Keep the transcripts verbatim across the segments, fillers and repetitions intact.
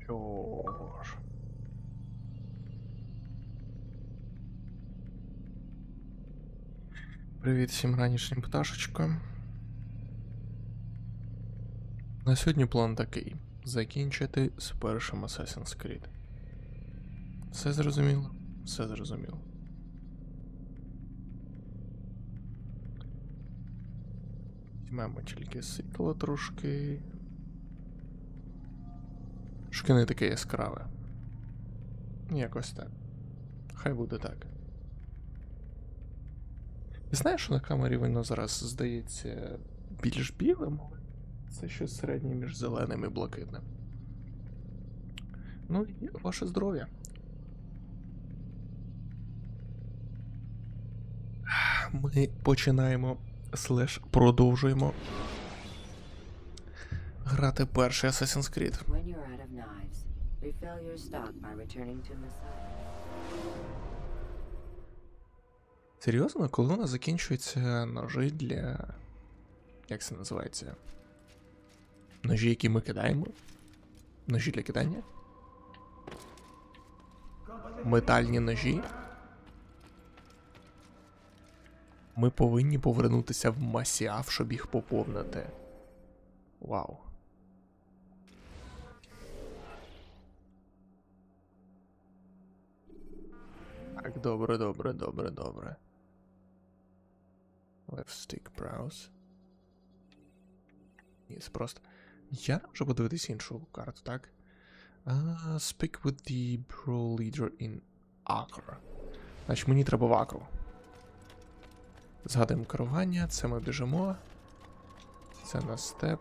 Що ж. Привіт всім ранішнім пташечкам. На сьогодні план такий. Закінчити з першим Assassin's Creed. Все зрозуміло? Все зрозуміло. Візьмемо тільки світло трошки. Трошки не таке яскраве. Якось так. Хай буде так. І знаєш, що на камері воно зараз здається більш білим? Це щось середнє між зеленим і блакитним. Ну і ваше здоров'я. Ми починаємо, слеш продовжуємо грати перший Assassin's Creed. Серйозно? Коли у нас закінчуються ножі для... Як це називається? Ножі, які ми кидаємо? Ножі для кидання? Метальні ножі? Ми повинні повернутися в Масіаф, щоб їх поповнити. Вау. Так, добре, добре, добре, добре. Left stick browse. Ні, це просто... Я можу подивитись іншу карту, так? Uh, speak with the pro leader in Acre. Значить, мені треба в Акру. Згадуємо керування, це ми біжимо. Це на степ.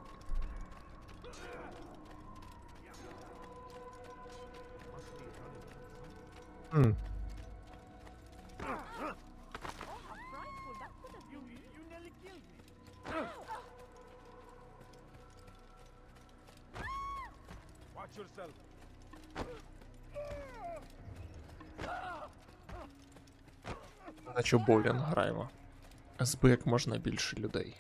Хм. Наче боулінг граємо. Збий як можна більше людей.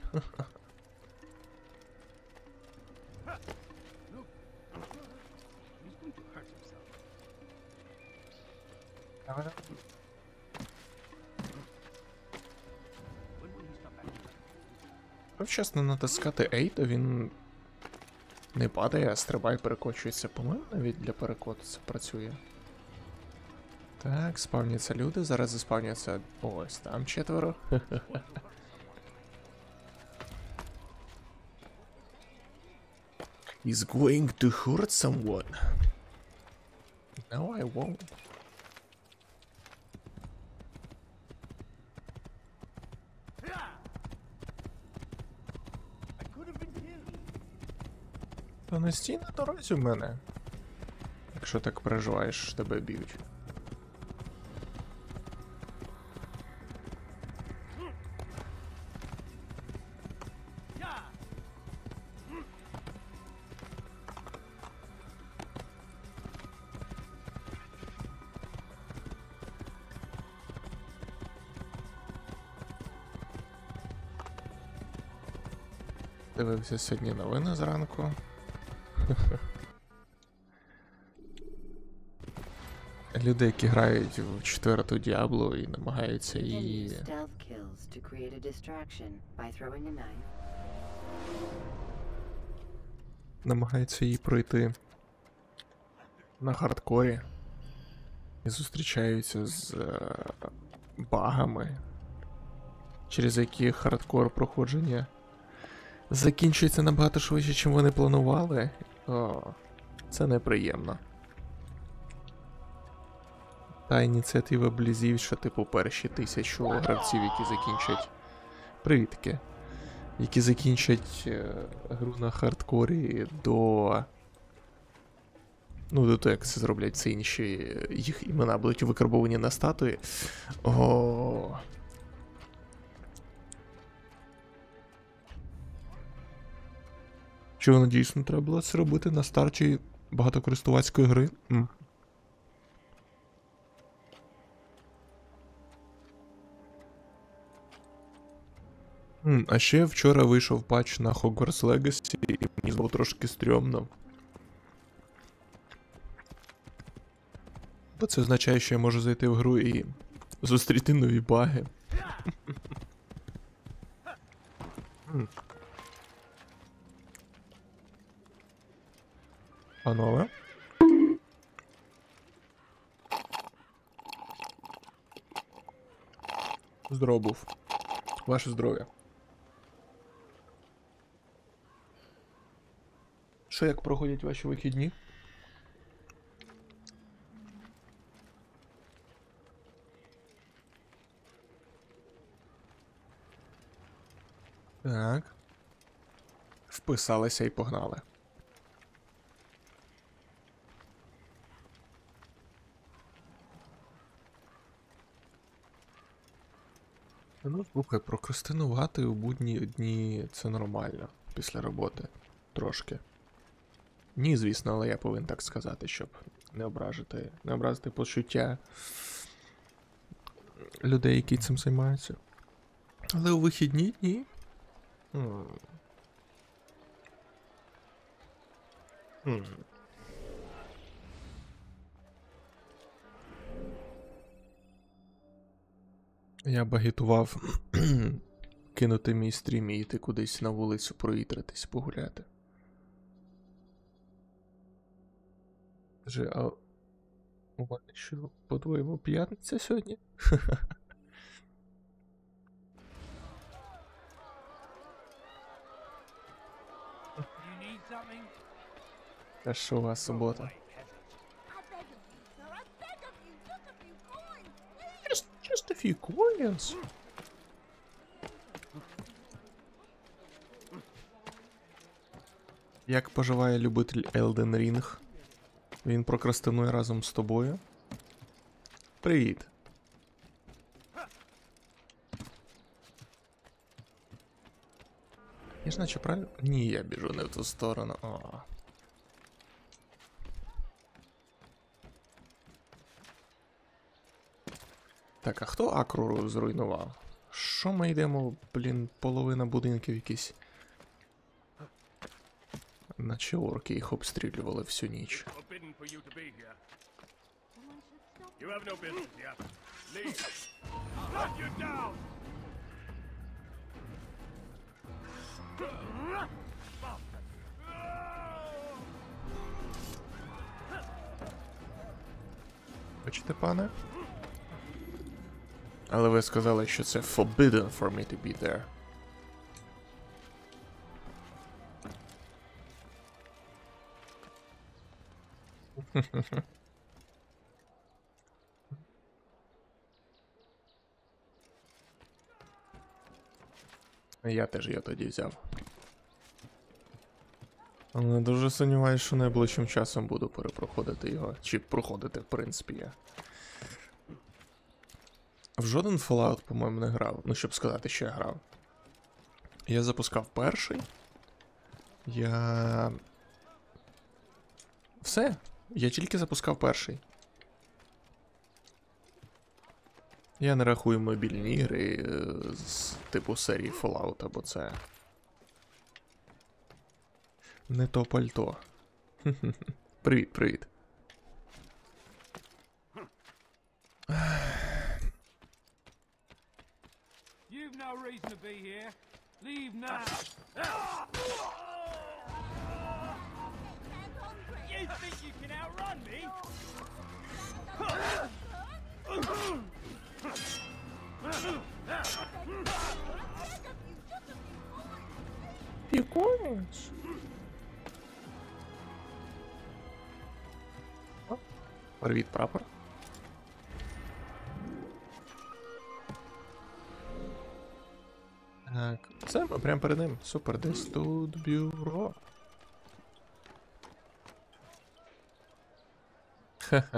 Чесно, натискати A, то він не падає, а стрибає, перекочується. По-моєму, навіть для перекоту це працює. Так, спавняться люди, зараз заспавняться... Ось там четверо. He's going to hurt someone. No, I won't. Та не стій на дорозі в мене. Якщо так переживаєш, що тебе б'ють. Дивився сьогодні новини зранку. Люди, які грають в четверту Діабло і намагаються її... Намагаються її пройти на хардкорі. І зустрічаються з е, багами, через які хардкор проходження закінчується набагато швидше, чим вони планували. О, це неприємно. Та ініціатива блізів, що типу перші тисячу гравців, які закінчать... Привітки. Які закінчать е, гру на хардкорі до... Ну, до того, як це зроблять це інші, їх імена будуть викарбовані на статуї. О. Чи воно дійсно треба було це робити на старті багатокористувацької гри? М. М, а ще вчора вийшов патч на Hogwarts Legacy, і мені було трошки стрьомно. Бо це означає, що я можу зайти в гру і зустріти нові баги. Панове? Здоров був. Ваше здоров'я. Що, як проходять ваші вихідні? Так. Вписалися і погнали. Ну, слухай, прокрастинувати у будні дні це нормально після роботи. Трошки. Ні, звісно, але я повинен так сказати, щоб не ображити, не образити почуття людей, які цим займаються. Але у вихідні дні. Хм. Хм. Я б агітував кинути мій стрім і йти кудись на вулицю провітритись, погуляти. Скажи, а у мене що, по-твоєму, п'ятниця сьогодні? Та що у вас субота? Just, just a few coins. Як поживає любитель Elden Ring? Він прокрастинує разом з тобою. Привіт. Я ж наче правильно? Ні, я біжу не в ту сторону. О. Так, а хто Акру зруйнував? Що ми йдемо, блін, половина будинків якісь. Наче орки їх обстрілювали всю ніч. Бачите, пане? Але ви сказали, що це forbidden for me to be there. Я теж його тоді взяв. Але дуже сумніваюсь, що найближчим часом буду перепроходити його. Чи проходити, в принципі, я. В жоден Fallout, по-моєму, не грав. Ну, щоб сказати, що я грав. Я запускав перший. Я... Все. Я тільки запускав перший. Я не рахую мобільні ігри з типу серії Fallout, бо це... Не то пальто. Привіт, привіт. You've no reason to be here. Leave now. You think you can outrun me? Few coins. Привіт, прапор. Так, це ми прямо перед ним. Супер, десь тут бюро. Ха-ха-ха.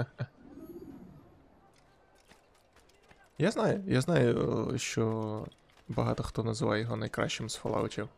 Я знаю, я знаю, що багато хто називає його найкращим з фоллаутів.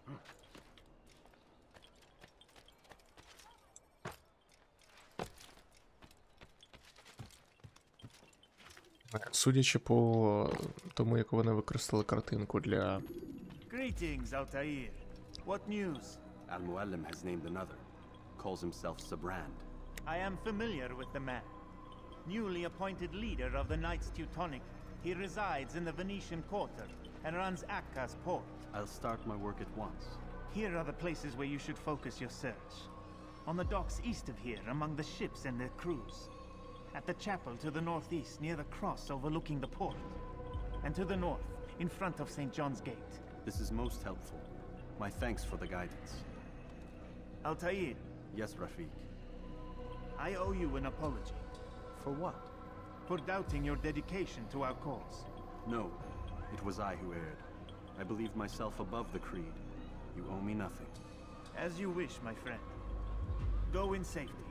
Судячи по тому, як вони використали картинку для... Greetings, Altair. What news? Al-Muallim has named another. Calls himself Sabrand. I am familiar with the man. newly appointed leader of the Knights Teutonic. He resides in the Venetian Quarter and runs Akka's port. I'll start my work at once. Here are the places where you should focus your search. On the docks east of here, among the ships and their crews. At the chapel to the northeast, near the cross overlooking the port. And to the north, in front of Saint John's Gate. This is most helpful. My thanks for the guidance. Altair, Yes, Rafik. I owe you an apology. For what? For doubting your dedication to our cause. No, it was I who erred. I believed myself above the creed. You owe me nothing. As you wish, my friend. Go in safety.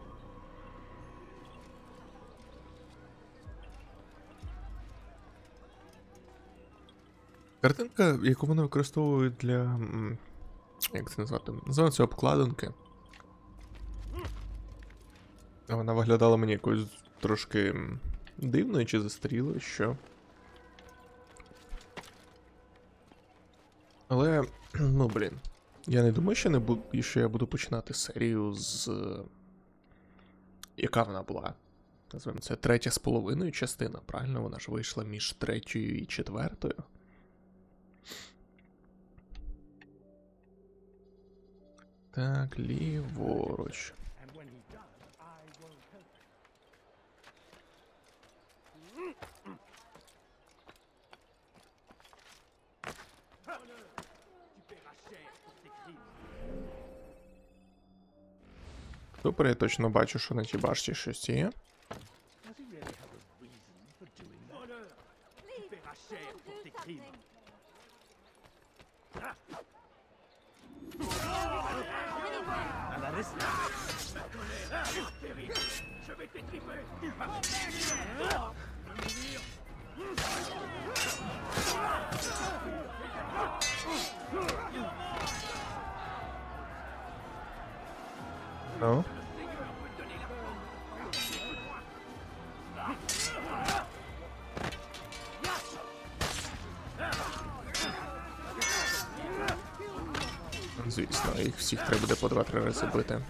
Картинка, яку вони використовують для... м, як це назвати? Називається обкладинки. Вона виглядала мені якось трошки м, дивною чи застарілою, що. Але, ну блін. Я не думаю, що, не буду, що я буду починати серію з... Яка вона була? Називаємо це третя з половиною частина, правильно? Вона ж вийшла між третьою і четвертою. Так, ліворуч. Супер, я точно бачу, що на тій башті щось є. Ну? Звісно, їх всіх треба буде по два-три рази бити.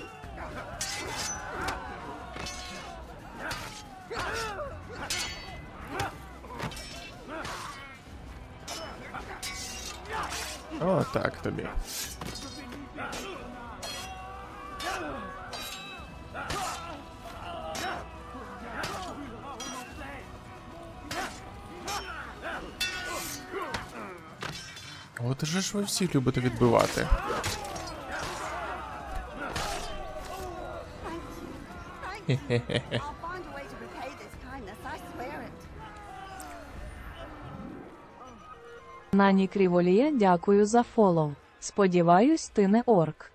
О, так тобі. От же ж ви всі любите відбивати. Хе-хе-хе. Нані Кріволіє, дякую за фолов. Сподіваюсь, ти не орк.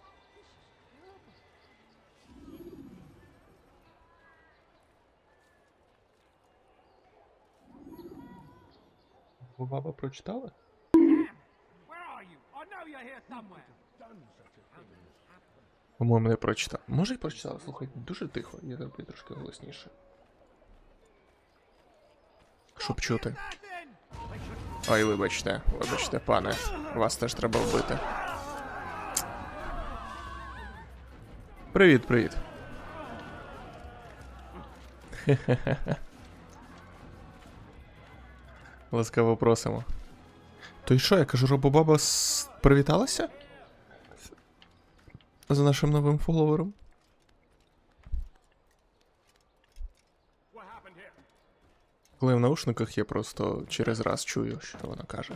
Ви, баба, прочитали? Where are you? I know you're here somewhere. По-моєму, не прочитав. Може й прочитав, слухай, дуже тихо, я роблю трошки голосніше. Щоб чути. Nothing. Ой, вибачте, вибачте, пане. Вас теж треба вбити. Привіт, привіт. Хе-хе-хе. Ласкаво просимо. То й що, я кажу, робобаба с... привіталася? З нашим новим фоловером? What happened here? Коли я в наушниках, я просто через раз чую, що вона каже.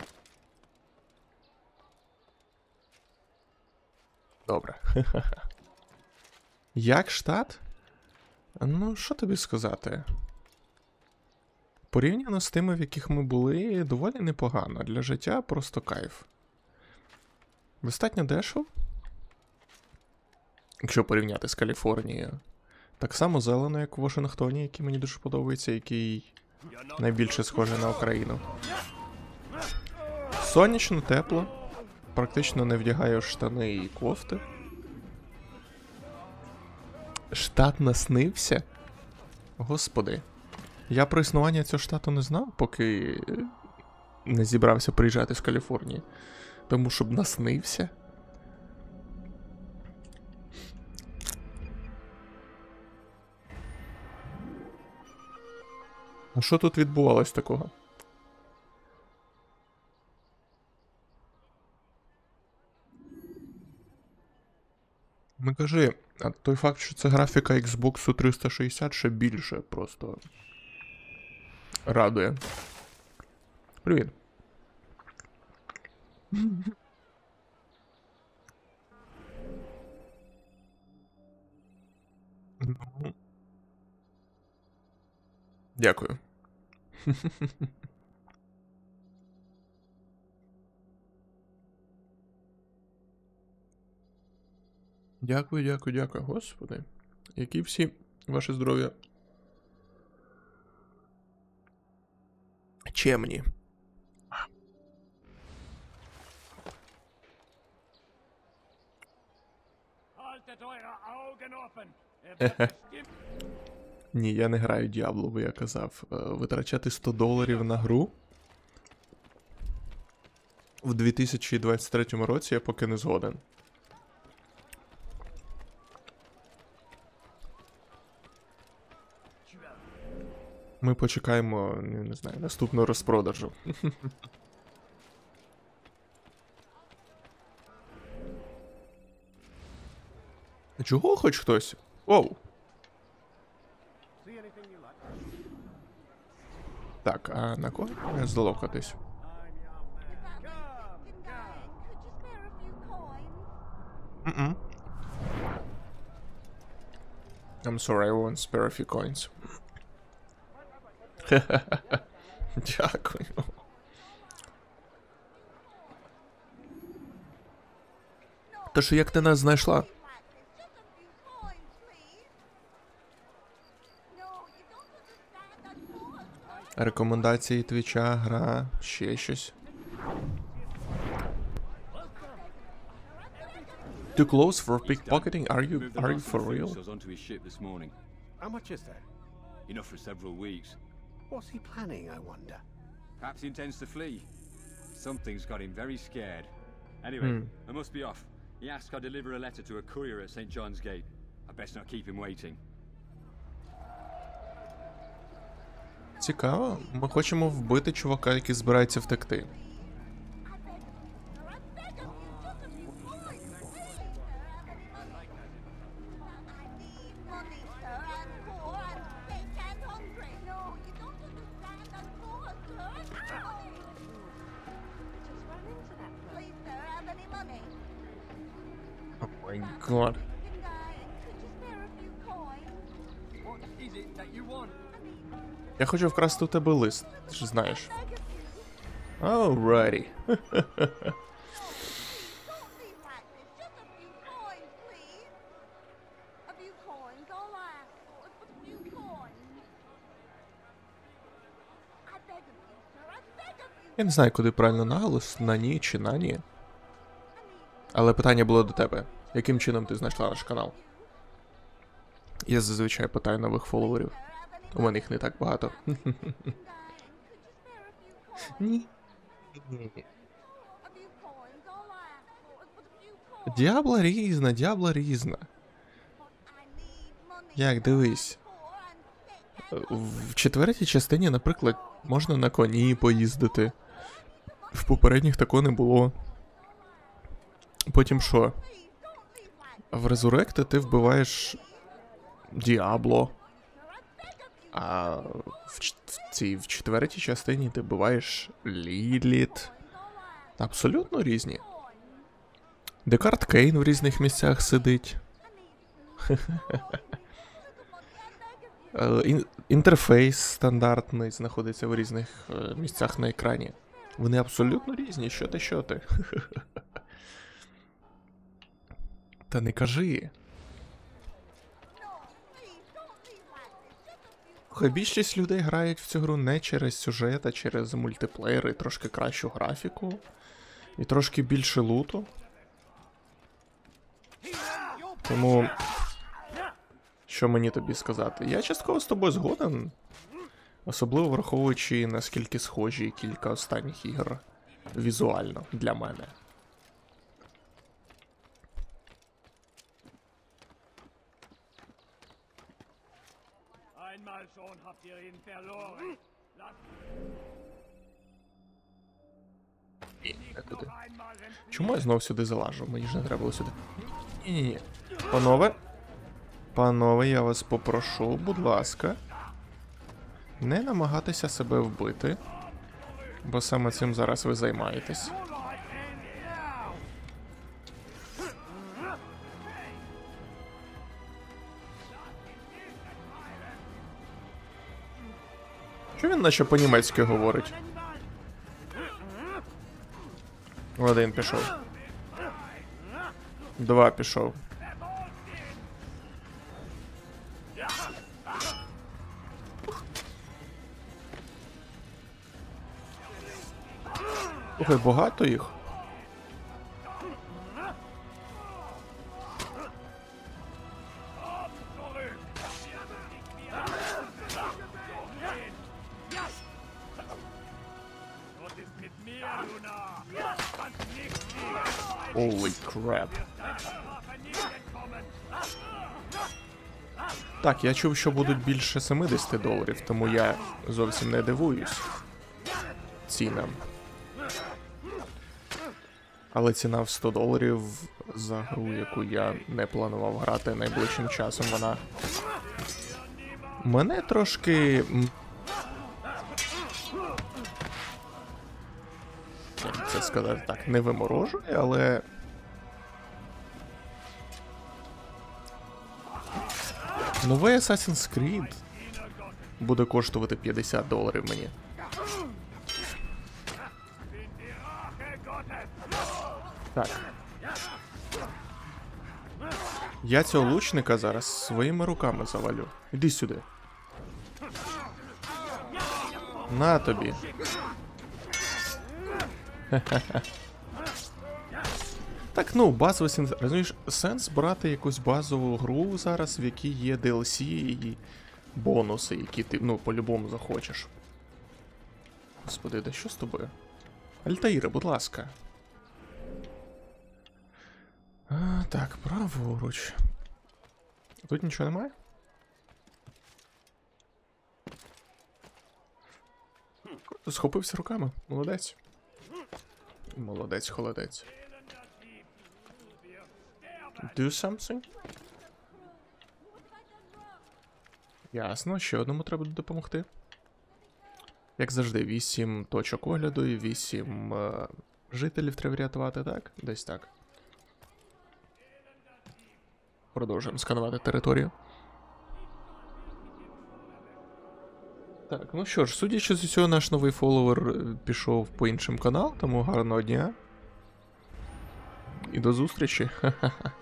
Добре. Як штат? Ну, що тобі сказати? Порівняно з тими, в яких ми були, доволі непогано. Для життя просто кайф. Достатньо дешево. Якщо порівняти з Каліфорнією. Так само зелено, як в Вашингтоні, який мені дуже подобається, який найбільше схожий на Україну. Сонячно, тепло. Практично не вдягаю штани і кофти. Штат наснився? Господи. Я про існування цього штату не знав, поки не зібрався приїжджати з Каліфорнії. Тому щоб наснився. А що тут відбувалось такого? Ми кажи, а той факт, що це графіка Xbox триста шістдесят ще більше просто радує. Привіт. Ну. Дякую. Дякую, дякую, дякую. Господи. Які всі ваше здоров'я чемні. Haltet eure Augen open. Ihr werdet bestimmt Ні, я не граю Діабло, бо я казав. Е, Витрачати сто доларів на гру в дві тисячі двадцять третьому році я поки не згоден. Ми почекаємо, ну, не знаю, наступну розпродажу. Чого хоч хтось? Оу. Так, а на кого я здолокатись? Mm-mm. I'm sorry, I won't spare a few coins. Дякую. То що як ти нас знайшла? Рекомендації твіча, гра, ще щось. Too close for pickpocketing? Are you are you for real? Onto his ship this morning. How much is there? Enough for several weeks. What's he planning, I wonder? Perhaps he intends to flee. Something's got him very scared. Anyway, I must be off. He asked I deliver a letter to a courier at Saint John's Gate. I best not keep him waiting. Цікаво. Ми хочемо вбити чувака, який збирається втекти. О май гад. What is it that you want? Я хочу вкрасти у тебе лист, ти ж знаєш. Alrighty. Я не знаю, куди правильно наголос, на ні чи на ні. Але питання було до тебе. Яким чином ти знайшла наш канал? Я зазвичай питаю нових фоловерів. У мене їх не так багато. Ні. Діабла різна, діабла різна. Як, дивись. В четвертій частині, наприклад, можна на коні поїздити. В попередніх такого не було. Потім що? В Resurrected ти вбиваєш Діабло. А в, в цій в четвертій частині ти вбиваєш Ліліт. Абсолютно різні. Декарт Кейн в різних місцях сидить. Ін- Інтерфейс стандартний знаходиться в різних е, місцях на екрані. Вони абсолютно різні, що ти, що ти. Та не кажи. Хай більшість людей грають в цю гру не через сюжет, а через мультиплеєр і трошки кращу графіку. І трошки більше луту. Тому... Що мені тобі сказати? Я частково з тобою згоден. Особливо враховуючи, наскільки схожі кілька останніх ігор візуально для мене. Einmal schon habt ihr ihn verloren. Ні, не туди. Чому я знов сюди залажу? Мені ж не треба було сюди. Ні-ні-ні. Панове. Панове, я вас попрошу, будь ласка. Не намагатися себе вбити. Бо саме цим зараз ви займаєтесь. Що він наче по-німецьки говорить? Один пішов. Два пішов. Слухай, багато їх. Holy crap. Так, я чув, що будуть більше сімдесят доларів, тому я зовсім не дивуюсь цінам. Але ціна в сто доларів за гру, яку я не планував грати найближчим часом, вона мене трошки... Як це сказати так, не виморожує, але... Новий Assassin's Creed буде коштувати п'ятдесят доларів мені. Так. Я цього лучника зараз своїми руками завалю. Іди сюди. На тобі. Так, ну, базовий сенс... Розумієш, сенс брати якусь базову гру зараз, в якій є ді ел сі і бонуси, які ти, ну, по-любому захочеш. Господи, да що з тобою? Альтаїра, будь ласка. А, так, праворуч. Тут нічого немає? Схопився руками. Молодець. Молодець, холодець. Do something? Ясно, ще одному треба допомогти. Як завжди, вісім точок огляду і вісім е, жителів треба рятувати, так? Десь так. Продовжуємо сканувати територію. Так, ну що ж, судячи з усього, наш новий фоловер пішов по іншим каналам, тому гарного дня. І до зустрічі. Ха-ха-ха.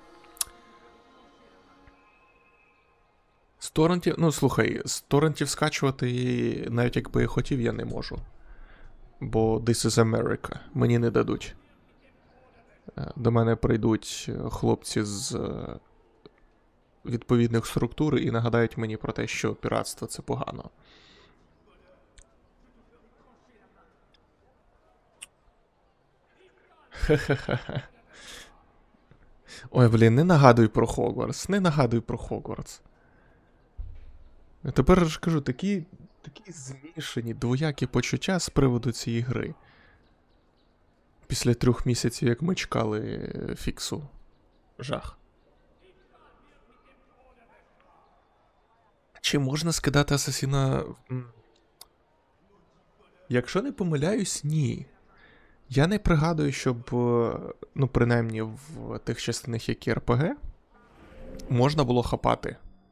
З торрентів, ну слухай, з торрентів скачувати, навіть якби я хотів, я не можу. Бо this is America, мені не дадуть. До мене прийдуть хлопці з відповідних структур і нагадають мені про те, що піратство це погано. Ха-ха-ха. Ой, блін, не нагадуй про Хогвартс, не нагадуй про Хогвартс. Я тепер ж кажу, такі, такі змішані, двоякі почуття з приводу цієї гри. Після трьох місяців, як ми чекали фіксу. Жах. Чи можна скидати Асасіна? Якщо не помиляюсь, ні. Я не пригадую, щоб, ну, принаймні в тих частинах, які ар пі ге, можна було хапати.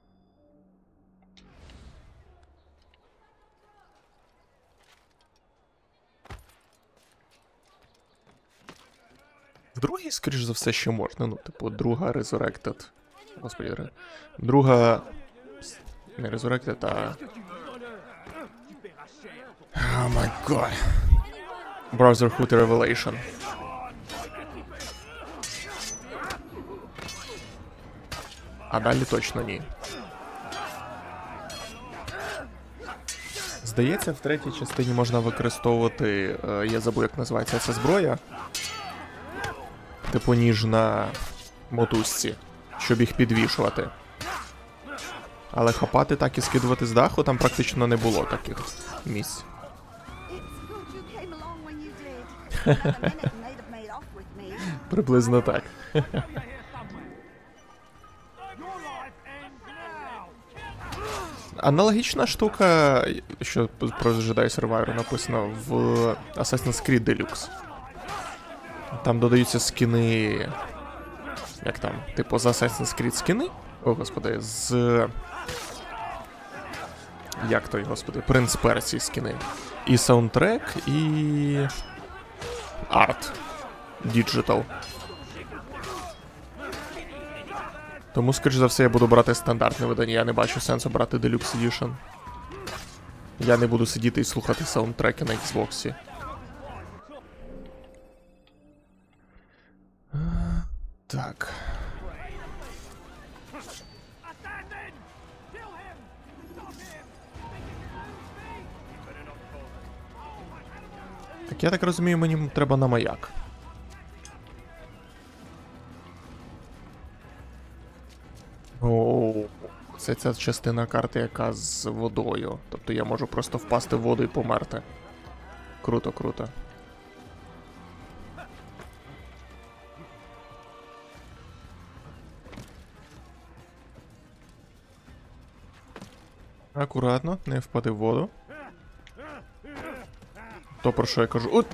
В другій, скоріш за все, ще можна. Ну, типу, друга Resurrected. Господи, друга... Не Resurrected, а... О май гад. Brotherhood Revelation. А далі точно ні. Здається, в третій частині можна використовувати... Е, я забув, як називається ця зброя. Типу ніж на мотузці, щоб їх підвішувати. Але хапати так і скидувати з даху там практично не було таких місць. Приблизно так. Аналогічна штука, що про Jedi Survivor написано в Assassin's Creed Deluxe. Там додаються скини. Як там? Типу з Assassin's Creed скини? О, господи, з. Як той, господи, Принц Персії скини. І саундтрек, і. Арт. Діджитал. Тому, скоріш за все, я буду брати стандартне видання. Я не бачу сенсу брати Deluxe Edition. Я не буду сидіти і слухати саундтреки на Xbox. Так. Так, я так розумію, мені треба на маяк. Оу, це ця частина карти, яка з водою. Тобто я можу просто впасти в воду і померти. Круто, круто. Акуратно, не впади в воду. То, про що я кажу. От!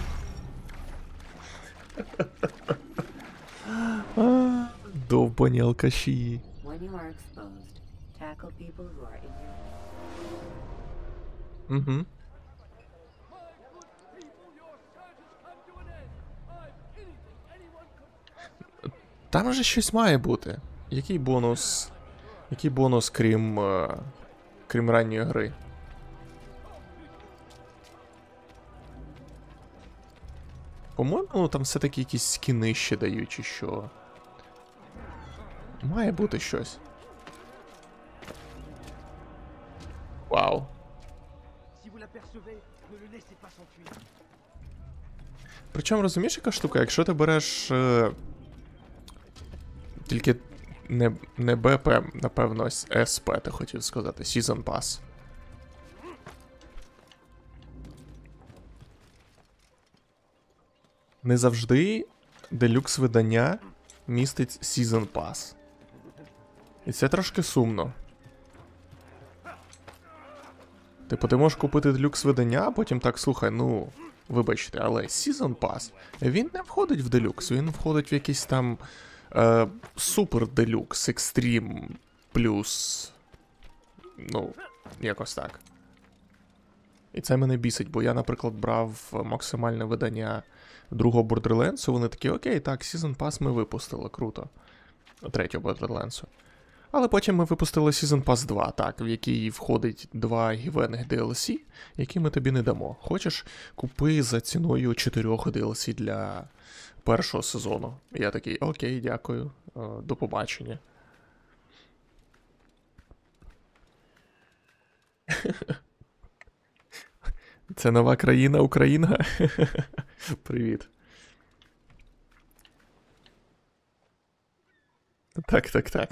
Довбані алкаші. Угу. Там же щось має бути. Який бонус? Який бонус, крім... Е... крім ранньої гри? По-моєму, там все-таки якісь скіни ще дають, чи що. Має бути щось. Вау. Причому, розумієш, яка штука? Якщо ти береш... Е... Тільки не, не БП, напевно, СП, ти хотів сказати. Season Pass. Не завжди делюкс видання містить Season Pass. І це трошки сумно. Типу, ти можеш купити делюкс видання, а потім так, слухай, ну, вибачте, але Season Pass, він не входить в делюкс, він входить в якийсь там е, супер делюкс, екстрім, плюс, ну, якось так. І це мене бісить, бо я, наприклад, брав максимальне видання другого Borderlands, вони такі, окей, так, Season Pass ми випустили, круто. Третього Borderlands. Але потім ми випустили Season Pass два, так, в який входить два гівених ді ел сі, які ми тобі не дамо. Хочеш, купи за ціною чотирьох ді ел сі для першого сезону. І я такий, окей, дякую, до побачення. Це нова країна, Україна. Привіт. Так, так, так.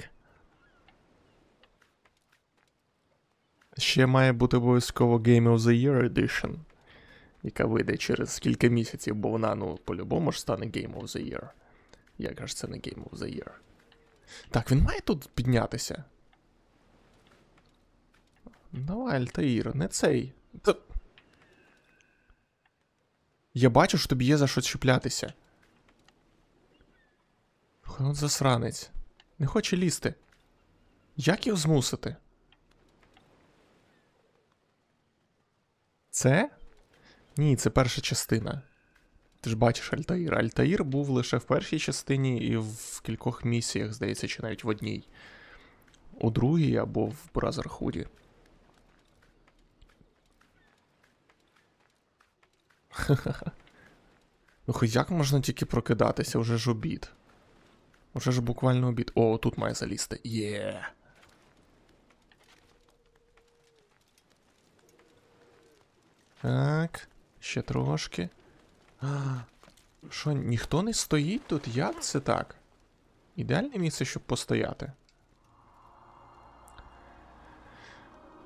Ще має бути обов'язково Game of the Year Edition, яка вийде через кілька місяців, бо вона, ну, по-любому ж стане Game of the Year. Як ж це не Game of the Year? Так, він має тут піднятися. Давай, Альтаїр, не цей. Та... Я бачу, що тобі є за що чіплятися. От засранець. Не хоче лізти. Як його змусити? Це? Ні, це перша частина. Ти ж бачиш Альтаїр. Альтаїр був лише в першій частині і в кількох місіях, здається, чи навіть в одній. У другій або в Бразерхуді. Ха-ха-ха. Ну хоч як можна тільки прокидатися? Уже ж обід. Уже ж буквально обід. О, тут має залізти. Є. Yeah. Так, ще трошки. А, що, ніхто не стоїть тут? Як це так? Ідеальне місце, щоб постояти.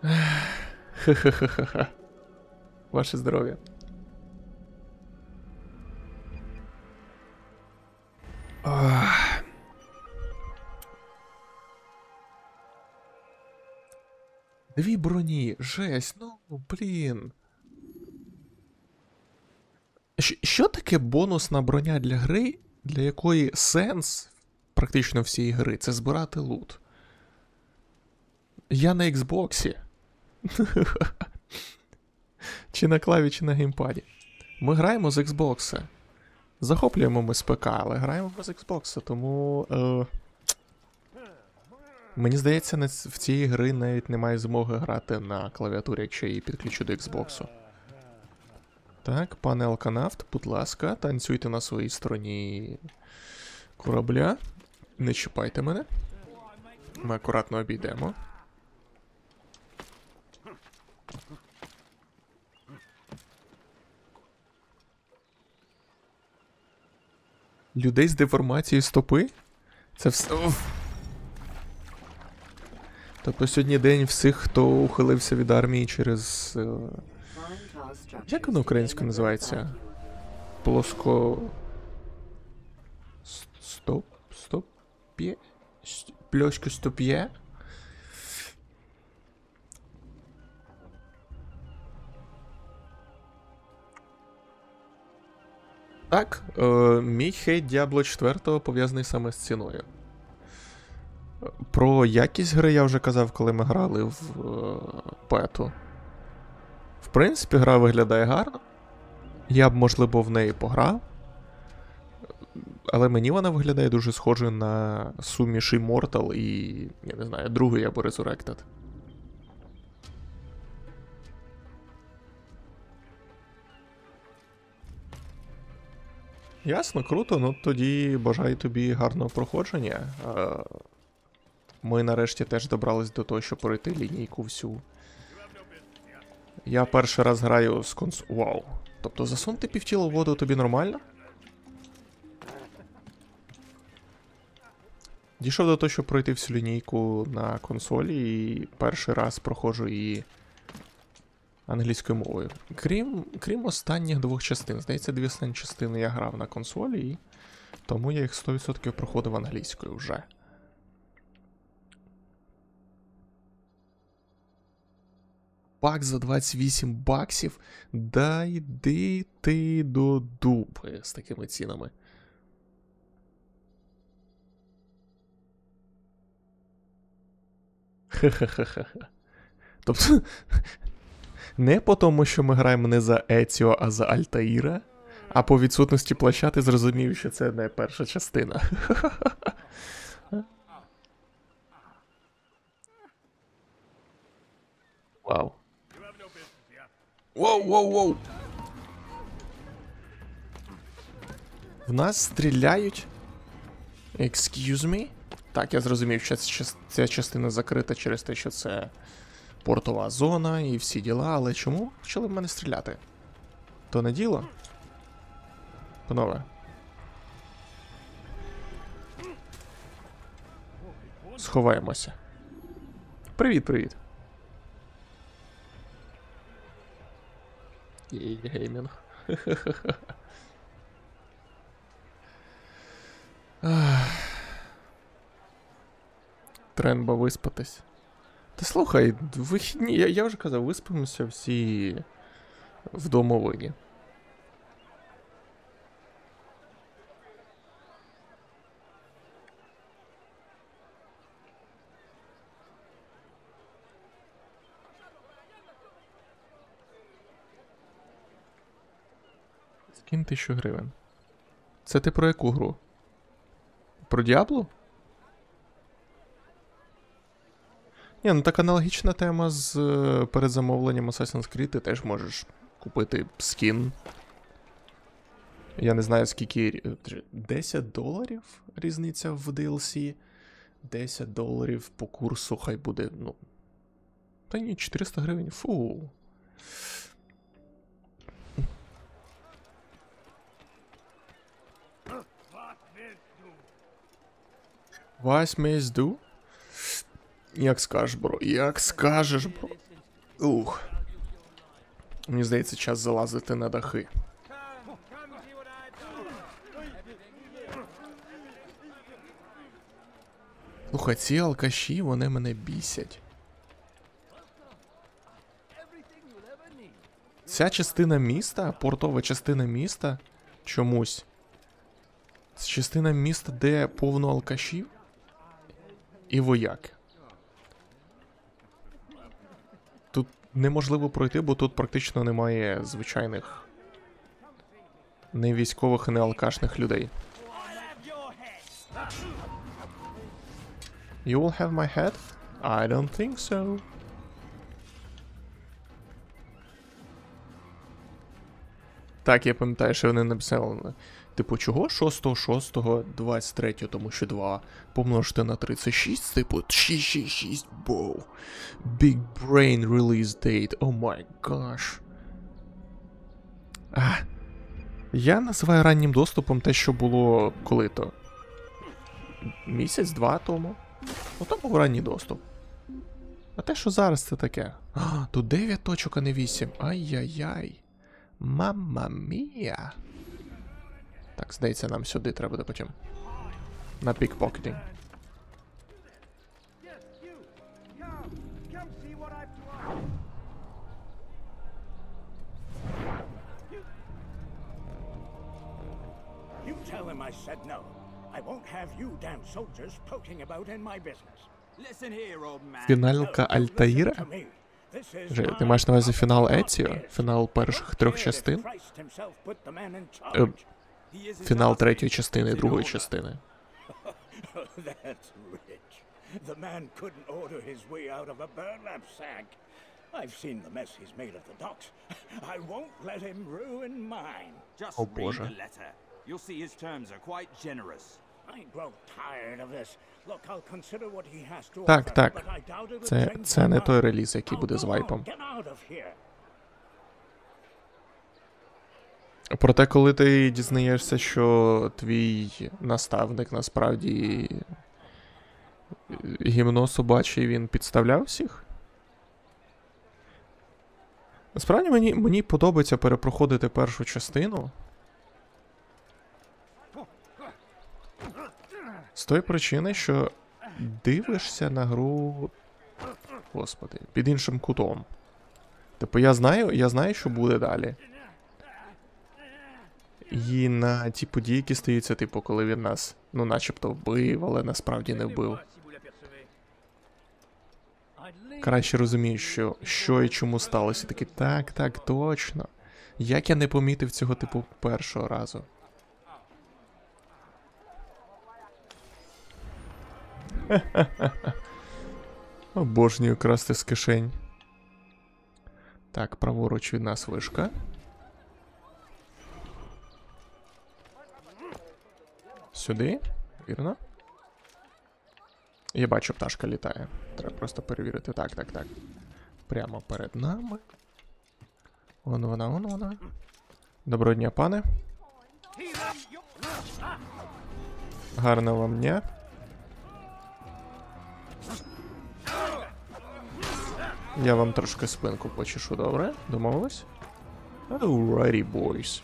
Ха-ха-ха-ха. Ваше здоров'я. Ах. Дві броні, жесть, ну, блін. Щ- Що таке бонусна броня для гри, для якої сенс практично всієї гри це збирати лут? Я на Xbox. Чи на клаві, чи на геймпаді. Ми граємо з Xbox. Захоплюємо ми з ПК, але граємо ми з Xbox, тому... Е... Мені здається, на ц- в цій гри навіть немає змоги грати на клавіатурі, якщо я її підключу до Xbox. Так, пане Алканавт, будь ласка, танцюйте на своїй стороні корабля. Не чіпайте мене. Ми акуратно обійдемо. Людей з деформацією стопи? Це все. Уф. Тобто сьогодні день всіх, хто ухилився від армії через. е, Як воно українською називається? Плоско. С- Стоп. Стоп. П'є. С- Пльосько стоп'є. Так, е, мій хейт Diablo четвертого пов'язаний саме з ціною. Про якість гри я вже казав, коли ми грали в е, пету. В принципі, гра виглядає гарно. Я б, можливо, в неї пограв. Але мені вона виглядає дуже схожою на суміш Immortal і, я не знаю, другий або Resurrected. Ясно, круто, ну тоді бажаю тобі гарного проходження. Е, Ми нарешті теж добрались до того, щоб пройти лінійку всю. Я перший раз граю з конс... Вау. Тобто засунути півтіло в воду тобі нормально? Дійшов до того, щоб пройти всю лінійку на консолі і перший раз проходжу її англійською мовою. Крім, крім останніх двох частин. Здається, дві останні частини я грав на консолі, і тому я їх сто відсотків проходив англійською вже. Пак за двадцять вісім баксів? Да йди ти до дупи з такими цінами. Ха-ха-ха-ха. Тобто, не по тому, що ми граємо не за Еціо, а за Альтаїра, а по відсутності плаща ти зрозумів, що це не перша частина. Вау. Воу, воу, воу. В нас стріляють. Excuse me? Так, я зрозумів, що ця- ця частина закрита через те, що це портова зона і всі діла, але чому почали в мене стріляти? То не діло? Панове. Сховаємося. Привіт, привіт. Єй, геймінг. Треба виспатись. Та слухай, вихідні, я, я вже казав, виспимося всі в домовині. Скинь тисячу гривень. Це ти про яку гру? Про Діабло? Ні, ну так аналогічна тема з е, передзамовленням Assassin's Creed. Ти теж можеш купити скін. Я не знаю, скільки... рі- десять доларів різниця в ді ел сі. десять доларів по курсу хай буде, ну... Та ні, чотириста гривень. Фу. Вась мейс ду? Як скажеш, бро, як скажеш, бро. Ух. Мені здається, час залазити на дахи. Слухай, ці алкаші, вони мене бісять. Ця частина міста, портова частина міста, чомусь. Це частина міста, де повно алкашів і вояки. Тут неможливо пройти, бо тут практично немає звичайних не військових і не алкашних людей. You will have my head? I don't think so. Так, я пам'ятаю, що вони написали. Типу, чого шостого шостого двадцять третього, тому що два помножити на тридцять шість, типу, шість шість шість, боу. Big brain release date, oh my gosh. А, я називаю раннім доступом те, що було коли-то. Місяць-два тому. Ото був ранній доступ. А те, що зараз це таке? А, тут дев'ять точок, а не вісім. Ай-яй-яй. Мамма мія. Так, здається, нам сюди треба буде потім. На пікпокетінг. You tell him I said no. I won't have you damn soldiers poking about in my business. Listen here, old man. Фіналька Альтаїра? Же, ти маєш на увазі фінал Еціо? Фінал перших трьох частин? Е, фінал третьої частини, другої частини. That's rich. The man couldn't order his way out of a burlap sack. I've seen the mess he's made of the docks. I won't let him ruin mine. Just О, read Боже. the letter. You'll see his terms are quite generous. I grow tired of this. Look, I'll consider what he has to Так, offer, так. but I doubt it'll Це, change це my не mind. той реліз, який Now буде go з on, вайпом. get out of here. Проте, коли ти дізнаєшся, що твій наставник насправді гімно собаче, він підставляв всіх? Насправді мені, мені подобається перепроходити першу частину. З тої причини, що дивишся на гру, господи, під іншим кутом. Типу, я знаю, я знаю, що буде далі. І на ті події, які стаються, типу, коли він нас, ну, начебто вбив, але насправді не вбив. Краще розумію, що, що і чому сталося. Такий, так, так, точно. Як я не помітив цього, типу, першого разу. Обожнюю красти з кишень. Так, праворуч від нас вишка. Сюди, вірно? Я бачу, пташка літає. Треба просто перевірити. Так, так, так. Прямо перед нами. Вон вона, вон вона. Доброго дня, пане. Гарного вам дня. Я вам трошки спинку почешу, добре? Домовились? Alrighty, boys.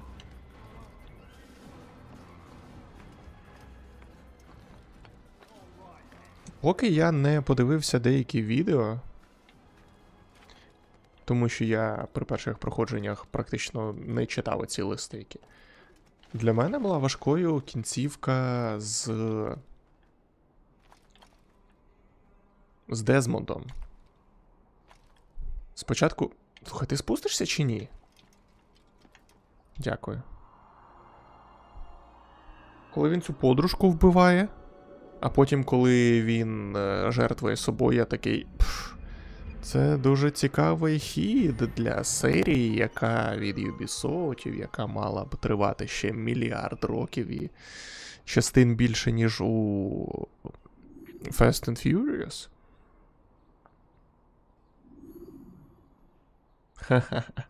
Поки я не подивився деякі відео, тому що я при перших проходженнях практично не читав ці листи, які. Для мене була важкою кінцівка з... з Дезмондом. Спочатку... Слухай, ти спустишся чи ні? Дякую. Коли він цю подружку вбиває, а потім, коли він е, жертвує собою, я такий... Пф, це дуже цікавий хід для серії, яка від Ubisoft, яка мала б тривати ще мільярд років і частин більше, ніж у Fast and Furious. Ха-ха-ха.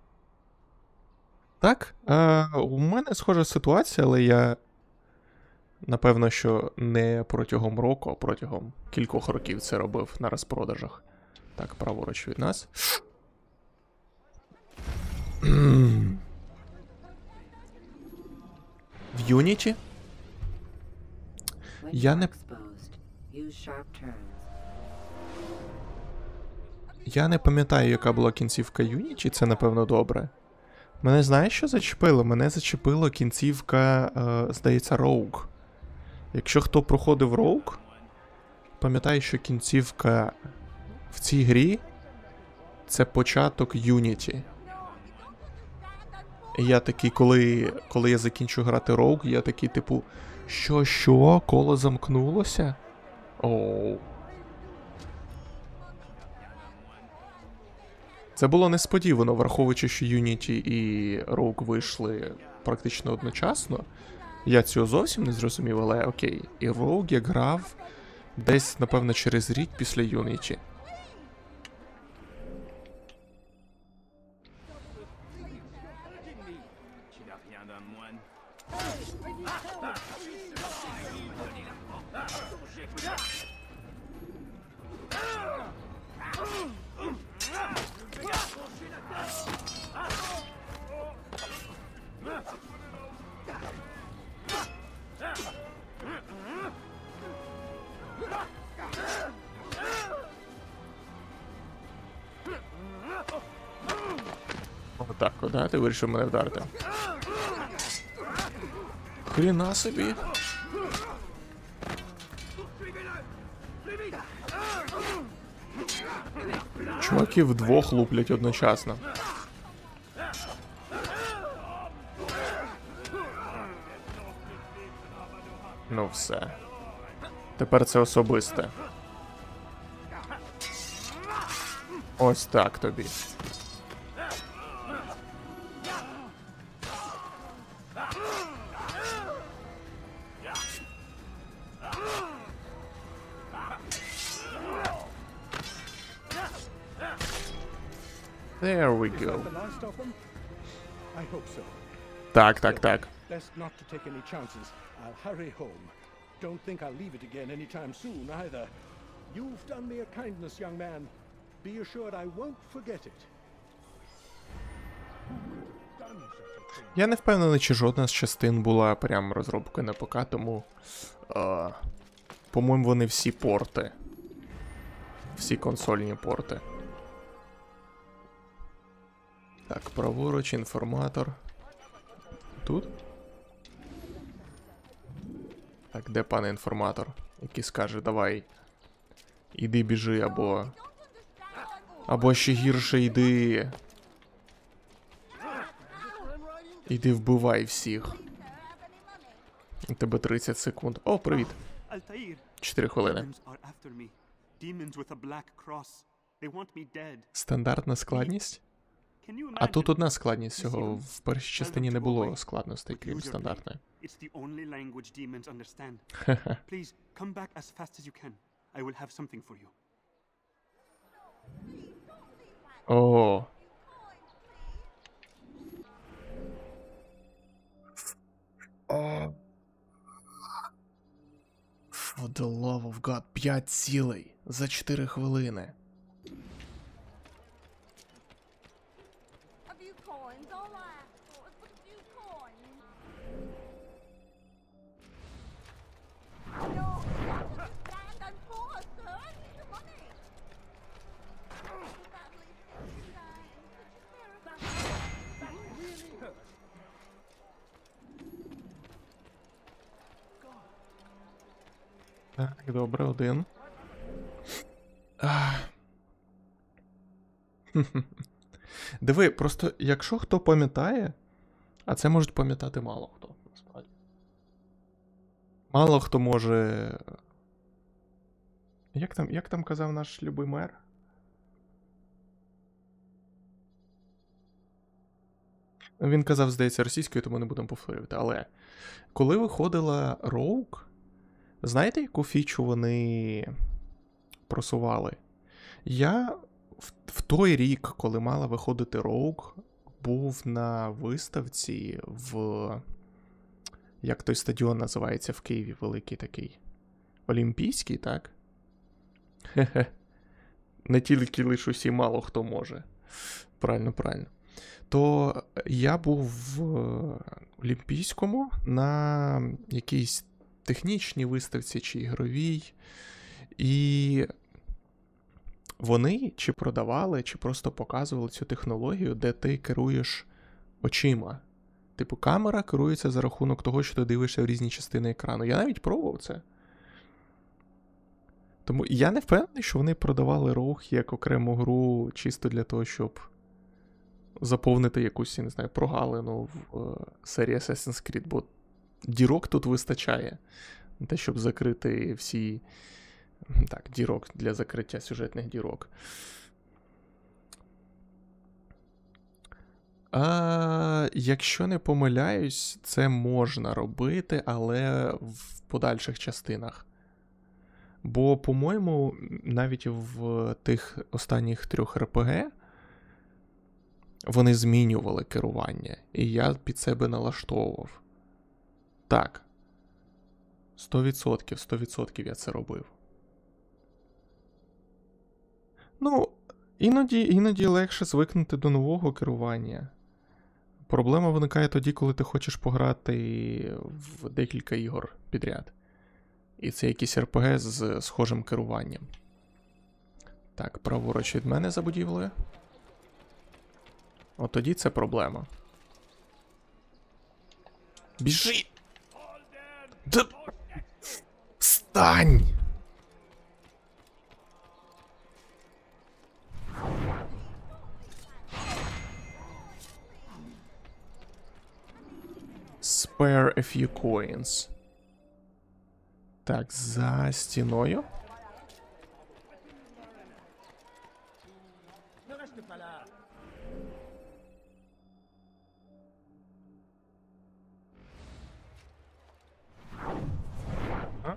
Так, е, у мене схожа ситуація, але я Напевно, що не протягом року, а протягом кількох років це робив на розпродажах. Так, праворуч від нас. В Unity? Я не... Я не пам'ятаю, яка була кінцівка Unity, це, напевно, добре. Мене, знаєш, що зачепило? Мене зачепила кінцівка, е, здається, Rogue. Якщо хто проходив Rogue, пам'ятаю, що кінцівка в цій грі — це початок Unity. І я такий, коли, коли я закінчу грати Rogue, я такий, типу, що, що? Коло замкнулося? Оу. Це було несподівано, враховуючи, що Unity і Rogue вийшли практично одночасно. Я цього зовсім не зрозумів, але окей. І Rogue я грав десь, напевно, через рік після Unity. Отак, да? Ти вирішив мене вдарити. Хріна собі. Чуваки вдвох луплять одночасно. Ну все. Тепер це особисте. Ось так тобі. There we go. Так, так, так. Best not to take any chances. I'll hurry home. Don't think I'll leave it again anytime soon either. You've done me a kindness, young man. Be assured I won't forget it. Я не впевнений, чи жодна з частин була прям розробкою на ПК, тому... Е, по-моєму, вони всі порти. Всі консольні порти. Так, праворуч, інформатор. Тут? Так, де пан інформатор? Який скаже, давай. Іди біжи, або... Або ще гірше, йди... Іди вбивай всіх. У тебе тридцять секунд. О, привіт. чотири хвилини. Стандартна складність? А тут одна складність всього. В першій частині не було складностей, крім стандартної. О. О. For the love of God, п'ять цілей за чотири хвилини. Так, добре, один. Диви, просто якщо хто пам'ятає, а це можуть пам'ятати мало хто, насправді. Мало хто може... Як там, як там казав наш любий мер? Він казав, здається, російською, тому не будемо повторювати. Але коли виходила Rogue, знаєте, яку фічу вони просували? Я в, в той рік, коли мала виходити Rogue, був на виставці в Як той стадіон називається в Києві, великий такий. Олімпійський, так? Хе-хе. Не тільки лише усі, мало хто може. Правильно, правильно. То я був в Олімпійському на якійсь технічній виставці чи ігровій. І вони чи продавали, чи просто показували цю технологію, де ти керуєш очима. Типу, камера керується за рахунок того, що ти дивишся в різні частини екрану. Я навіть пробував це. Тому я не впевнений, що вони продавали Rogue як окрему гру чисто для того, щоб заповнити якусь, я не знаю, прогалину в е, серії Assassin's Creed, бо дірок тут вистачає. На те, щоб закрити всі... Так, дірок для закриття сюжетних дірок. А, якщо не помиляюсь, це можна робити, але в подальших частинах. Бо, по-моєму, навіть в тих останніх трьох ар пі ге вони змінювали керування, і я під себе налаштовував. Так. сто відсотків, сто відсотків я це робив. Ну, іноді, іноді легше звикнути до нового керування. Проблема виникає тоді, коли ти хочеш пограти в декілька ігор підряд. І це якийсь ар пі ге з схожим керуванням. Так, праворуч від мене за будівлею. От тоді це проблема. Біжи! Да... Встань! Spare a few coins. Так, за стіною. А?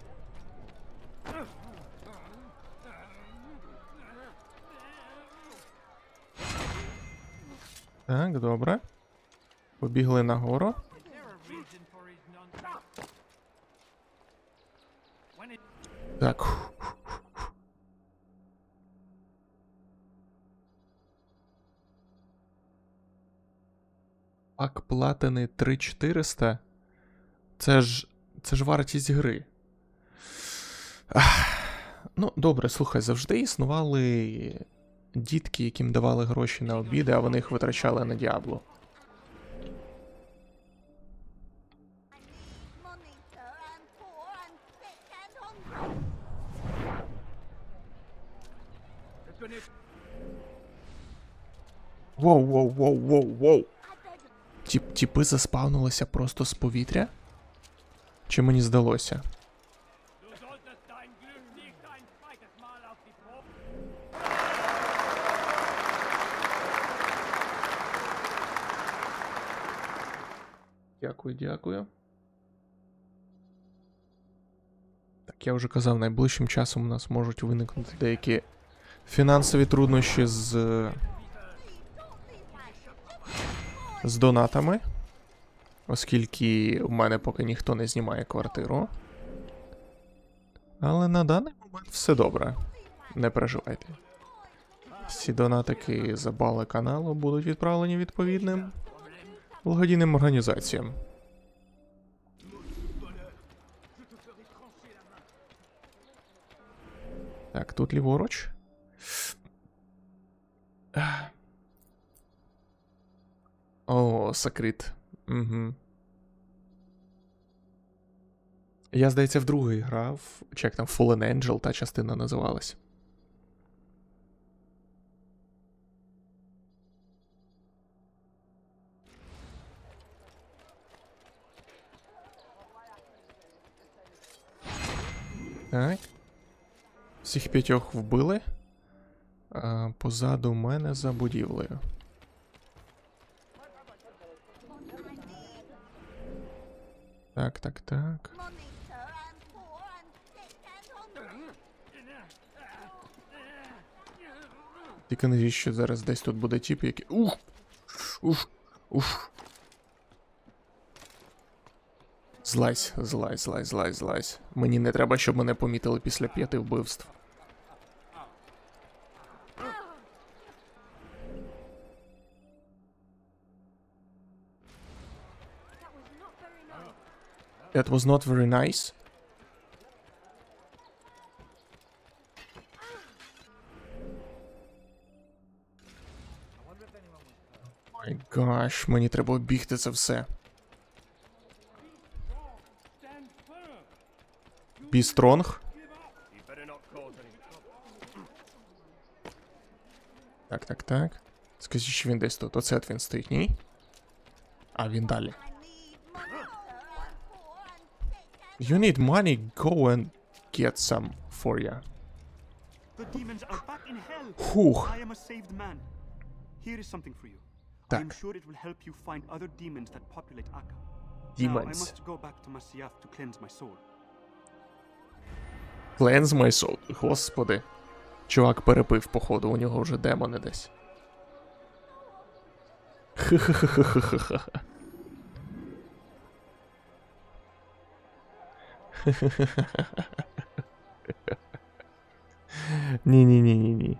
Так, добре. Побігли нагору. Так. Пак платини три тисячі чотириста. Це ж... Це ж вартість гри. Ах. Ну, добре, слухай, завжди існували дітки, яким давали гроші на обіди, а вони їх витрачали на Діабло. Воу, воу, воу, воу, воу. Тіп, тіпи заспавнулися просто з повітря? Чи мені здалося? Дякую, дякую. Так, я вже казав, найближчим часом у нас можуть виникнути деякі фінансові труднощі з... з донатами. Оскільки в мене поки ніхто не знімає квартиру. Але на даний момент все добре. Не переживайте. Всі донатики за бали каналу будуть відправлені відповідним благодійним організаціям. Так, тут ліворуч. О, секрет. Угу. Я, здається, в другий грав, чи як там Fallen Angel, та частина називалась. Так. Всіх п'ятьох вбили. А, позаду мене за будівлею. Так, так, так. Тільки навіщо зараз десь тут буде тіп, який... Ух! Ух! Ух! Злазь, злазь, злазь, злазь, злазь. Мені не треба, щоб мене помітили після п'яти вбивств. That was not very nice. Ой, гаш, мені треба обігти це все. Be strong. Так, так, так. Скажіть, що він десь тут. Оце от він стоїть, ні? А, він далі. You need money, go and get some for ya. The demons are back in hell. Фух. I am a saved man. Here is something for you. I Так. am sure it will help you find other demons that populate Akka. Now I Demons. must go back to Masyaf to cleanse my soul. Cleanse my soul. Господи. Чувак перепив, походу, у нього вже демони десь. Ха-ха-ха-ха-ха-ха. Ні-ні-ні-ні-ні.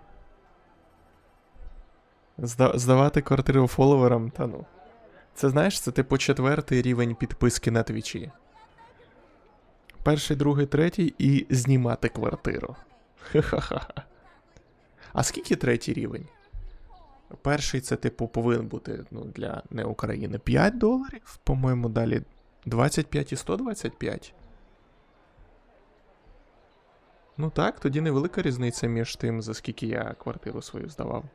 Зда- здавати квартиру фоловерам, та ну. Це, знаєш, це типу четвертий рівень підписки на твічі. Перший, другий, третій і знімати квартиру. Ха-ха-ха. А скільки третій рівень? Перший це, типу, повинен бути, ну, для не України п'ять доларів, по-моєму, далі двадцять п'ять і сто двадцять п'ять. Ну так, тоді невелика різниця між тим, за скільки я квартиру свою здавав.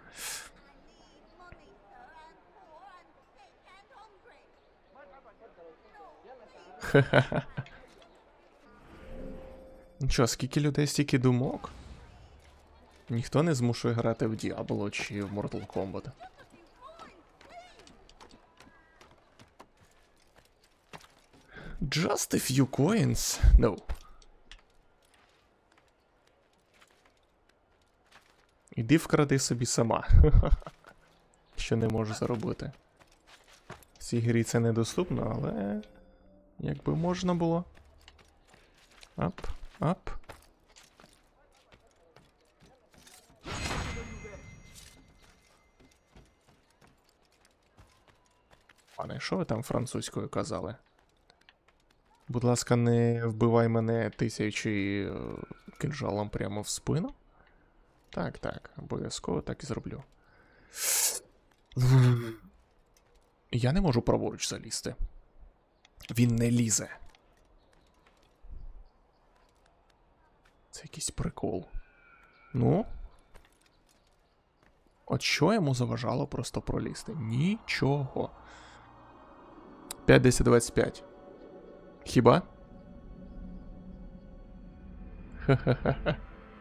Ха-ха-ха. Ну що, скільки людей, стільки думок? Ніхто не змушує грати в Diablo чи в Mortal Kombat. Just a few coins? No. Іди вкради собі сама. Що не можу заробити. В цій грі це недоступно, але... Якби можна було. Ап, ап. Пане, що ви там французькою казали? Будь ласка, не вбивай мене тисячі кинжалом прямо в спину. Так, так, обов'язково так і зроблю. Я не можу праворуч залізти. Він не лізе. Це якийсь прикол. Ну? От що йому заважало просто пролізти? Нічого. п'ять, десять, двадцять п'ять. Хіба? Ха-ха-ха.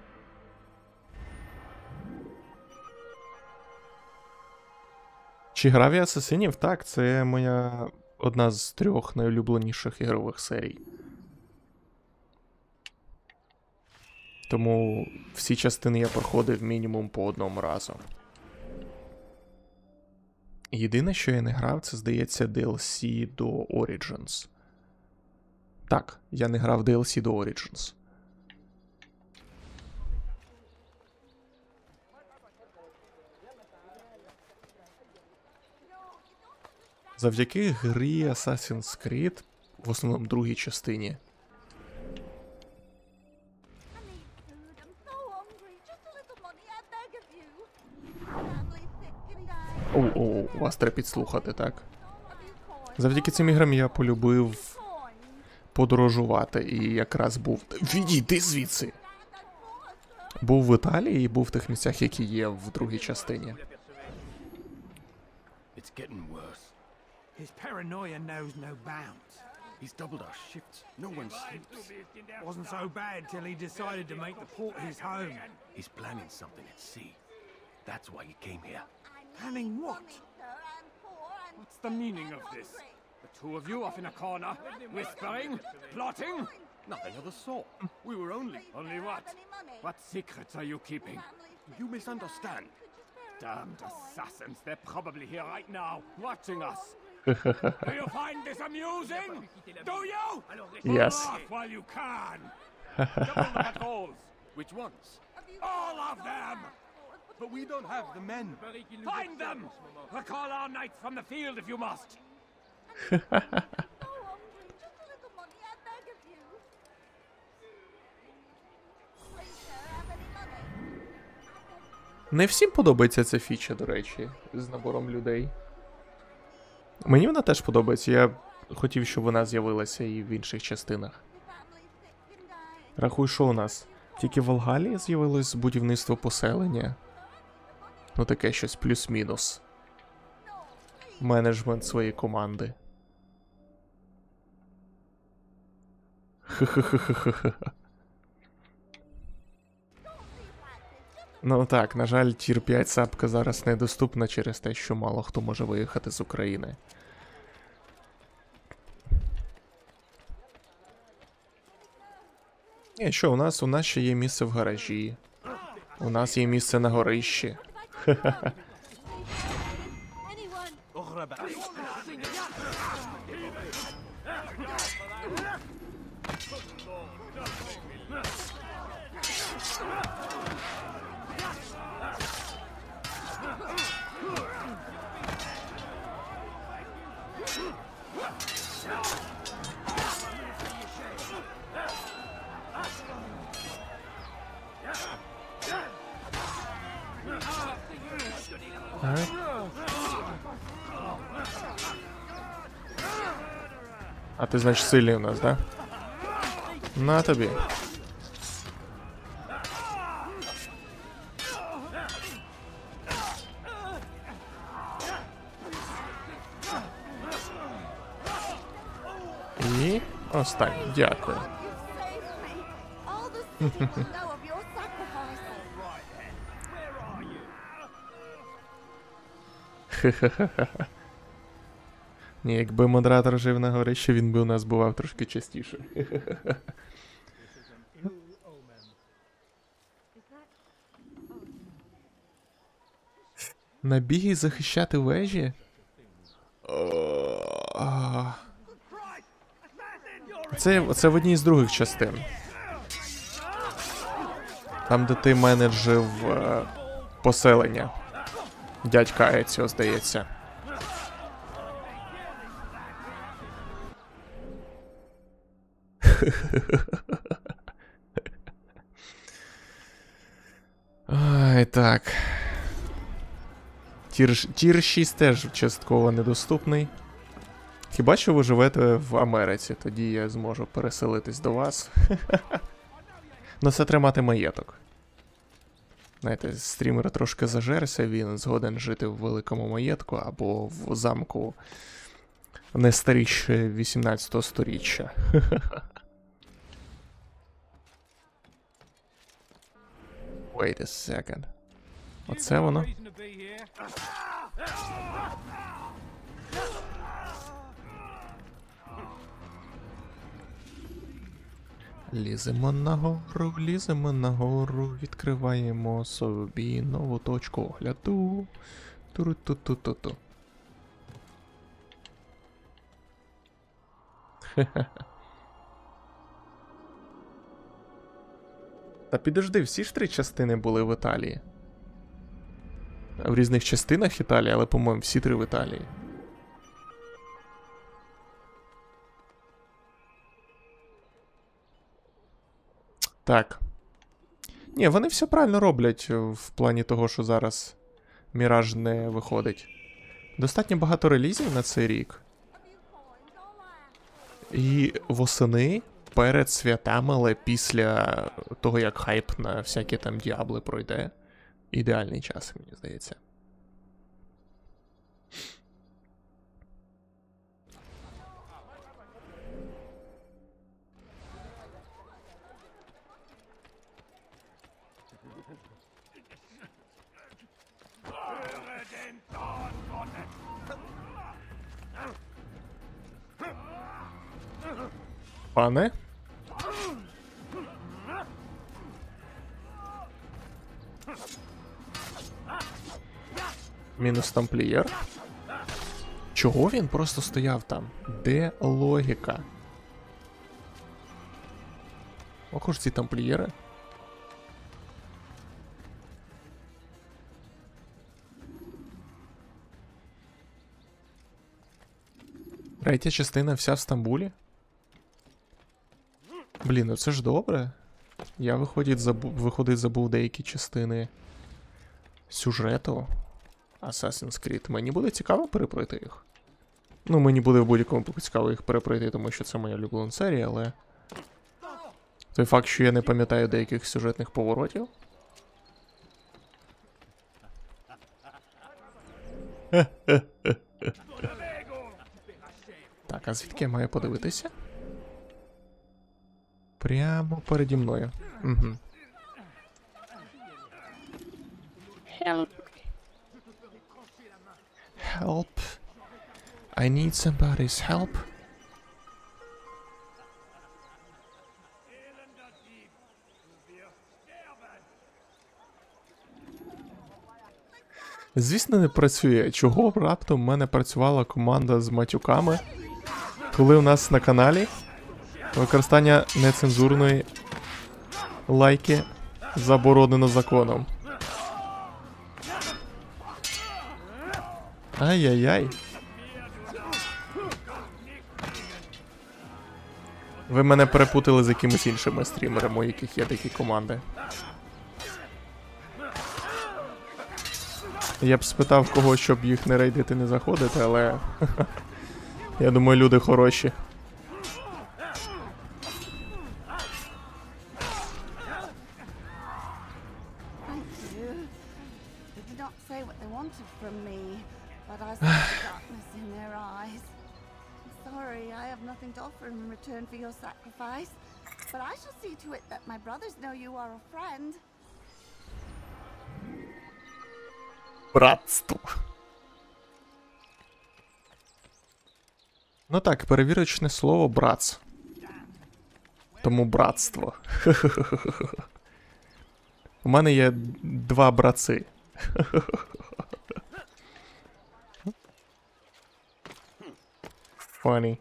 Чи грав я Асасинів? Так, це моя одна з трьох найулюбленіших ігрових серій. Тому всі частини я проходив мінімум по одному разу. Єдине, що я не грав, це, здається, ді ел сі до Origins. Так, я не грав ді ел сі до Origins. Завдяки грі Assassin's Creed, в основному другій частині. Оу, оу, вас треба підслухати, так? Завдяки цим іграм я полюбив подорожувати і якраз був... Відійди звідси! Був в Італії і був в тих місцях, які є в другій частині. His paranoia knows no bounds. He's doubled our shifts. No one sleeps. Wasn't so bad till he decided to make the port his home. He's planning something at sea. That's why he came here. Planning what? What's the meaning of this? The two of you off in a corner, whispering, plotting? Nothing of the sort. We were only... Only what? What secrets are you keeping? You misunderstand. Damned assassins, they're probably here right now, watching us. Do you find this amusing? Do you? Yes. Laugh while you can. Double the patrols. Which ones? All of them. But we don't have the men. Find them. Recall our knights from the field if you must. Не всім подобається ця фіча, до речі, з набором людей. Мені вона теж подобається, я хотів, щоб вона з'явилася і в інших частинах. Рахуй, що у нас? Тільки в Волгалії з'явилось будівництво поселення. Ну таке щось плюс-мінус. Менеджмент своєї команди. Хе-хе-хе-хе-хе. Ну так, на жаль, тір п'ять сапка зараз недоступна через те, що мало хто може виїхати з України. Ні, що, у нас, у нас ще є місце в гаражі. У нас є місце на горищі. Ха-ха-ха. Ага. А ти, значить, сильний у нас, да? На тобі. І останній, дякую. Хе-хе-хе-хе. Ні, якби модератор жив на горищі, він би у нас бував трошки частіше. Набіги захищати вежі? Це, це в одній з других частин. Там, де ти менеджив е, поселення. Дядька Еціо, здається. Ай, так. Тір, тір шість теж частково недоступний. Хіба що ви живете в Америці, тоді я зможу переселитись до вас. Ну це тримати маєток. Знаєте, стрімер трошки зажерся, він згоден жити в великому маєтку або в замку не старіше вісімнадцятого сторіччя. Wait a second. Оце воно? Ліземо нагору, ліземо нагору, відкриваємо собі нову точку огляду. Туру-ту-ту-ту-ту. Хе-хе. Та підожди, всі ж три частини були в Італії. В різних частинах Італії, але, по-моєму, всі три в Італії. Так. Ні, вони все правильно роблять в плані того, що зараз Міраж не виходить. Достатньо багато релізів на цей рік. І восени перед святами, але після того, як хайп на всякі там діабли пройде. Ідеальний час, мені здається. Пане? Мінус тамплієр. Чого він просто стояв там? Де логіка? Ох уж ці тамплієри. Третя частина вся в Стамбулі? Блін, ну це ж добре. Я виходить забув, виходить забув деякі частини сюжету Assassin's Creed. Мені буде цікаво перепройти їх. Ну, мені буде в будь-якому випадку цікаво їх перепройти, тому що це моя улюблена серія, але... Той факт, що я не пам'ятаю деяких сюжетних поворотів. Так, а звідки я маю подивитися? Прямо переді мною. Угу. Help. Help. I need somebody's help. Звісно, не працює. Чого б раптом в мене працювала команда з матюками, коли у нас на каналі використання нецензурної лайки заборонено законом. Ай-яй-яй. Ви мене перепутали з якимись іншими стрімерами, у яких є такі команди. Я б спитав кого, щоб їх не рейдити, не заходити, але... Я думаю, люди хороші. Братство. Ну так, перевірочне слово братс. Тому братство. У мене є два братці. Funny.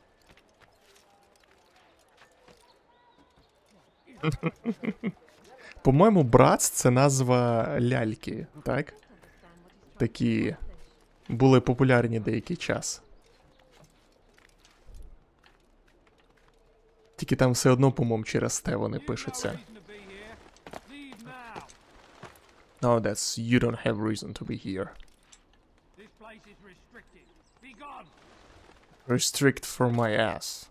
По-моєму, братс це назва ляльки, так? Такі були популярні деякий час. Тільки там все одно, по-моєму, через те вони пишуться. No, that's... You don't have reason to be here. Restrict for my ass.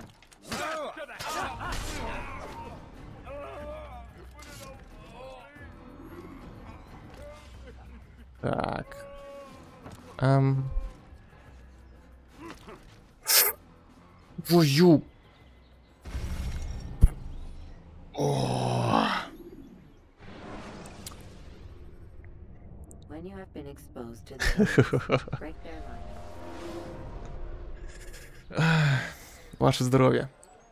Так. Ем... Твою... О. When you have been exposed to the break their line. Ваше здоров'я.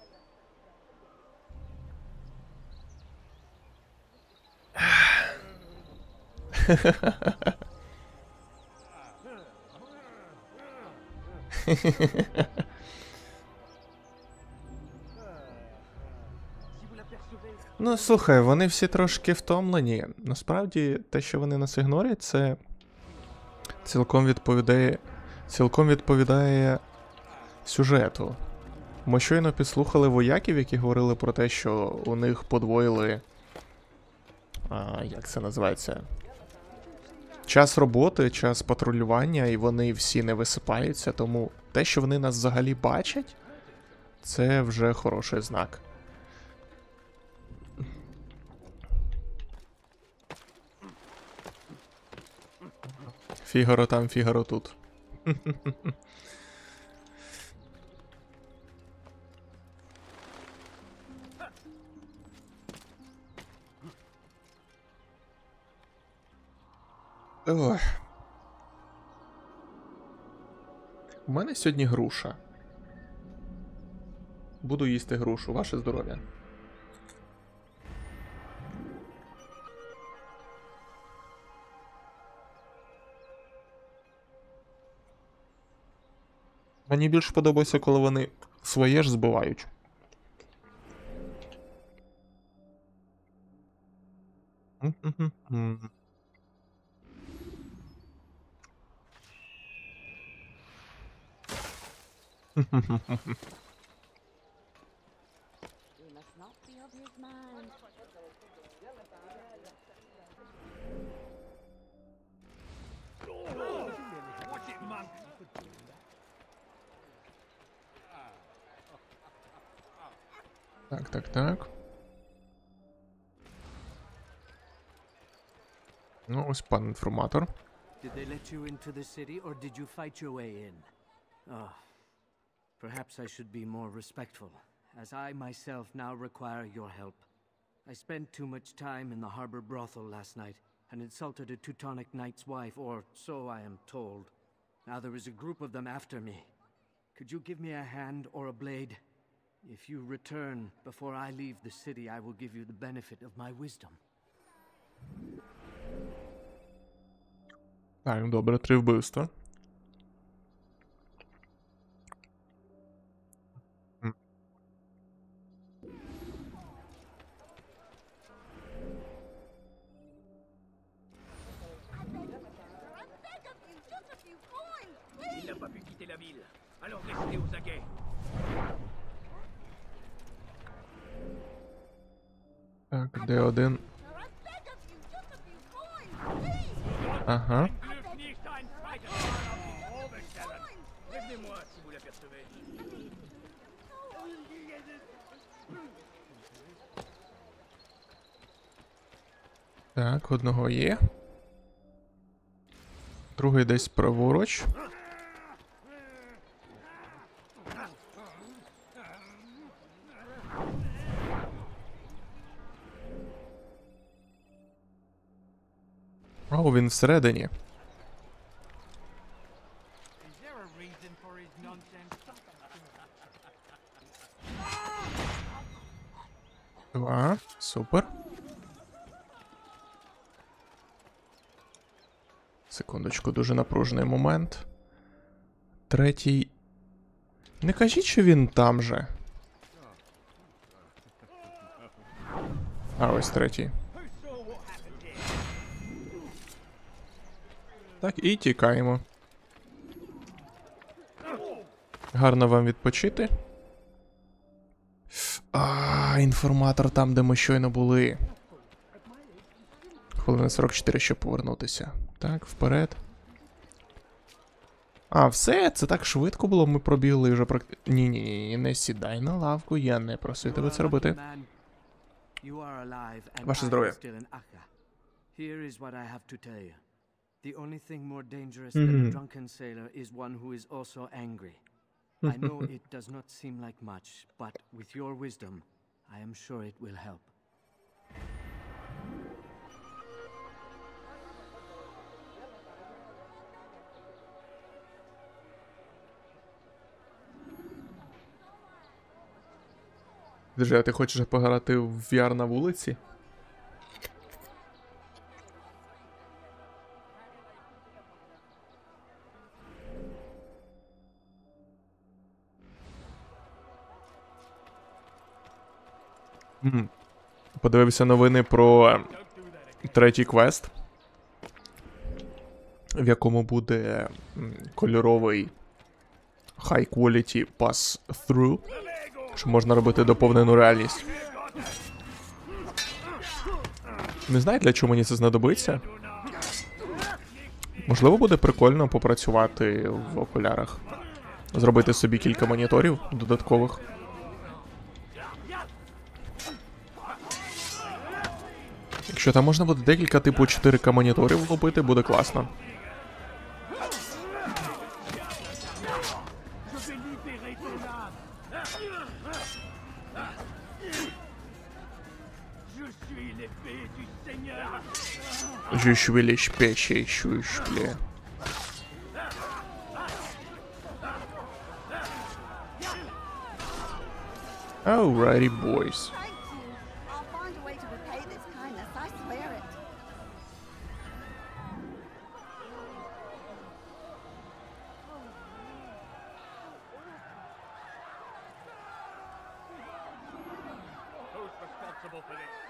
Ну, слухай, вони всі трошки втомлені. Насправді, те, що вони нас ігнорять, це цілком відповідає, цілком відповідає сюжету. Ми щойно підслухали вояків, які говорили про те, що у них подвоїли... А, як це називається? Час роботи, час патрулювання, і вони всі не висипаються, тому те, що вони нас взагалі бачать, це вже хороший знак. Фігаро там, Фігаро тут. Ох. У мене сьогодні груша. Буду їсти грушу. Ваше здоров'я. Мені більше подобається, коли вони своє ж збивають. М-м-м-м. We must not be of his mind. Watch it, monk! Так, так, так. Ну, ось пан інформатор. Did they let you into the city, or did you fight your way in? Oh, perhaps I should be more respectful, as I myself now require your help. I spent too much time in the harbor brothel last night, and insulted a Teutonic knight's wife, or so I am told. Now there is a group of them after me. Could you give me a hand or a blade? If you return before I leave the city, I will give you the benefit of my wisdom. Так, добре, три вбивства. М. Il n'a pas pu quitter la ville. Alors restez aux aguets. Так, де один? Ага. Prévenez-moi si vous l'apercevez. Так, одного є. Другий десь праворуч. О, він всередині. Is there a reason for his nonsense? Два. Супер. Секундочку, дуже напружений момент. Третій. Не кажіть, що він там же. А, ось третій. Так, і тікаємо. Гарно вам відпочити. А, інформатор там, де ми щойно були. Хвилина сорок чотири, щоб повернутися. Так, вперед. А, все, це так швидко було, ми пробігли вже практи... Ні-ні-ні, не сідай на лавку, я не просив тебе це робити. Ваше здоров'я. Here is what I have to tell you. The only thing more dangerous than a drunken sailor is one who is also angry. I know it does not seem like much, but with your wisdom, I am sure it will help. Держи, а ти хочеш пограти в ві ар на вулиці? М. Подивився новини про третій квест, в якому буде м, кольоровий high quality pass through, що можна робити доповнену реальність. Не знаю, для чого мені це знадобиться. Можливо, буде прикольно попрацювати в окулярах. Зробити собі кілька моніторів додаткових. Якщо там можна буде декілька типу чотири ка моніторів влупити, буде класно. Je suis les péchés, je suis Alrighty, boys. I'll find a way to repay this kindness, I swear it. trouble for this.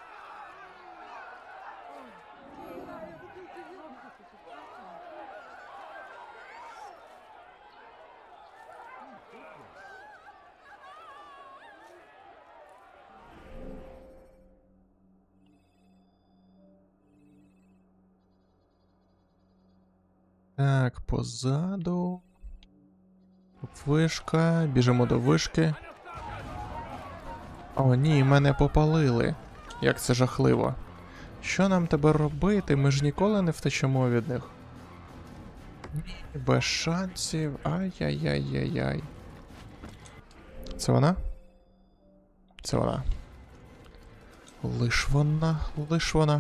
Так, позаду. Вишка, біжимо до вишки. О, ні, мене попалили. Як це жахливо. Що нам тепер робити? Ми ж ніколи не втечемо від них. Ні, без шансів. Ай-яй-яй-яй-яй. Це вона? Це вона. Лиш вона, лиш вона.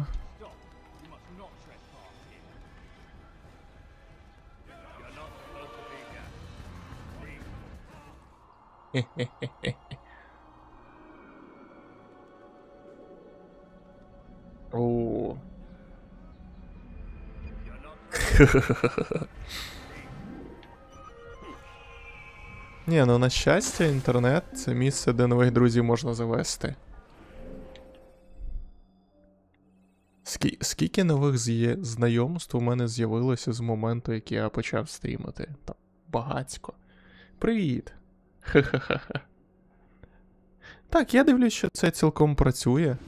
Хе-хе-хе-хе. О. Ні, ну на щастя, інтернет — це місце, де нових друзів можна завести. Скі... Скільки нових з'є... знайомств у мене з'явилося з моменту, як я почав стрімити? Там багацько. Привіт! Ха-ха-ха. Так, я дивлюсь, що це цілком працює.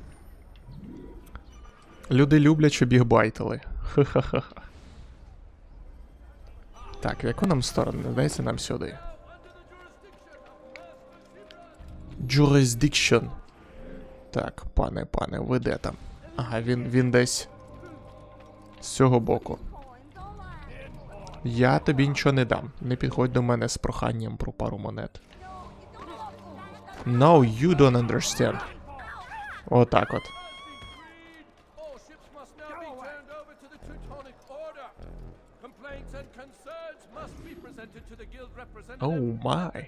Люди люблять, щоб їх байтили. Ха-ха-ха. Так, в яку нам сторону? Дайте нам сюди. Jurisdiction. Так, пане, пане, ви де там? Ага, він, він десь з цього боку. Я тобі нічого не дам. Не підходь до мене з проханням про пару монет. No, you don't understand. Отак от. Oh my.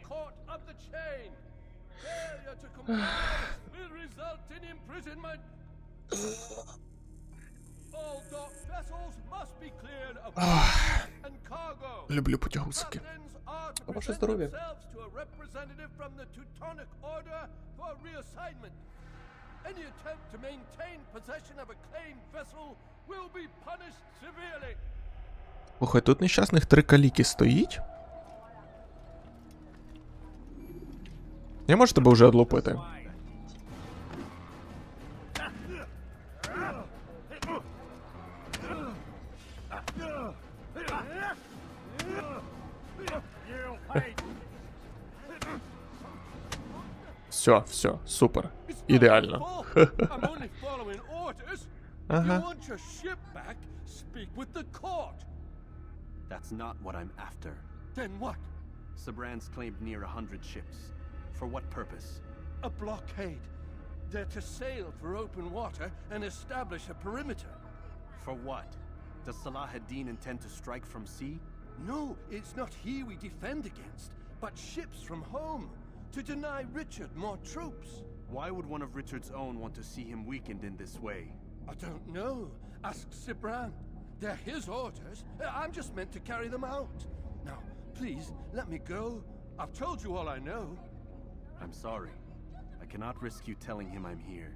Люблю потягусики. А ваше здоров'я. Слухай, тут нещасних три каліки стоїть. Я можу тебе вже одлупити? Все, все, супер. Ідеально. Ага. That's not what I'm after. Then what? Sabrans claimed near a hundred ships. For what purpose? A blockade. They're to sail for open water and establish a perimeter. For what? Does Salah ad-Din intend to strike from sea? No, it's not he we defend against, but ships from home, to deny Richard more troops. Why would one of Richard's own want to see him weakened in this way? I don't know. Ask Sibran. They're his orders. I'm just meant to carry them out. Now, please, let me go. I've told you all I know. I'm sorry. I cannot risk you telling him I'm here.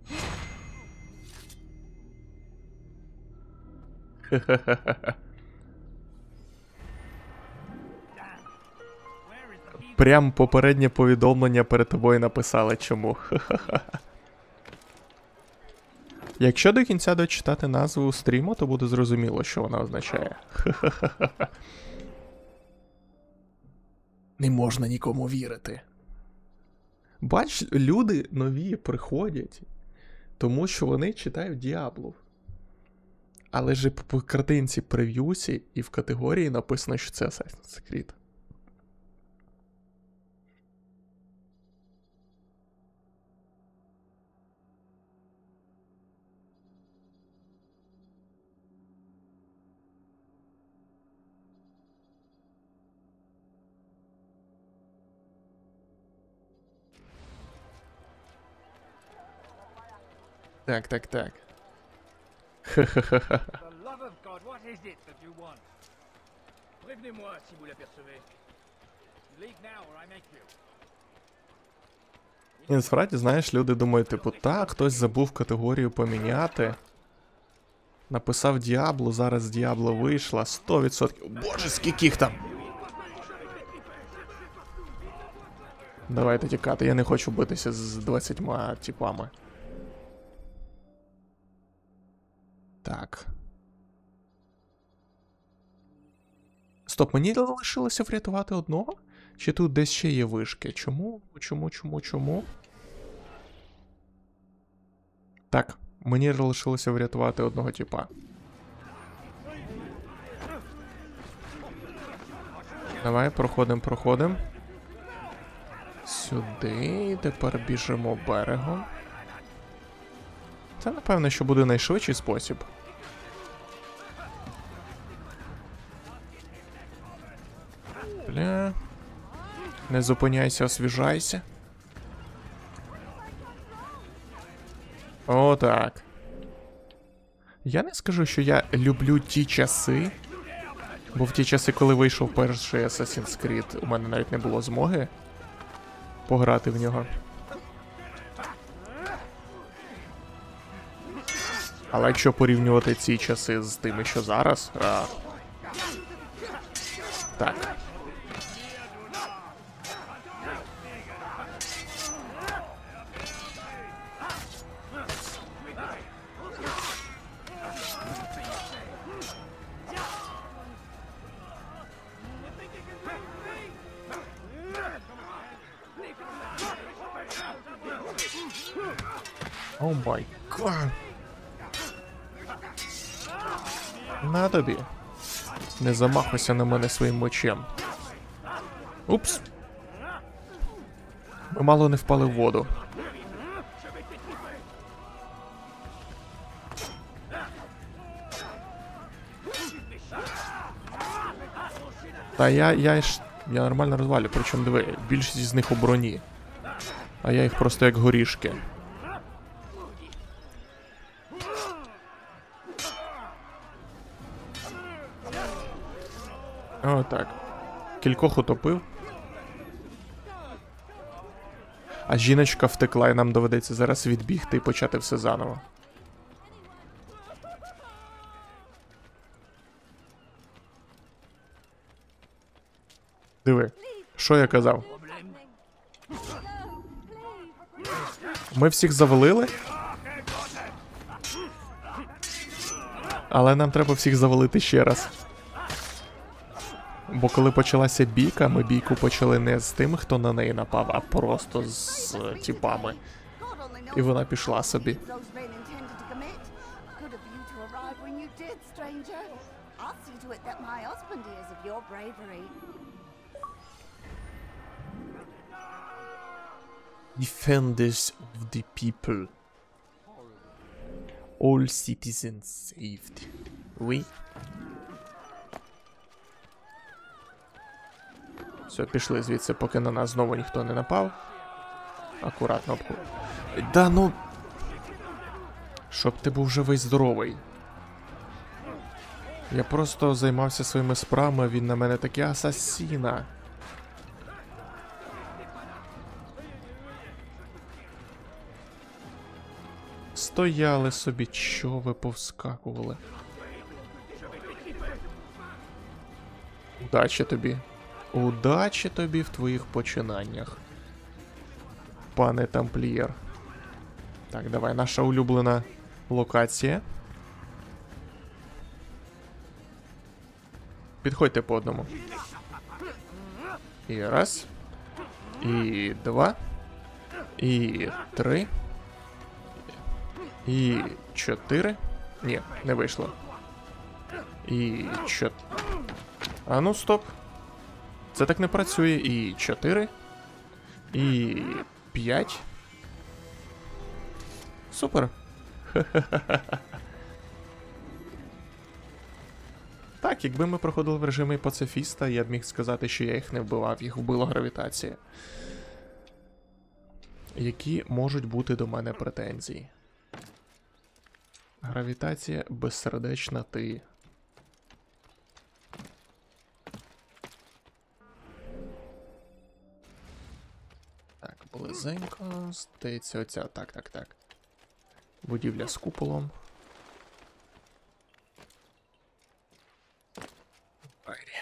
Прям попереднє повідомлення перед тобою написали чому. Якщо до кінця дочитати назву стріму, то буде зрозуміло, що вона означає. Не можна нікому вірити. Бач, люди нові приходять, тому що вони читають Діаблу. Але ж по картинці прев'юсі і в категорії написано, що це Assassin's Creed. Так, так, так. Ха-ха-ха-ха. Prévenez-moi si vous l'apercevez. Leave now or I make you. І насправді, знаєш, люди думають, типу, так, хтось забув категорію поміняти. Написав Діабло, зараз Діабло вийшла, сто відсотків. Боже, скільки їх там! Давайте тікати, я не хочу битися з двадцятьма типами. Так. Стоп, мені лишилося врятувати одного? Чи тут десь ще є вишки? Чому? Чому, чому, чому? Так, мені лишилося врятувати одного типа. Давай, проходимо, проходимо. Сюди, тепер біжимо берегом. Це, напевно, що буде найшвидший спосіб. Бля. Не зупиняйся, освіжайся. Отак. Я не скажу, що я люблю ті часи. Бо в ті часи, коли вийшов перший Assassin's Creed, у мене навіть не було змоги пограти в нього. Але якщо порівнювати ці часи з тими, що зараз... А... Так. О май гад. На тобі. Не замахуйся на мене своїм мечем. Упс. Ми мало не впали в воду. Та я, я ж, я нормально розвалю, причому диви, більшість з них у броні. А я їх просто як горішки. О, так. Кількох утопив. А жіночка втекла, і нам доведеться зараз відбігти і почати все заново. Диви, що я казав? Ми всіх завалили? Але нам треба всіх завалити ще раз. Бо коли почалася бійка, ми бійку почали не з тим, хто на неї напав, а просто з тіпами. І вона пішла собі. Defenders of the people. All citizens saved. Oui. Все, пішли звідси, поки на нас знову ніхто не напав. Акуратно обход. Да ну... Щоб ти був живий здоровий. Я просто займався своїми справами, він на мене таке асасіна. Стояли собі, чо ви повскакували. Удачі тобі. Удачі тобі в твоїх починаннях, пане тамплієр. Так, давай, наша улюблена локація. Підходьте по одному. І раз. І два. І три. І чотири. Ні, не вийшло. І чотири. А ну, стоп. Це так не працює. І чотири. І п'ять. Супер. Так, якби ми проходили в режимі пацифіста, я б міг сказати, що я їх не вбивав, їх вбила гравітація. Які можуть бути до мене претензії? Гравітація безсердечна ти. Так, були швидесенько. Здається, оця. Так, так, так. Будівля з куполом. Айрі.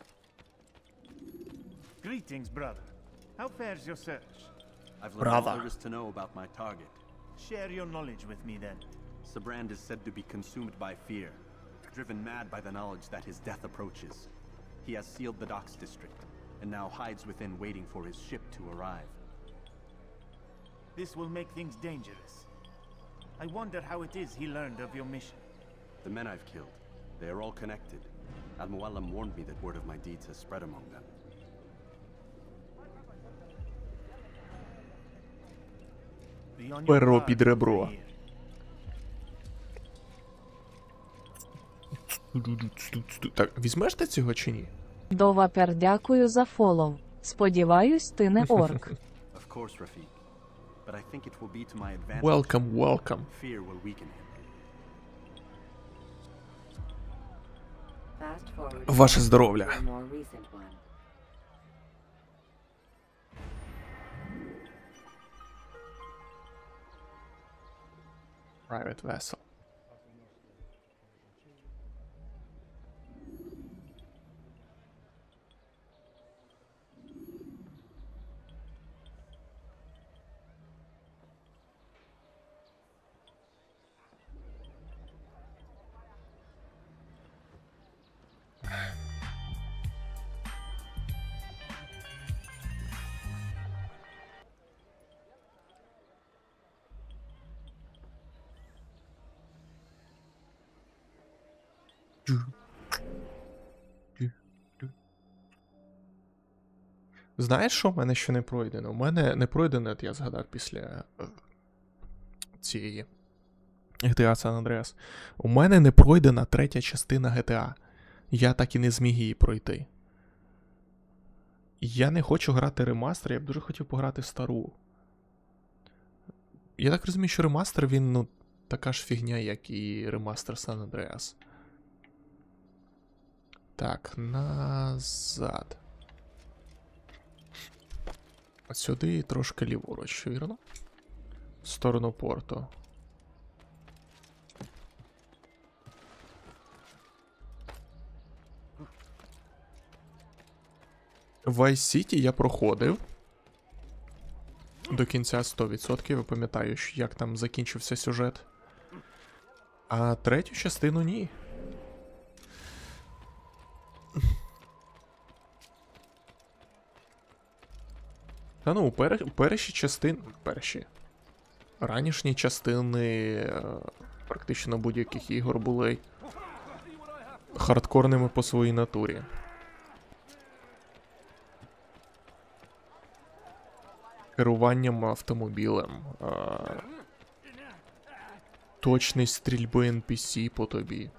Greetings, brother. How fares your search? I've learned all there is to know about my target. Share your knowledge with me then. Sibrand is said to be consumed by fear, driven mad by the knowledge that his death approaches. He has sealed the docks district, and now hides within waiting for his ship to arrive. This will make things dangerous. I wonder how it is he learned of your mission. The men I've killed, they are all connected. Al-Muallim warned me that word of my deeds has spread among them. Перо під ребро. Так, візьмеш ти цього чи ні? Довапер, дякую за фолов. Сподіваюсь, ти не орк. Of course, Rafiq. But I think it will be to my advantage. Welcome, welcome. Fear will weaken him. Ваше здоров'я. Private vessel. Знаєш, що в мене ще не пройдено? У мене не пройдено, от я згадав після е, цієї джі ті ей San Andreas. У мене не пройдена третя частина джі ті ей. Я так і не зміг її пройти. Я не хочу грати ремастер, я б дуже хотів пограти стару. Я так розумію, що ремастер, він, ну, така ж фігня, як і ремастер San Andreas. Так, назад. От сюди трошки ліворуч, вірно? В сторону порту. В Vice City я проходив. До кінця сто відсотків, я пам'ятаю, як там закінчився сюжет. А третю частину ні. Та ну, у пер... перші частини... Перші. Ранішні частини е... практично будь-яких ігор були хардкорними по своїй натурі. Керуванням автомобілем. Е... Точність стрільби ен пі сі по тобі.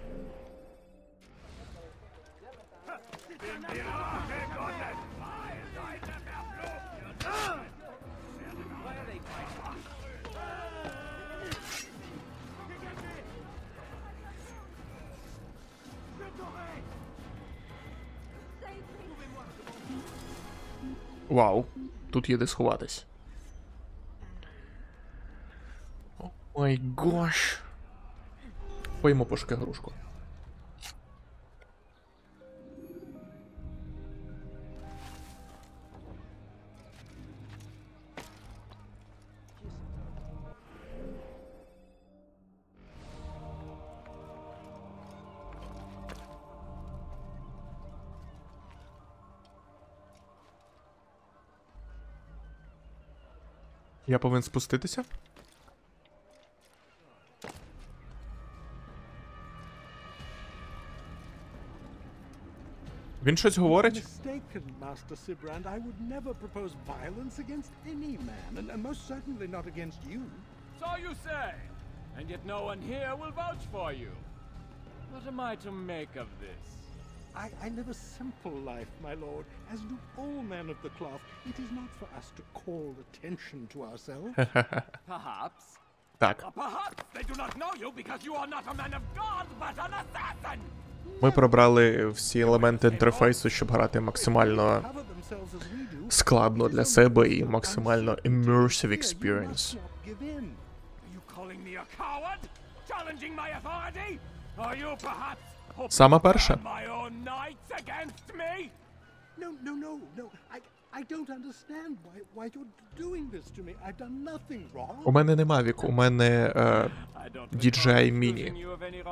Вау, тут є де сховатись. О май гош. Поїмо пошуки грушку. Я повинен спуститися? Він щось говорить? Mistaken, Master Sibrand. I would never propose violence against any man, and, and most certainly not against you. So you say, and yet no one here will vouch for you. What am I to make of this? I, I live a simple life, my lord, as do all men of the cloth. It is not for us to call attention to ourselves. Perhaps. Так. Perhaps they do not know you because you are not a man of God, but an assassin. Ми пробрали всі елементи інтерфейсу, щоб грати максимально складно для себе і максимально immersive experience. Сама перша. No, no, no, no. I, I don't understand why, why you're doing this to me. I've done nothing wrong. У мене не Mavic, у мене е, ді джей ай Mini.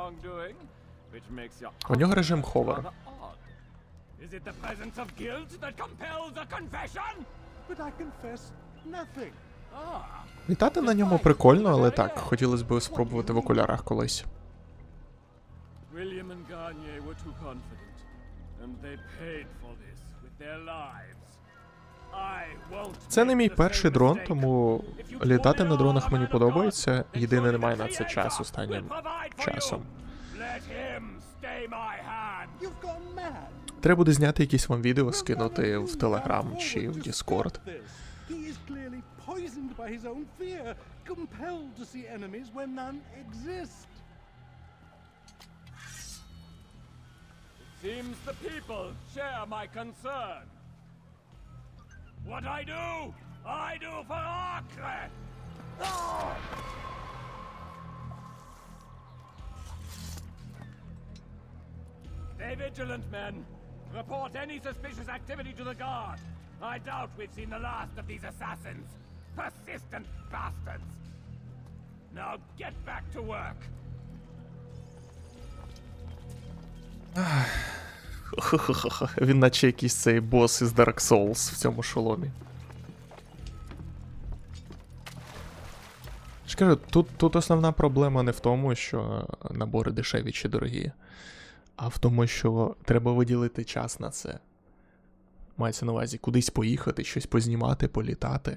У нього режим ховер. Is it the presence of guilt that compels a confession? But I confess nothing. Літати на ньому прикольно, але так, хотілося б спробувати в окулярах колись. William and Garnier were too confident, and they paid for this with their lives. I won't. Це не мій перший дрон, тому літати на дронах мені подобається. Єдине, немає на це час останнім часом. Let him stay my hand. You've gone mad. Треба буде зняти якісь вам відео, скинути в Telegram чи в Discord. He is clearly poisoned by his own fear, compelled to see enemies where none exist. Seems the people share my concern. What I do, I do for Acre. Oh! Stay vigilant, men. Report any suspicious activity to the guard. I doubt we've seen the last of these assassins. Persistent bastards. Now get back to work. Він наче якийсь цей бос із Dark Souls в цьому шоломі. Я ж кажу, тут, тут основна проблема не в тому, що набори дешеві чи дорогі, а в тому, що треба виділити час на це. Мається на увазі кудись поїхати, щось познімати, політати.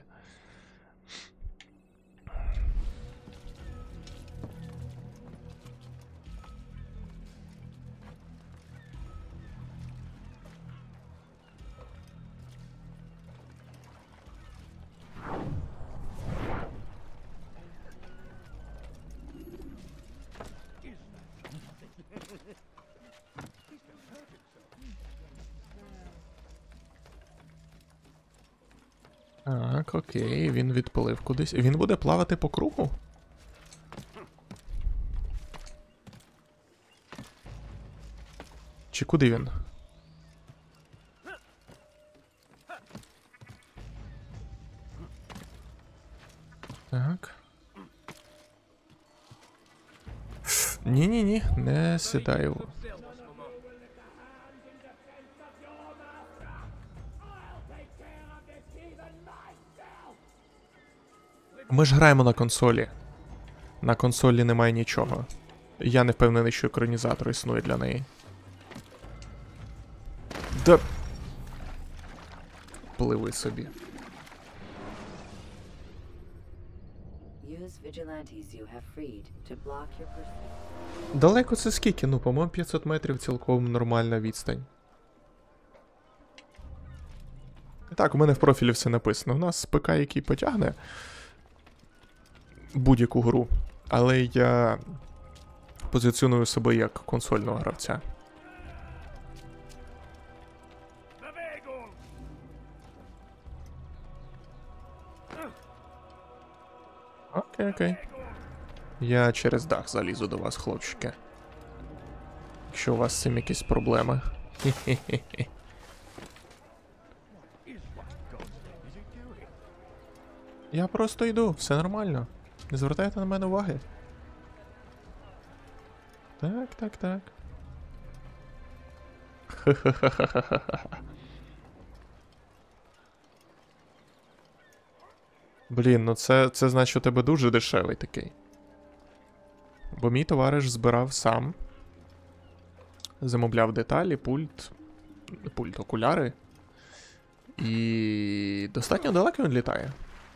Так, окей, він відпалив кудись. Він буде плавати по кругу? Чи куди він? Так. Ні-ні-ні, не сідаю. Ми ж граємо на консолі. На консолі немає нічого. Я не впевнений, що екранізатор існує для неї. Да... Пливи собі. Далеко це скільки? Ну, по-моєму, п'ятсот метрів цілком нормальна відстань. Так, у мене в профілі все написано. У нас ПК, який потягне будь-яку гру, але я позиціоную себе як консольного гравця. Окей, окей. Я через дах залізу до вас, хлопчики. Якщо у вас з цим якісь проблеми. Хе-хе-хе. Я просто йду, все нормально. Не звертайте на мене уваги. Так, так, так. Ха-ха-ха-ха-ха-ха. Блін, ну це, це значить у тебе дуже дешевий такий. Бо мій товариш збирав сам. Замовляв деталі, пульт. Пульт, окуляри. І достатньо далеко він літає.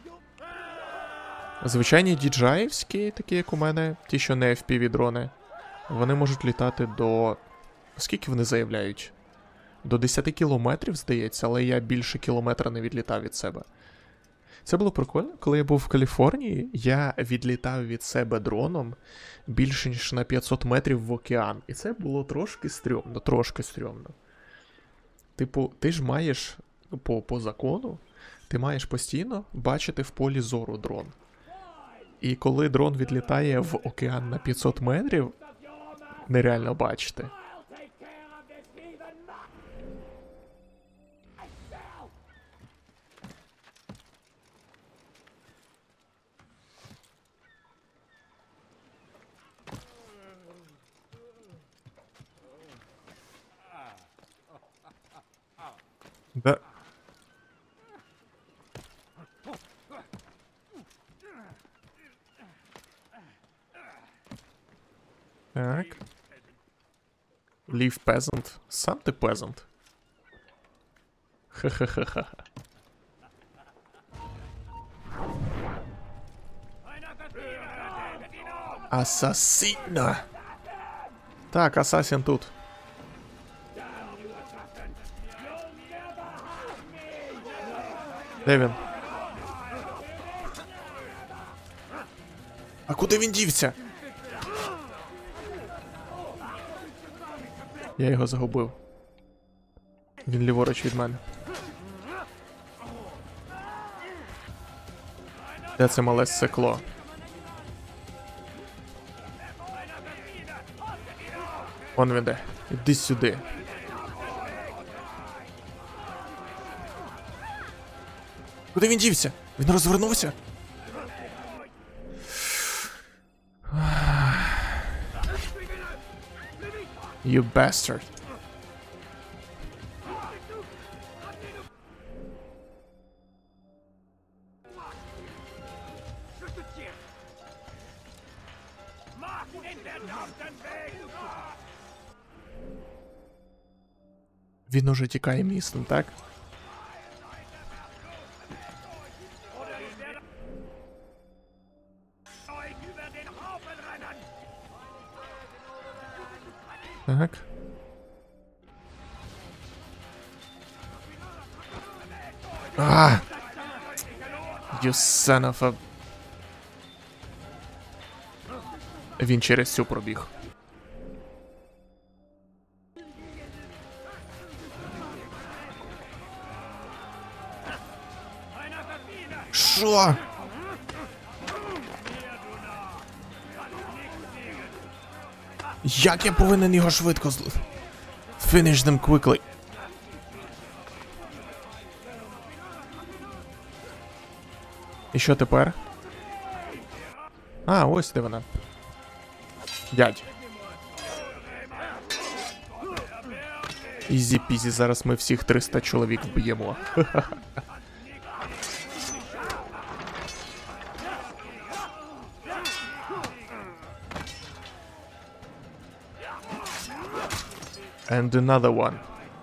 Звичайні ді джей ай-вські, такі як у мене, ті, що не еф пі ві-дрони, вони можуть літати до... Скільки вони заявляють? До десять кілометрів, здається, але я більше кілометра не відлітав від себе. Це було прикольно, коли я був в Каліфорнії, я відлітав від себе дроном більше, ніж на п'ятсот метрів в океан. І це було трошки стрьомно, трошки стрьомно. Типу, ти ж маєш по, по закону, ти маєш постійно бачити в полі зору дрон. І коли дрон відлітає в океан на п'ятсот метрів, нереально бачити. Да. Так. Leave peasant. Сам ти peasant. Ха-ха-ха-ха. Асасіно. Так, асасін тут. Де він? А куди він дівся? Я його загубив. Він ліворуч від мене. Де це мале секло? Вон він де. Іди сюди. Куди він дівся? Він розвернувся? You bastard. Він уже тікає містом, так? Так. А! You son of a... Він через цю пробіг. Шо? Як я повинен його швидко зл... Finish them quickly. І що тепер? А, ось де вона. Дядь. Ізі-пізі, зараз ми всіх триста чоловік вб'ємо. And another one.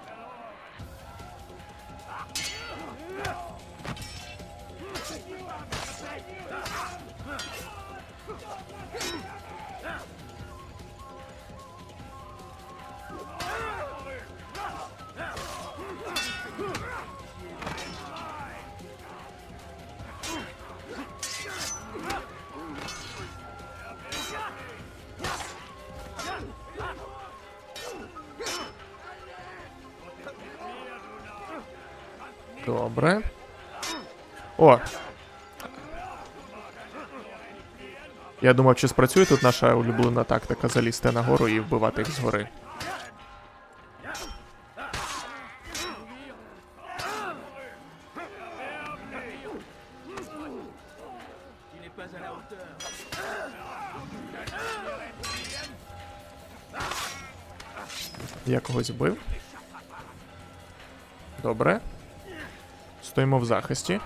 Добре. О! Я думав, чи спрацює тут наша улюблена тактика залізти нагору і вбивати їх згори. Я когось вбив. Добре. Стоїмо в захисті.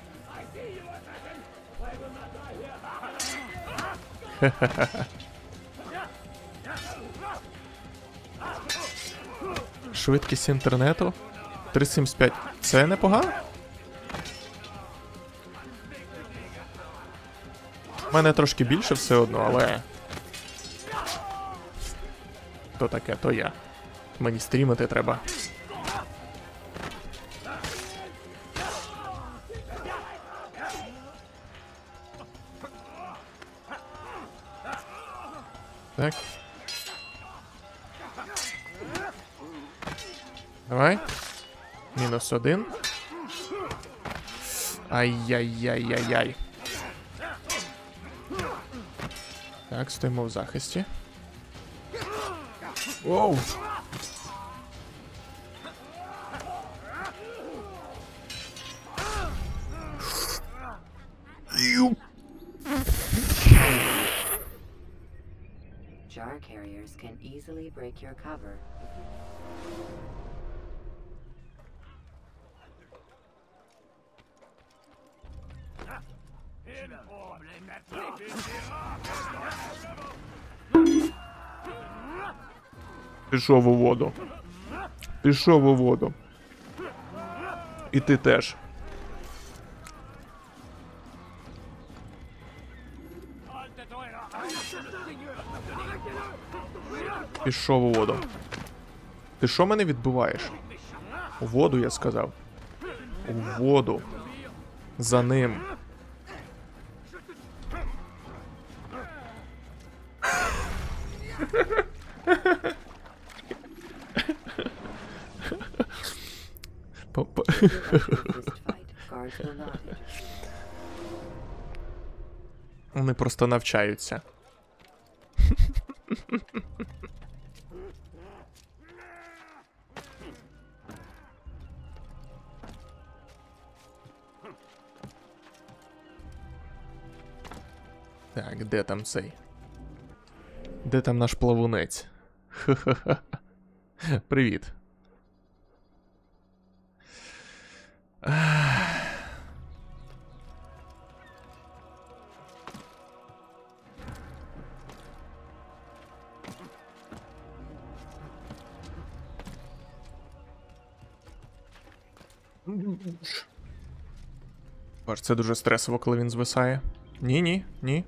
Хе-хе-хе. Швидкість інтернету. триста сімдесят п'ять. Це непогано? У мене трошки більше все одно, але... То таке, то я. Мені стрімити треба. Так. Давай. Мінус один. Ай-яй-яй-яй-яй. Так, стоїмо в захисті. Воу! Ю! Jar carriers can easily break your cover. Пішов у воду. Пішов у воду. І ти теж. Пішов у воду. Ти що мене відбиваєш? У воду, я сказав. У воду. За ним. Вони просто навчаються. Так, де там цей? Де там наш плавунець? Ха-ха-ха. Привіт. Бач, це дуже стресово, коли він звисає. Ні, ні, ні.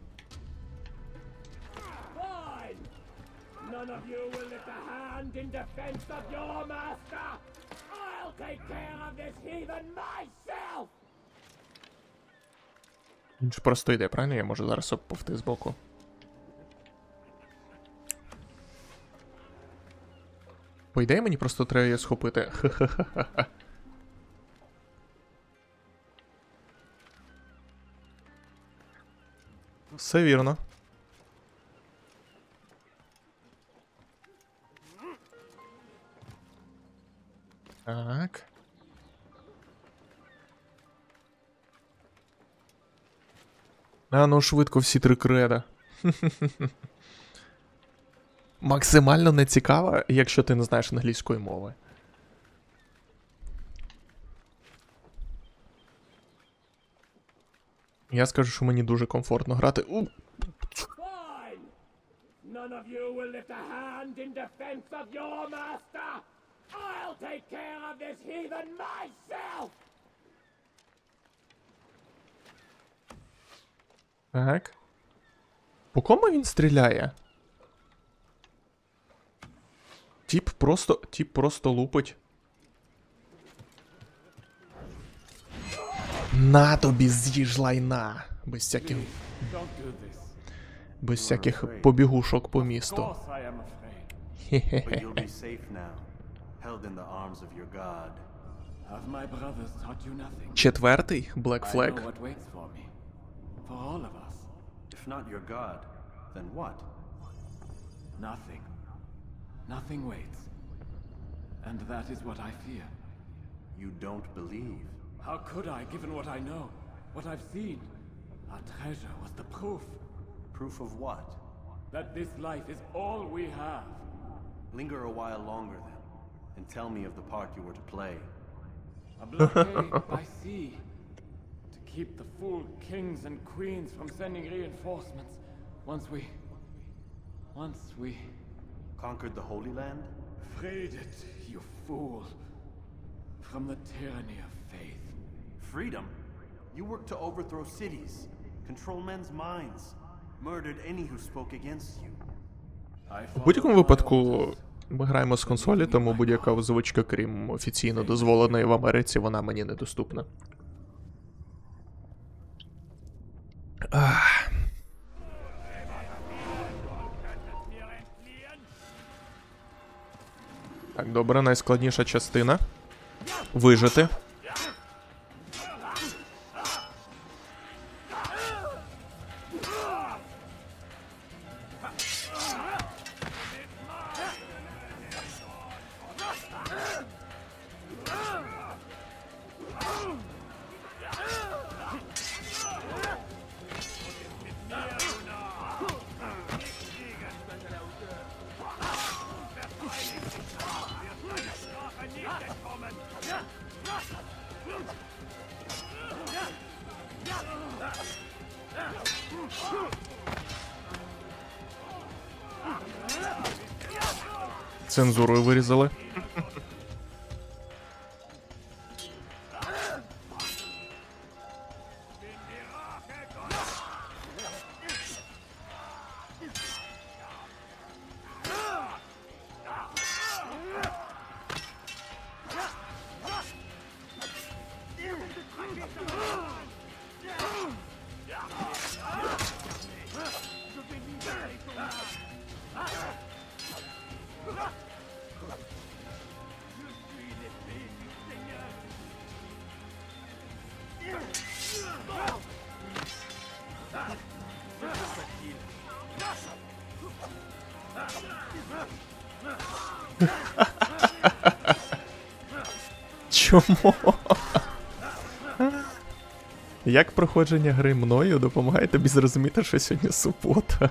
Він ж просто йде, правильно? Я можу зараз обповти збоку. По ідеї, мені просто треба її схопити. Ха-ха-ха-ха. Все вірно. Так. А ну швидко всі три креда. Максимально не цікаво, якщо ти не знаєш англійської мови. Я скажу, що мені дуже комфортно грати. У! Так. По кому він стріляє? Тіп просто, тіп просто лупить. На тобі з'їж лайна. Без всяких... Без всяких побігушок по місту. Хе-хе-хе. Четвертий? Black Flag? If not your god, then what? Nothing. Nothing waits. And that is what I fear. You don't believe. How could I, given what I know, what I've seen? Our treasure was the proof. Proof of what? That this life is all we have. Linger a while longer then, and tell me of the part you were to play. A blockade by sea. Keep the fool kings and queens from sending reinforcements. Once we... Once we... Conquered the Holy Land? Freed it, you fool. From the tyranny of faith. Freedom? You worked to overthrow cities, control men's minds, murdered any who spoke against you. У будь-якому випадку ми граємо з консолі, тому будь-яка озвучка, крім офіційно дозволеної в Америці, вона мені недоступна. Ах. Так, добре, найскладніша частина. Вижити. Цензурою вирізали. Чому? Як проходження гри мною допомагає тобі зрозуміти, що сьогодні субота?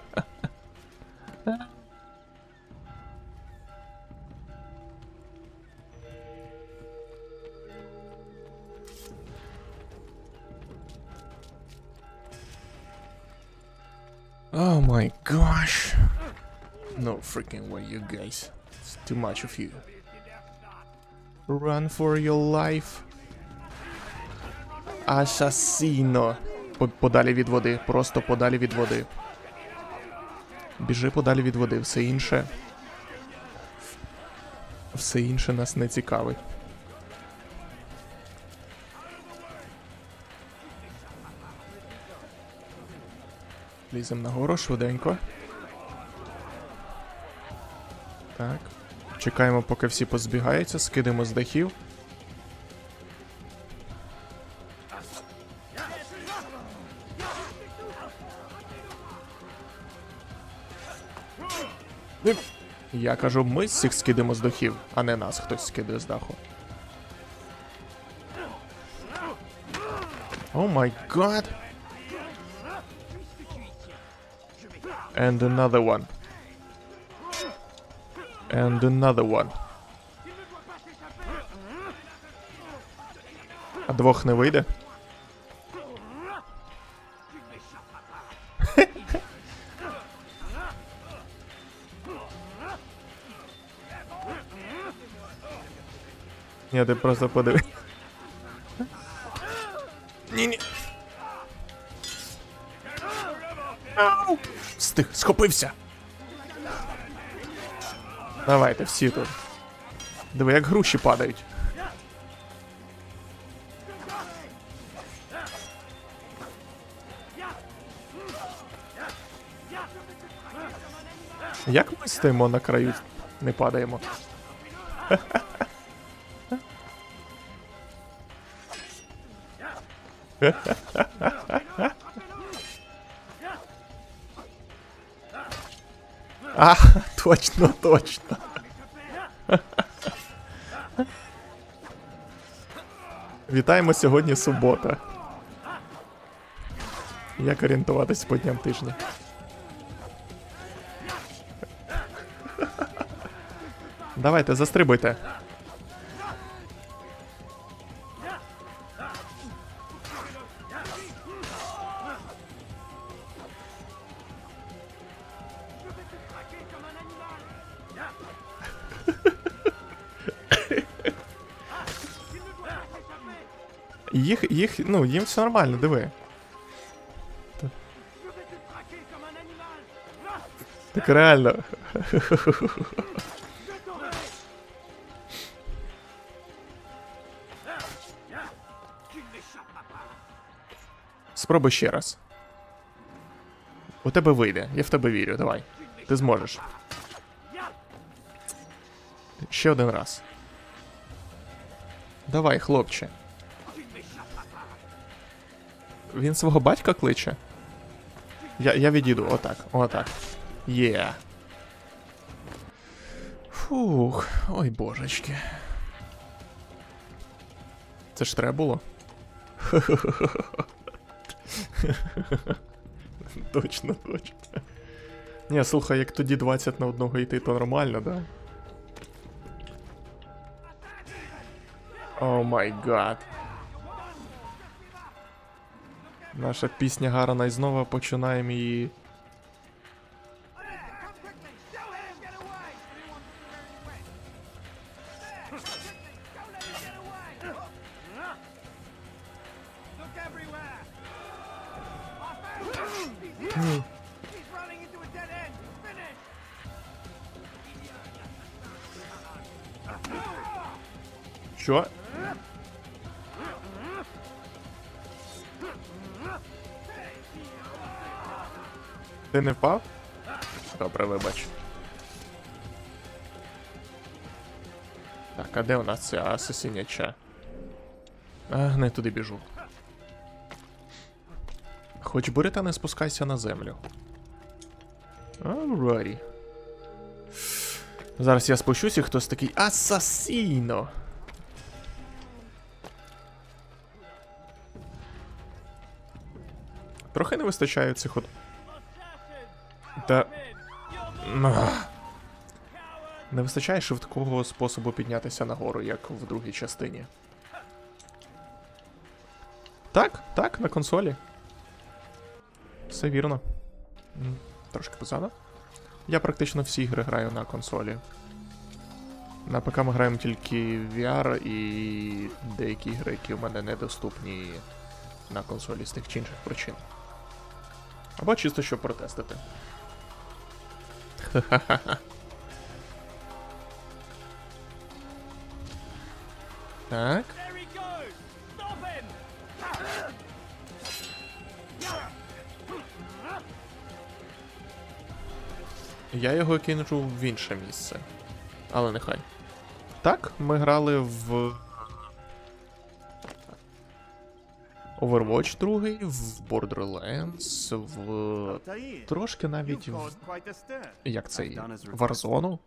Oh my gosh. No freaking way, you guys. It's too much of you. Run for your life. Асасіно. Подалі від води. Просто подалі від води. Біжи подалі від води. Все інше... Все інше нас не цікавить. Лізем нагору швиденько. Так. Чекаємо, поки всі позбігаються, скидаємо з дахів. Я кажу, ми всіх скидаємо з дахів, а не нас хтось скидає з даху. О май гад! And another one. And another one. А двох не вийде? Ні, ти просто подиви. Ні-ні. Встиг, схопився. Давайте, всі тут. Диви, як груші падають. Як ми стоїмо на краю, не падаємо? А, точно, точно. Вітаємо, сьогодні субота. Як орієнтуватись по дням тижня? Давайте, застрибуйте. Їх, їх, ну, їм все нормально, диви. Так реально. Спробуй ще раз. У тебе вийде, я в тебе вірю, давай. Ти зможеш. Ще один раз. Давай, хлопче. Він свого батька кличе? Я, я відійду, отак, отак. Є. Yeah. Фух, ой божечки. Це ж треба було? Точно, точно. Ні, слухай, як тоді двадцять на одного йти, то нормально, да? О май гад. Наша пісня гарна і знову починаємо її. Що? Ти не впав? Добре, вибач. Так, а де у нас ця асасиняча? А, не туди біжу. Хоч бери та не спускайся на землю. Alrighty. Зараз я спущусь і хтось такий асасіно. Трохи не вистачає цих от... Та... Не вистачає швидкого способу піднятися нагору, як в другій частині. Так, так, на консолі. Все вірно. Трошки позаду. Я практично всі ігри граю на консолі. На ПК ми граємо тільки ві ар і деякі ігри, які у мене недоступні на консолі з тих чи інших причин. Або чисто, щоб протестити. Ха-ха-ха. Так. Я його кинув в інше місце. Але нехай. Так, ми грали в Overwatch два, в Borderlands, в... Трошки навіть в... Як цей? Warzone.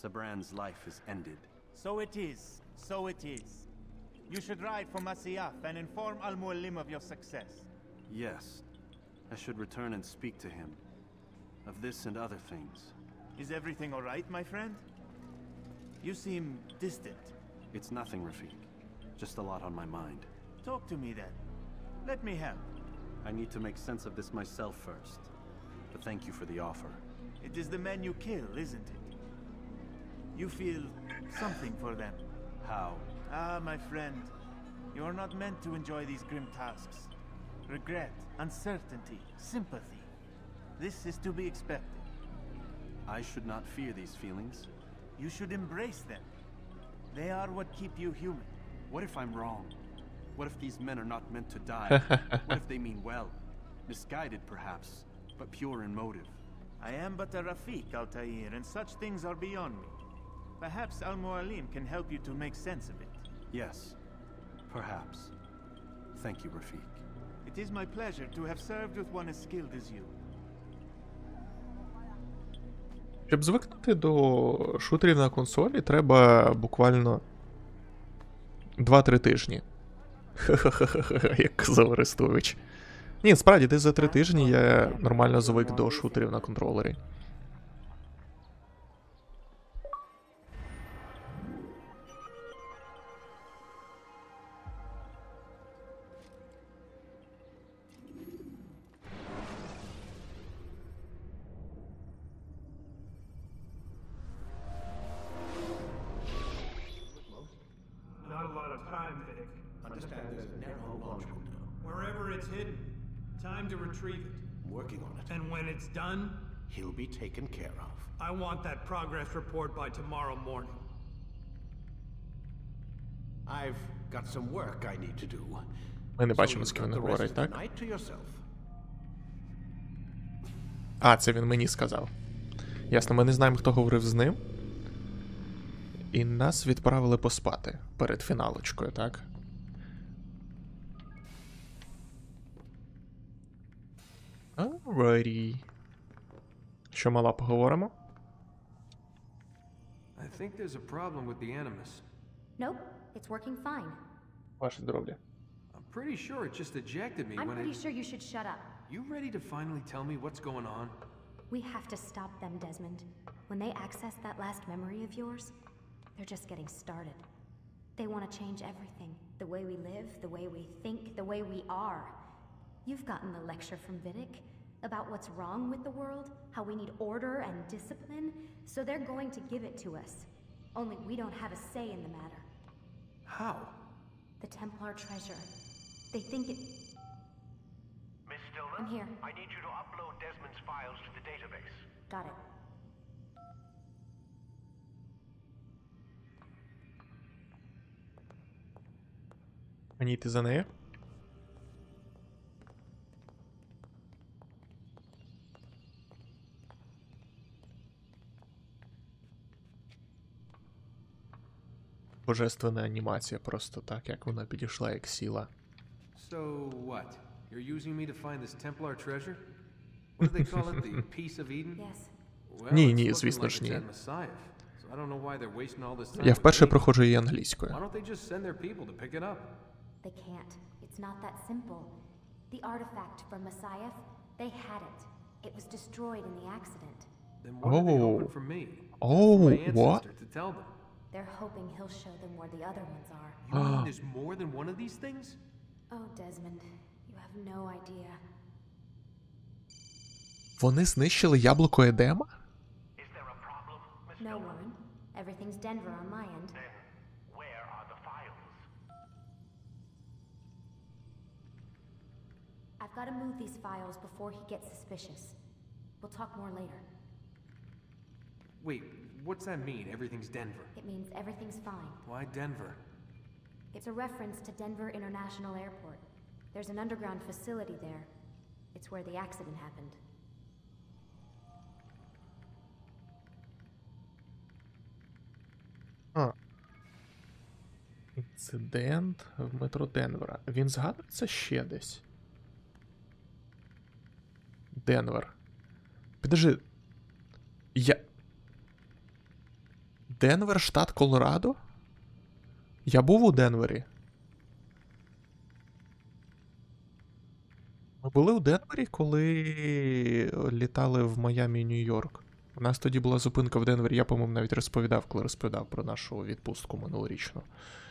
So it is. So it is. You should ride for Masyaf and inform Al-Mualim of your success. Yes. I should return and speak to him. Of this and other things. Is everything all right, my friend? You seem distant. It's nothing, Rafiq. Just a lot on my mind. Talk to me then. Let me help. I need to make sense of this myself first. But thank you for the offer. It is the men you kill, isn't it? You feel something for them. How? Ah, my friend. You are not meant to enjoy these grim tasks. Regret, uncertainty, sympathy. This is to be expected. I should not fear these feelings. You should embrace them. They are what keep you human. What if I'm wrong? What if these men are not meant to die? What if they mean well? Misguided, perhaps, but pure in motive. I am but a Rafiq, Altair, and such things are beyond me. Perhaps Al-Mualim can help you to make sense of it. Yes, perhaps. Thank you, Rafiq. It is my pleasure to have served with one as skilled as you. Щоб звикнути до шутерів на консолі, треба буквально два-три тижні. Ха-ха-ха-ха, як казав Арестович. Ні, справді, десь за три тижні я нормально звик до шутерів на контролері. To retrieve it. I'm working on it. And when it's done, he'll be taken care of. I want that progress report by tomorrow morning. I've got some work I need to do. Ми не бачимо, з ким він говорить, так? А, це він мені сказав. Ясно, ми не знаємо, хто говорив з ним. І нас відправили поспати перед фіналочкою, так? Alrighty. Що, мала, поговоримо? I think there's a problem with the Animus. Nope, it's working fine. Ваше здоров'я. I'm pretty sure it just ejected me I'm when pretty it... sure you should shut up. You ready to finally tell me what's going on? We have to stop them, Desmond. When they access that last memory of yours, they're just getting started. They want to change everything. The way we live, the way we think, the way we are. You've gotten the lecture from Vidic about what's wrong with the world, how we need order and discipline, so they're going to give it to us. Only we don't have a say in the matter. How? The Templar treasure. They think it... Miss Stillman? I'm here. I need you to upload Desmond's files to the database. Got it. Мені йти за нею? Божественна анімація просто так, як вона підійшла, як сіла. So what? You're using me to find this Templar treasure? What do they call it? The Piece of Eden? Yes. Well, Ні, it's ні, looking звісно like ж, it's ні. at Messiah, so I don't know why they're wasting all this time. Я with вперше me. проходжу її англійською. Why don't they just send their people to pick it up? They can't. It's not that simple. The artifact from Messiah, they had it. It was destroyed in the accident. Then what are they Oh. hoping from me? Oh, For my what? ancestor to tell them. They're hoping he'll show them where the other ones are. You mean there's more than one of these things? Oh, Desmond, you have no idea. Вони знищили яблуко Едема? No, Warren. Everything's Denver on my end. Then, where are the files? I've got to move these files before he gets suspicious. We'll talk more later. Wait, what's that mean? Everything's Denver. It means everything's fine. Why Denver? It's a reference to Denver International Airport. There's an underground facility there. It's where the accident happened. А. Інцидент в метро Денвера. Він згадується ще десь. Денвер. Підожди. Я... Денвер, штат Колорадо? Я був у Денвері. Ми були у Денвері, коли літали в Майамі і Нью-Йорк. У нас тоді була зупинка в Денвері, я, по-моєму, навіть розповідав, коли розповідав про нашу відпустку минулорічну.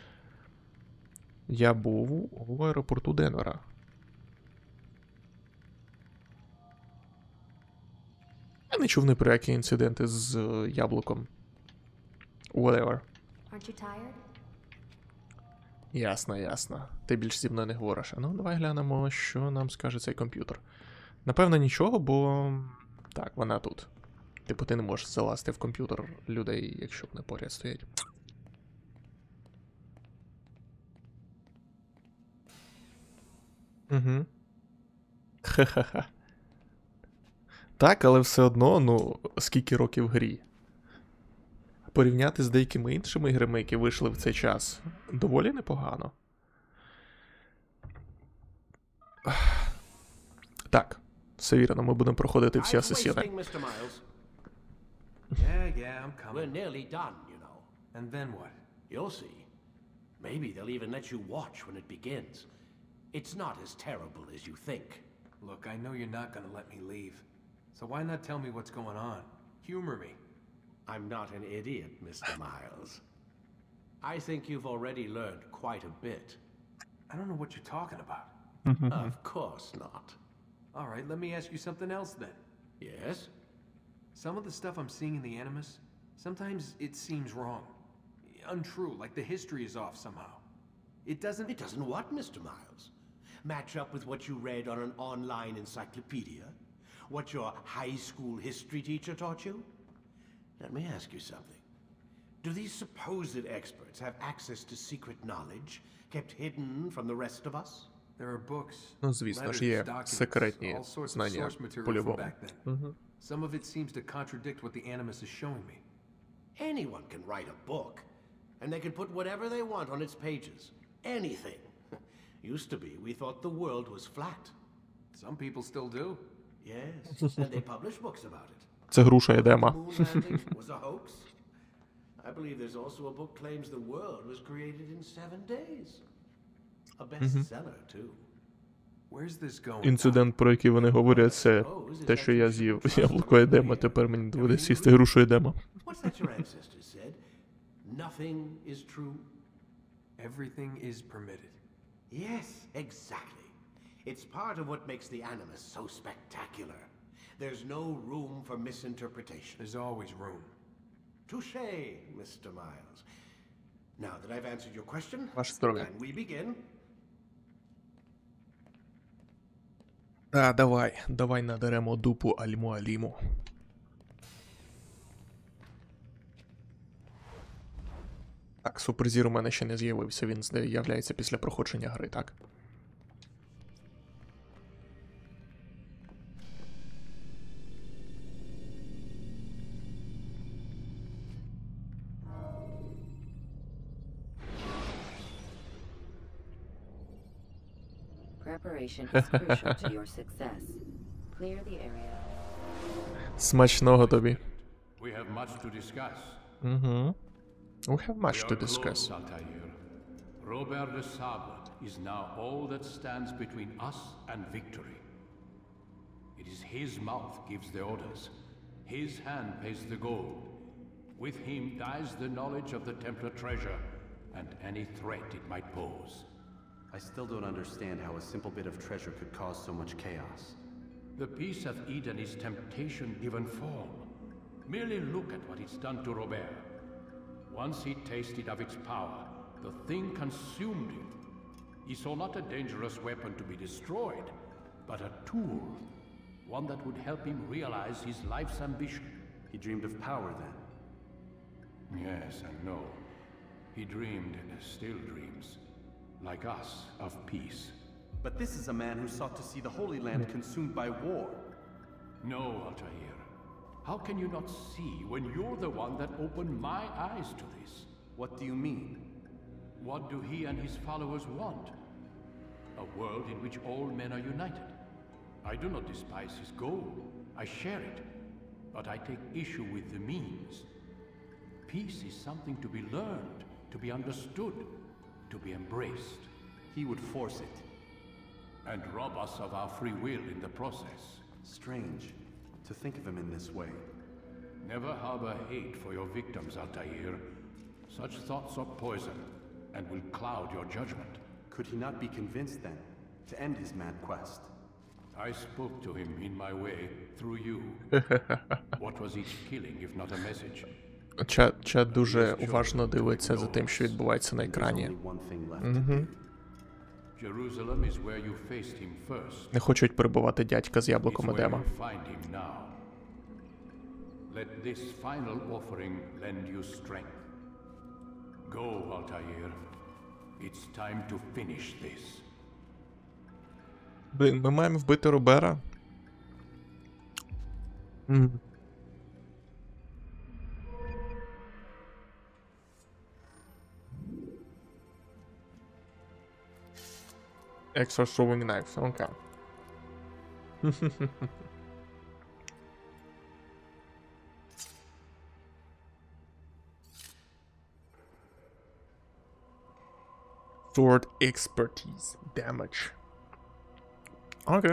Я був у аеропорту Денвера. Я не чув ні про які інциденти з е, яблуком. Whatever. Aren't you tired? Ясно, ясно. Ти більш зі мною не говориш. А ну, давай глянемо, що нам скаже цей комп'ютер. Напевно, нічого, бо... Так, вона тут. Типу, ти не можеш залазити в комп'ютер людей, якщо вони поряд стоять. Угу. Ха-ха-ха. Так, але все одно, ну, скільки років грі. Порівняти з деякими іншими іграми, які вийшли в цей час, доволі непогано. Так, все вірно, ми будемо проходити всі асасіни. mister Miles. Yeah, yeah, I'm coming. We're nearly done, you know. And then what? You'll see. Maybe they'll even let you watch when it begins. It's not as terrible as you think. Look, I know you're not gonna let me leave. So why not tell me what's going on? Humor me. I'm not an idiot, Mister Miles. I think you've already learned quite a bit. I don't know what you're talking about. Of course not. All right, let me ask you something else then. Yes? Some of the stuff I'm seeing in the Animus, sometimes it seems wrong. Untrue, like the history is off somehow. It doesn't... It doesn't what, Mister Miles? Match up with what you read on an online encyclopedia? What your high school history teacher taught you? Let me ask you something. Do these supposed experts have access to secret knowledge kept hidden from the rest of us? There are books, Ну, звісно ж, letters, є documents, секретні all sorts of знання source material from по-любому. back then. Мгм. Some of it seems to contradict what the Animus is showing me. Anyone can write a book, and they can put whatever they want on its pages. Anything. Used to be, we thought the world was flat. Some people still do. Yes, and they publish books about it. Це груша Едема. The moon landing was a hoax. I believe there's also a book claims the world was created in seven days. A bestseller, too. Where's this going? Інцидент, про який вони говорять, це те, що я з'їв яблуко Едема, тепер мені доведеться їсти грушу Едема. What's that your ancestors said? Nothing is true. Everything is permitted. Yes, exactly. It's part of what makes the Animus so spectacular. There's no room for misinterpretation. There's always room. Touché, Mister Miles. Now that I've answered your question, Ваше здоров'я. can we begin? А, давай, давай надеремо дупу Альму-Аліму. Так, суперзір у мене ще не з'явився, він з'являється після проходження гри, так? Preparation is crucial to your success. Clear the area. Смачного тобі. We have much to discuss. Угу. We have much We to are discuss. close, Altair. Robert de Sable is now all that stands between us and victory. It is his mouth gives the orders. His hand pays the gold. With him dies the knowledge of the Templar treasure and any threat it might pose. I still don't understand how a simple bit of treasure could cause so much chaos. The peace of Eden is temptation given form. Merely look at what it's done to Robert. Once he tasted of its power, the thing consumed him. He saw not a dangerous weapon to be destroyed, but a tool. One that would help him realize his life's ambition. He dreamed of power then? Yes and no. He dreamed, still dreams, like us, of peace. But this is a man who sought to see the Holy Land consumed by war. No, Altair. How can you not see when you're the one that opened my eyes to this? What do you mean? What do he and his followers want? A world in which all men are united. I do not despise his goal. I share it. But I take issue with the means. Peace is something to be learned, to be understood, to be embraced. He would force it. And rob us of our free will in the process. Strange to think of him in this way. Never harbor hate for your victims, Altair. Such thoughts are poison and will cloud your judgment. Could he not be convinced then to end his mad quest? I spoke to him in my way, through you. What was each killing, if not a message? Чат, чат дуже уважно дивиться за тим, що відбувається на екрані. Угу. Jerusalem is where you faced him first. Не хочуть перебувати дядька з яблуком It's where Едема. you find him now. Let this final offering lend you strength. Go, Altair. It's time to finish this. Блін, ми маємо вбити Робера? М. Extra throwing knives, окей. Sword expertise, damage. Окей.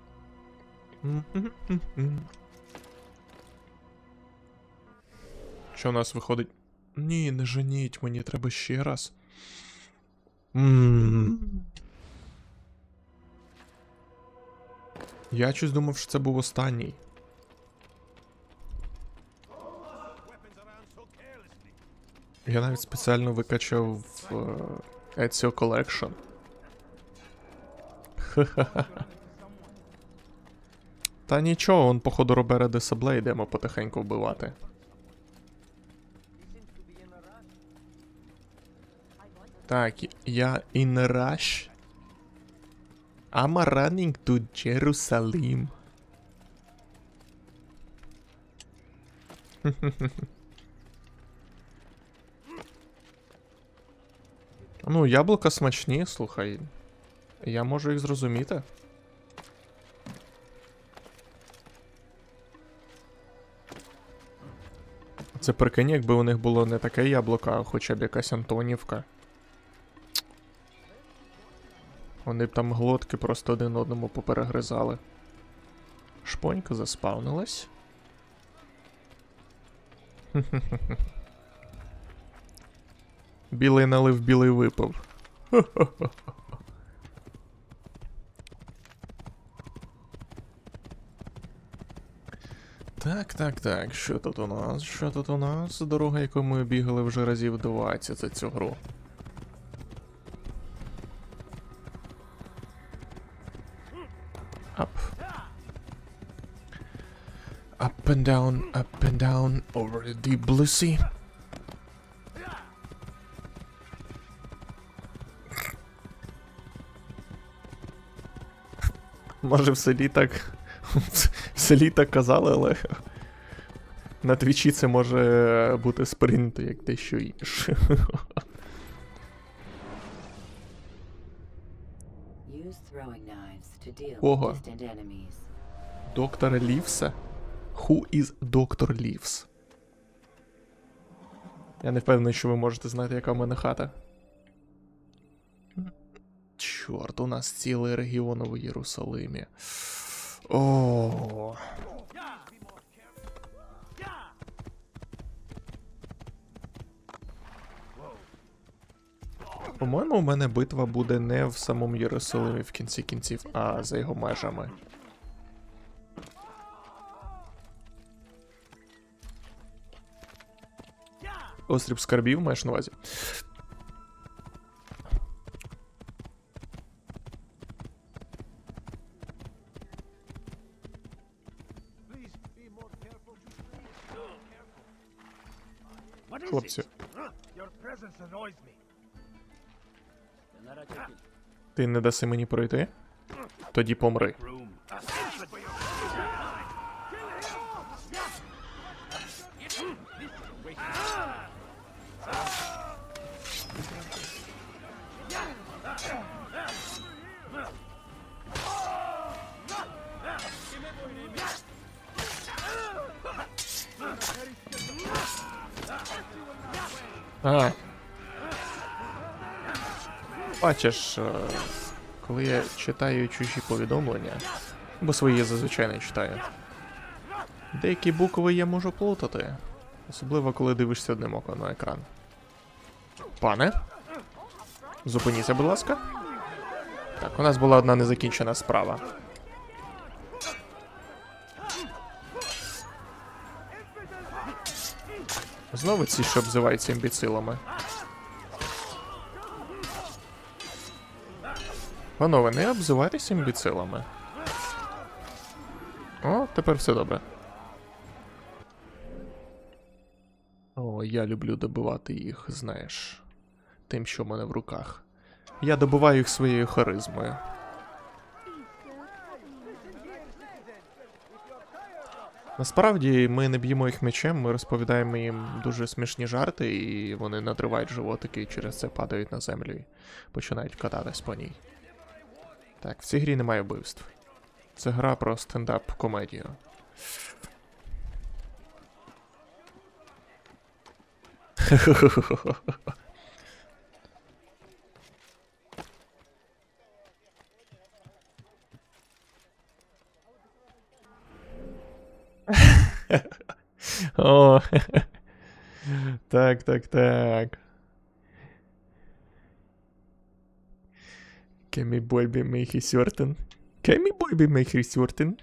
Що у нас виходить? Ні, не женіть, мені треба ще раз. Ммм. Я щось думав, що це був останній. Я навіть спеціально викачав в Ezio Collection. Та нічого, он походу Робера де Сабле йдемо потихеньку вбивати. Так, я in a rush. I'm running to Jerusalem. Ну, яблука смачні, слухай. Я можу їх зрозуміти. Це прикинь, якби у них було не таке яблуко, а хоча б якась Антонівка. Вони б там глотки просто один одному поперегризали. Шпонька заспавнилась. Білий налив, білий випив. Так, так, так, що тут у нас? Що тут у нас? Дорога, яку ми бігали вже разів двадцять за цю гру. Up. Up and down, up and down, over the deep blue sea. Може в селі так... в селі так казали, але... на твічі це може бути сприйнято як дещо інше. Ого. Доктора Лівса? Who is доктор Лівс? Я не впевнений, що ви можете знати, яка в мене хата. Чорт, у нас цілий регіон у Єрусалимі. О. По-моєму, у мене битва буде не в самому Єрусалимі в кінці кінців, а за його межами. Острів Скарбів, маєш на увазі? Хлопці. Ти не даси мені пройти? Тоді помри. А. Бачиш, коли я читаю чужі повідомлення, бо свої я зазвичай не читаю, деякі букви я можу плутати, особливо коли дивишся одним оком на екран. Пане? Зупиніться, будь ласка. Так, у нас була одна незакінчена справа. Знову ці, що обзиваються імбіцилами. Панове, не обзивайтеся імбіцилами. О, тепер все добре. О, я люблю добивати їх, знаєш, тим, що в мене в руках. Я добиваю їх своєю харизмою. Насправді, ми не б'ємо їх мечем, ми розповідаємо їм дуже смішні жарти, і вони надривають животики, і через це падають на землю і починають кататись по ній. Так, в цій грі немає вбивств. Це гра про стендап-комедію. О, так, так, так. Kan vi bli med i sorten? Kan vi bli med i sorten?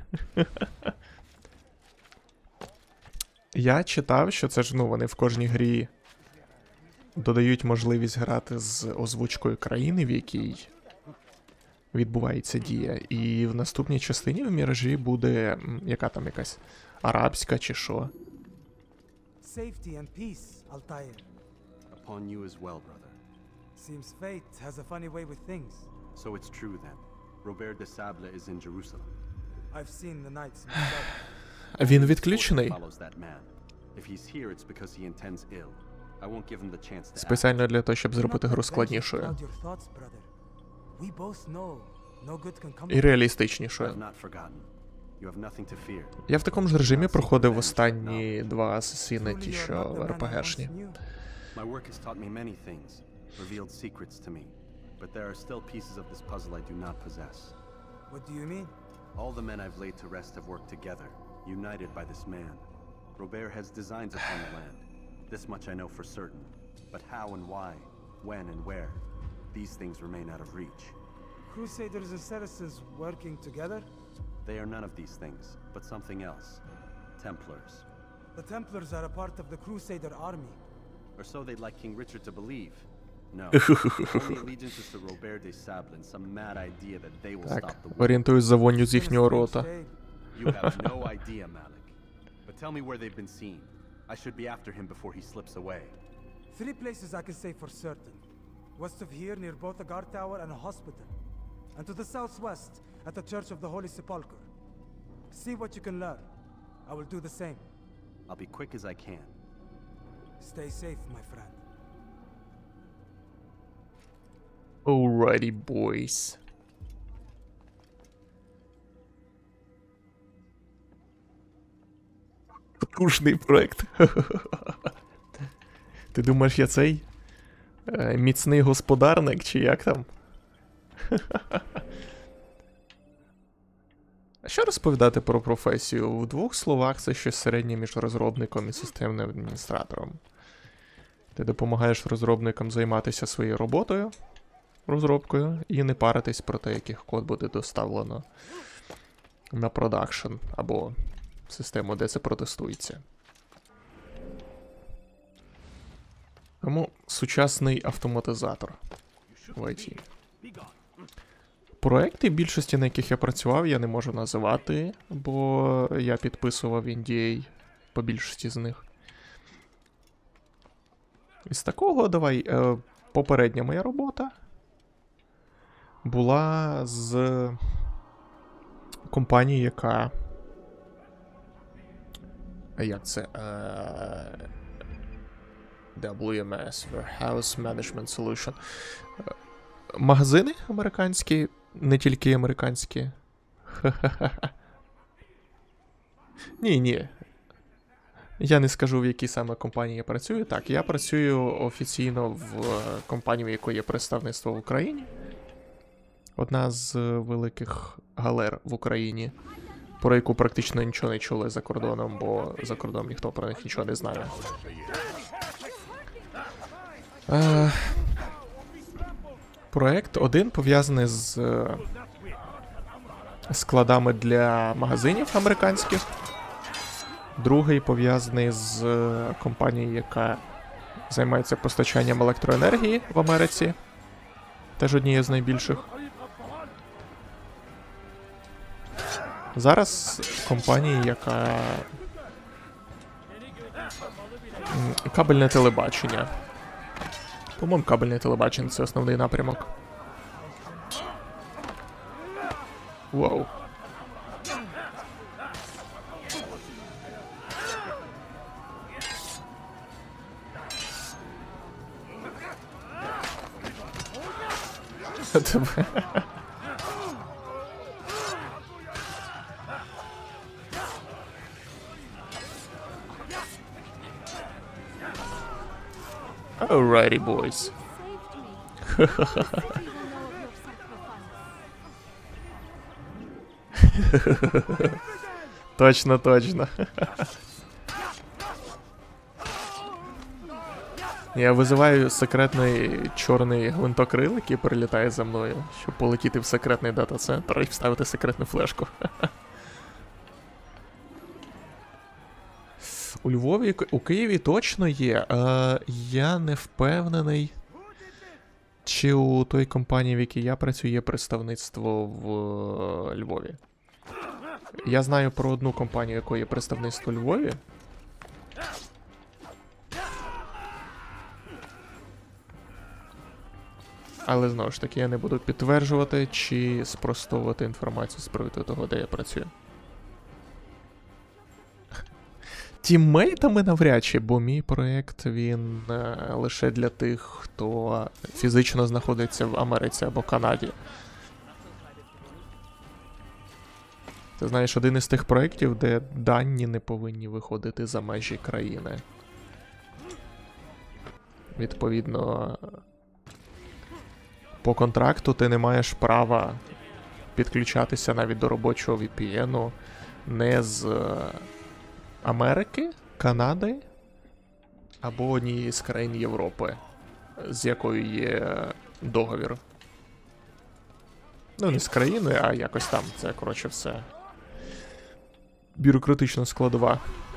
Я читав, що це ж, ну, вони в кожній грі додають можливість грати з озвучкою країни, в якій відбувається дія. І в наступній частині в Міражі буде, яка там якась арабська чи що. Safety and peace, Altair. Upon you as well, brother. Seems fate has a funny way with things. So it's true then. Robert de Sable is in Jerusalem. I've seen the knights myself. Він відключений. Спеціально для того, щоб зробити гру складнішою. І реалістичнішою. Я в такому ж режимі проходив останні два асасіни, ті, що в РПГшні. All the men I've laid to rest have worked together, united by this man. Robert has designs upon the land. This much I know for certain. But how and why, when and where, these things remain out of reach. Crusaders and Saracens working together? They are none of these things, but something else. Templars. The Templars are a part of the Crusader army. Or so they'd like King Richard to believe. No. Only allegiance is to Robert de Sable and some mad idea that they will stop the war. Орієнтуюсь за вонню з їхнього рота. You have no idea, Malik. But tell me where they've been seen. I should be after him before he slips away. Three places I can say for certain. West of here, near both the guard tower and a hospital. And to the southwest, at the Church of the Holy Sepulchre. See what you can learn. I will do the same. I'll be quick as I can. Stay safe, my friend. Alrighty, boys. Потужний проект. Ти думаєш, я цей е, міцний господарник, чи як там? А що розповідати про професію? В двох словах це щось середнє між розробником і системним адміністратором. Ти допомагаєш розробникам займатися своєю роботою, розробкою, і не паритись про те, яких код буде доставлено на продакшн або систему, де це протестується. Тому сучасний автоматизатор в ай ті. Проекти, більшості на яких я працював, я не можу називати, бо я підписував ен ді ей по більшості з них. Із такого, давай, е, попередня моя робота була з компанії, яка... Як це? Е... дабл ю ем ес, Warehouse Management Solution. Магазини американські, не тільки американські. Ні, ні. Я не скажу, в якій саме компанії я працюю. Так, я працюю офіційно в компанії, в якої є представництво в Україні. Одна з великих галер в Україні, про яку практично нічого не чули за кордоном, бо за кордоном ніхто про них нічого не знає. Е, проект один пов'язаний з е, складами для магазинів американських. Другий пов'язаний з е, компанією, яка займається постачанням електроенергії в Америці. Теж однією з найбільших. Зараз компанія, яка... Кабельне телебачення. По-моєму, кабельне телебачення — це основний напрямок. Вау. Alrighty, boys. Точно, точно. Я визиваю секретний чорний гвинтокрил, який прилітає за мною, щоб полетіти в секретний дата-центр і вставити секретну флешку. У Львові, у Києві точно є. Е, я не впевнений, чи у той компанії, в якій я працюю, є представництво в е, Львові. Я знаю про одну компанію, якої є представництво у Львові. Але, знову ж таки, я не буду підтверджувати чи спростовувати інформацію з приводу того, де я працюю. Тіммейтами навряд чи, бо мій проєкт, він е, лише для тих, хто фізично знаходиться в Америці або Канаді. Ти знаєш, один із тих проєктів, де дані не повинні виходити за межі країни. Відповідно, по контракту ти не маєш права підключатися навіть до робочого ві пі ен не з Америки, Канади або однієї з країн Європи, з якою є договір. Ну, не з країною, а якось там. Це, коротше, все. бюрократична складова.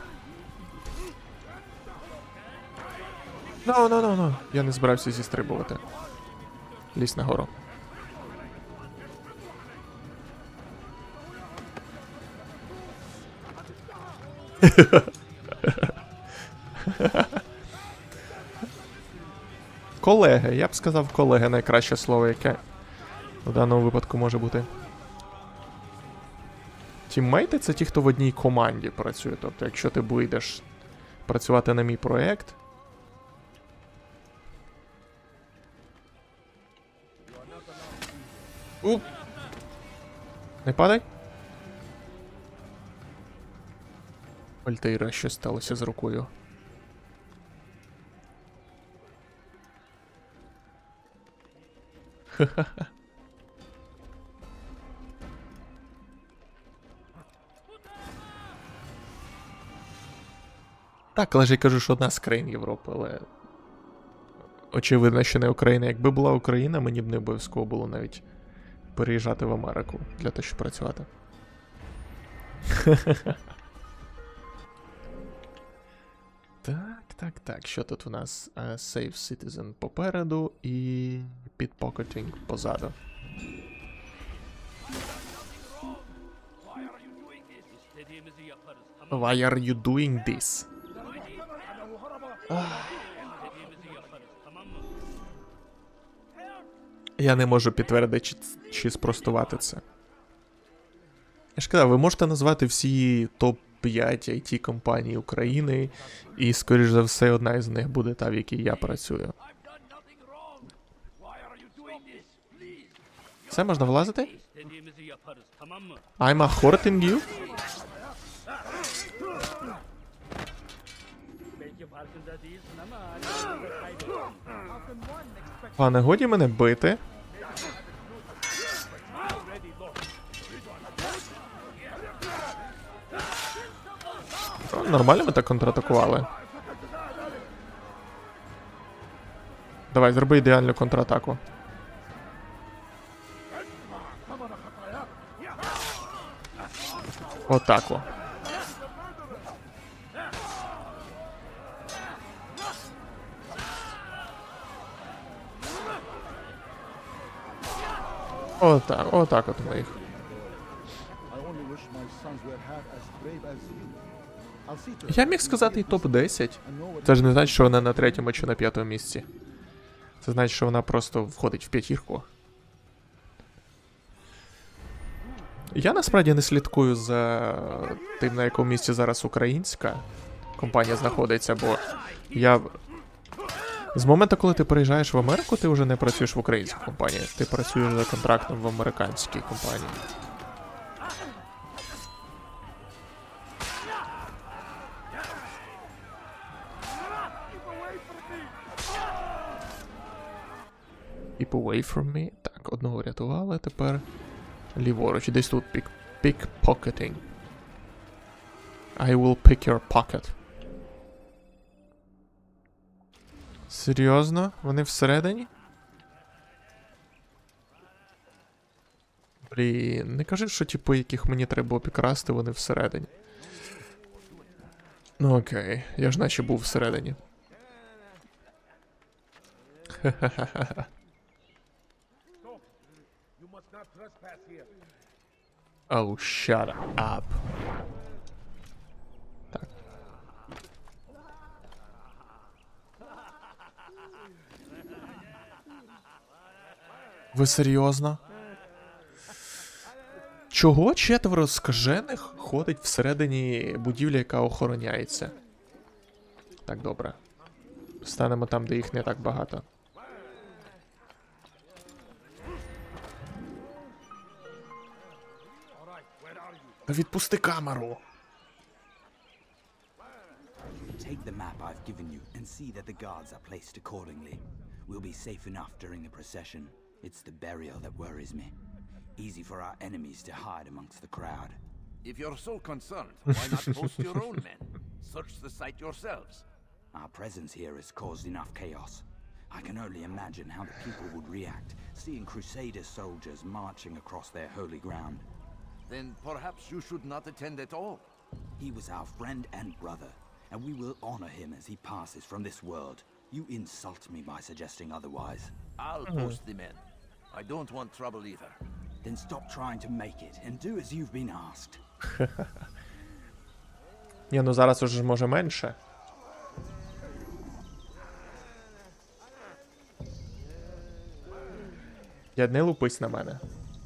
Ну, ну, ну, ну. Я не збирався зістрибувати. Лізь нагору. Колеги, я б сказав колеги, найкраще слово, яке в даному випадку може бути. Тіммейти — це ті, хто в одній команді працює. Тобто, якщо ти будеш працювати на мій проєкт... Уп! Не падай. Альтейра, що сталося з рукою? Ха-ха-ха. Так, але ж я кажу, що одна з країн Європи, але... Очевидно, що не Україна. Якби була Україна, мені б не обов'язково було навіть переїжджати в Америку для того, щоб працювати. Так, так, так. Що тут у нас? Uh, Save Citizen попереду і Pickpocketing позаду. Why are you doing this? Я не можу підтвердити чи, чи спростувати це. Я ж казав, ви можете назвати всі топ п'ять ай ті-компаній України, і, скоріш за все, одна із них буде та, в якій я працюю. Все, можна влазити? I'm a hurting you? Пане, годі мене бити. О, нормально ми так контратакували. Давай, зроби ідеальну контратаку. Отако. Отак, отак от ми їх. Я міг сказати і топ десять. Це ж не значить, що вона на третьому чи на п'ятому місці. Це значить, що вона просто входить в п'ятірку. Я насправді не слідкую за тим, на якому місці зараз українська компанія знаходиться, бо я... З моменту, коли ти переїжджаєш в Америку, ти вже не працюєш в українській компанії. Ти працюєш за контрактом в американській компанії. Keep away from me. Так, одного рятували, тепер ліворуч. Десь тут pick, pickpocketing. I will pick your pocket. Серйозно? Вони всередині? Блін, не кажи, що типу, яких мені треба обікрасти, вони всередині. Ну окей, я ж наче був всередині. Ха-ха-ха-ха. Oh, shut up. Так. Ви серйозно? Чого четверо скажених ходить всередині будівлі, яка охороняється? Так, добре. Станемо там, де їх не так багато. Та відпусти камеру. Take the map I've given you and see that the guards are placed accordingly. We'll be safe enough during the procession. It's the burial that worries me. Easy for our enemies to hide amongst the crowd. If you're so concerned, why not post your own men? Search the site yourselves. Our presence here has caused enough chaos. I can only imagine how the people would react, seeing Crusader soldiers marching across their holy ground. Then perhaps you should not attend at all. He was our friend and brother, and we will honor him as he passes from this world. You insult me by suggesting otherwise. I'll post the men. I don't want trouble either. Then stop trying to make it and do as you've been asked. Ні, ну зараз уже може менше. Я не лупись на мене.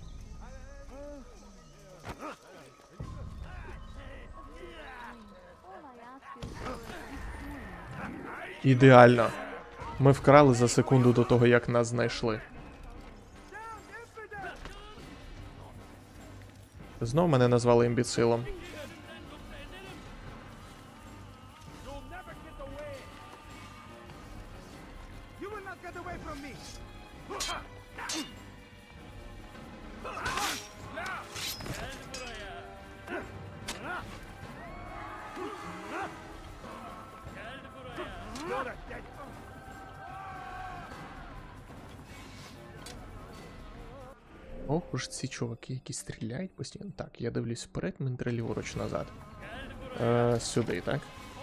Ідеально. Ми вкрали за секунду до того, як нас знайшли. Знов мене назвали імбіцилом. Ох уж ці чуваки, які стріляють постійно. Так, я дивлюсь вперед, ментри ліворуч назад. Е, сюди, так?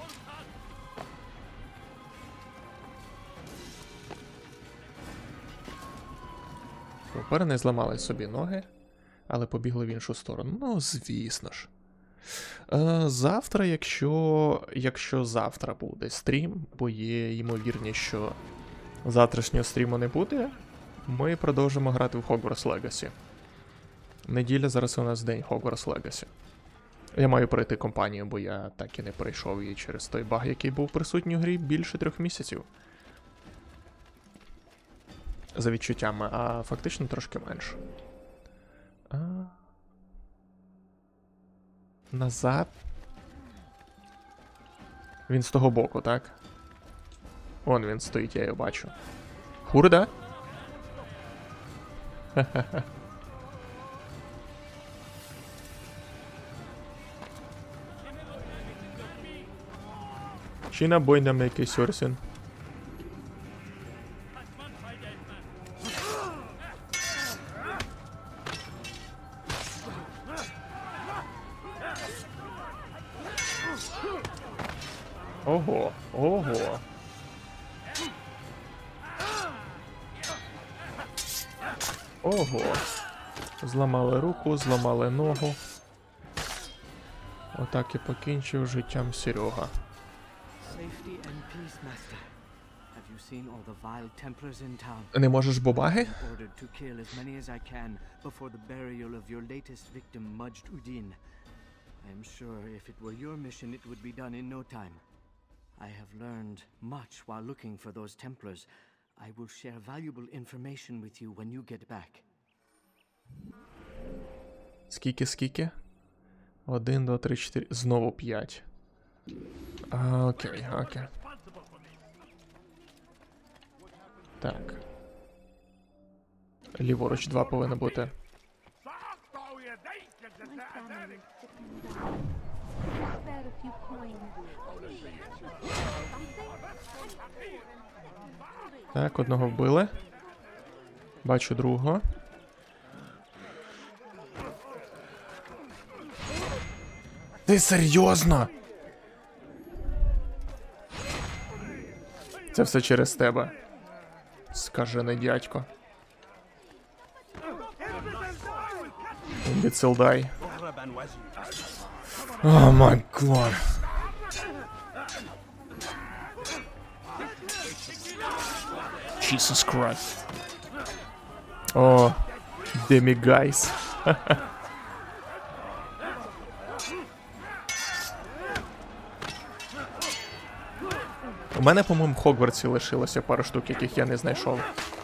Тепер не зламали собі ноги, але побігли в іншу сторону. Ну, звісно ж. Е, завтра, якщо, якщо завтра буде стрім, бо є ймовірність, що завтрашнього стріму не буде, ми продовжимо грати в Hogwarts Legacy. Неділя, зараз у нас день Hogwarts Legacy. Я маю пройти кампанію, бо я так і не пройшов її через той баг, який був присутній у грі більше трьох місяців. За відчуттями, а фактично трошки менше. А... Назад. Він з того боку, так? Вон він стоїть, я його бачу. Хурда? Ха-ха-ха. Чи набой нам якийсь сюрсін? Ого, ого. Ого. Зламали руку, зламали ногу. Отак і покінчив життям Серега. Не можеш бобаги? I have learned much while looking for those Templars. I will share valuable information with you when you get back. Скільки, скільки? Один, два, три, чотири. Знову п'ять. А, окей, окей. Так. Ліворуч два повинно бути. Так, одного вбили. Бачу другого. Ти серйозно? Це все через тебе. Скажений дядько. Імбіцилдай. О май гад. Jesus Christ. О, демігайс. У мене, по-моєму, в Хогвартсі лишилося пару штук, яких я не знайшов.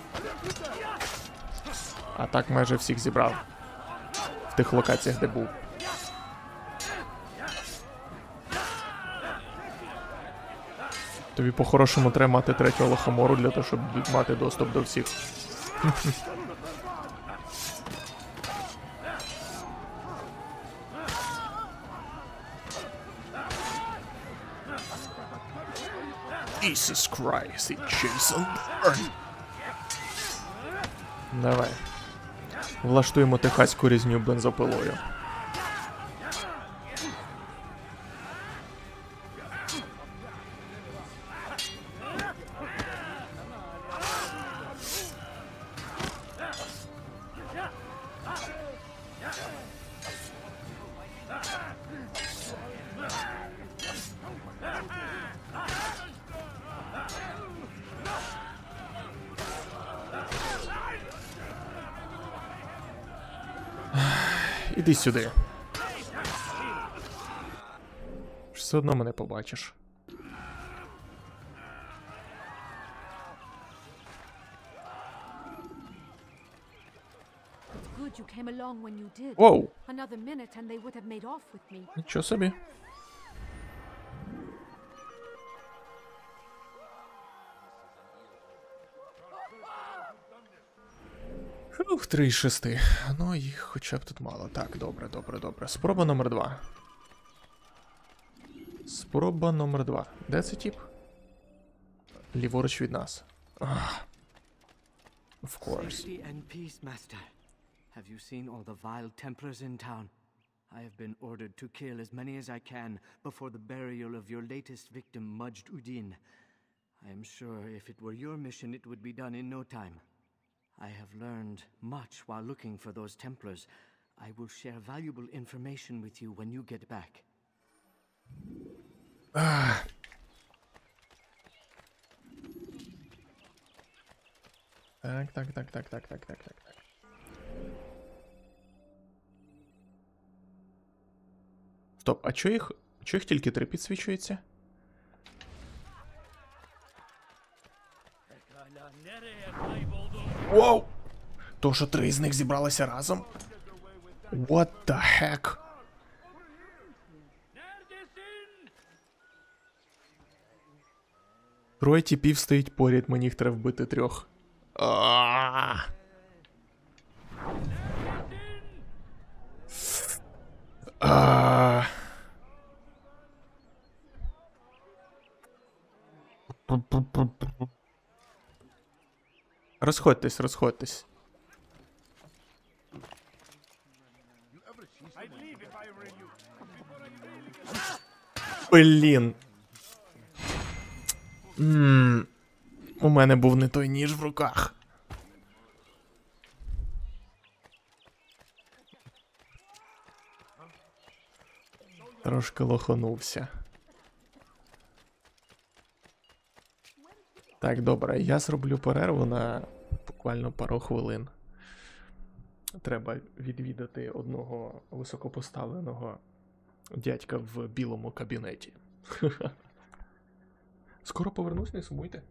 А так майже всіх зібрав. В тих локаціях, де був. Тобі по-хорошому треба мати третього лохомору для того, щоб мати доступ до всіх. Jesus Christ, і Jason Bourne. Давай. Влаштуємо техаську різню бензопилою. іди сюди. Все одно мене побачиш. Воу! Нічого собі. Ух, три із шести. Ну, їх хоча б тут мало. Так, добре, добре, добре. Спроба номер два. Спроба номер два. Де це тип? Ліворуч від нас. Ах. Of course. Safety and peace, Master. Have you seen all the vile Templars in town? I have been ordered to kill as many as I can before the burial of your latest victim, Majd Udin. I am sure if it were your mission, it would be done in no time. I have learned much while looking for those Templars. I will share valuable information with you when you get back. Ah. Так, так, так, так, так, так, так, так, так. Стоп, а чо їх, чо їх тільки три підсвічується? Воу! То, що три з них зібралися разом? What the heck? Троє тіпів стоїть поряд, мені їх треба вбити трьох. А-а-а. А-а-а. Розходьтесь, розходьтесь. Блін. Ммм. У мене був не той ніж в руках. Трошки лоханувся. Так, добре, я зроблю перерву на буквально пару хвилин. Треба відвідати одного високопоставленого дядька в білому кабінеті. Скоро повернусь, не сумуйте.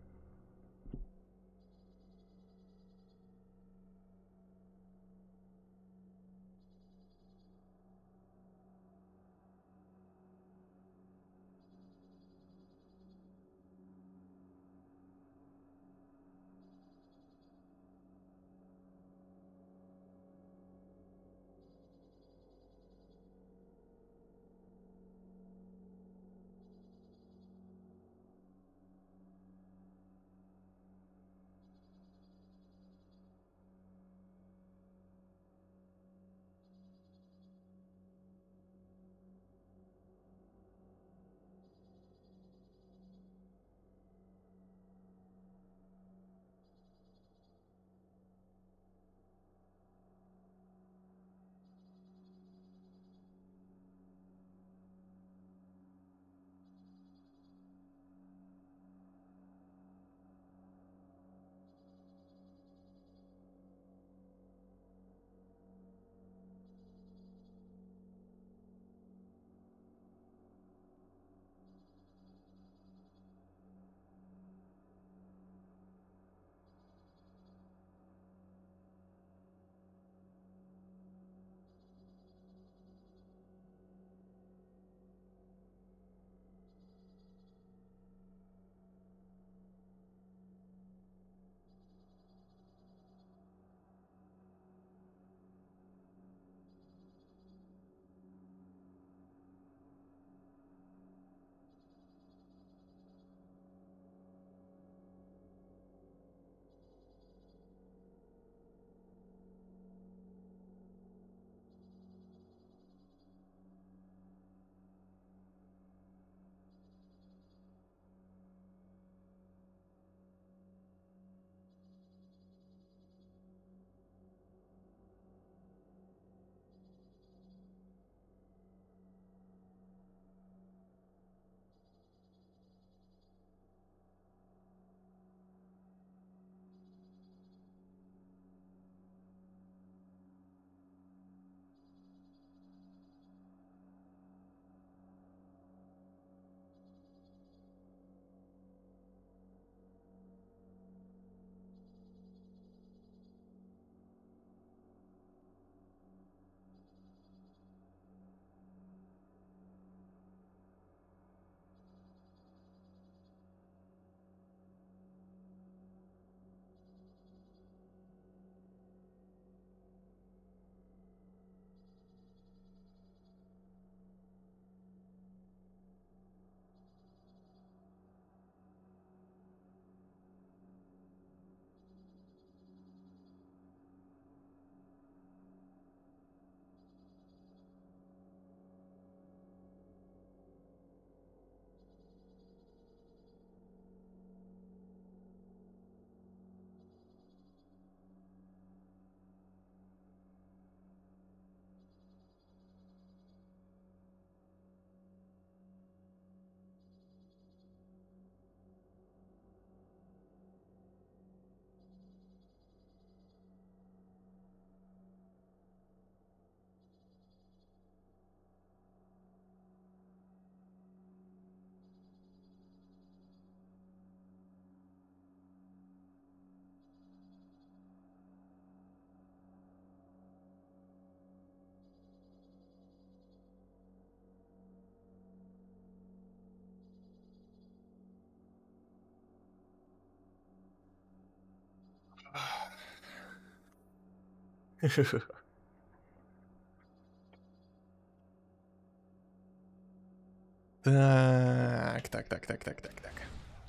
Так, так, так, так, так, так, так.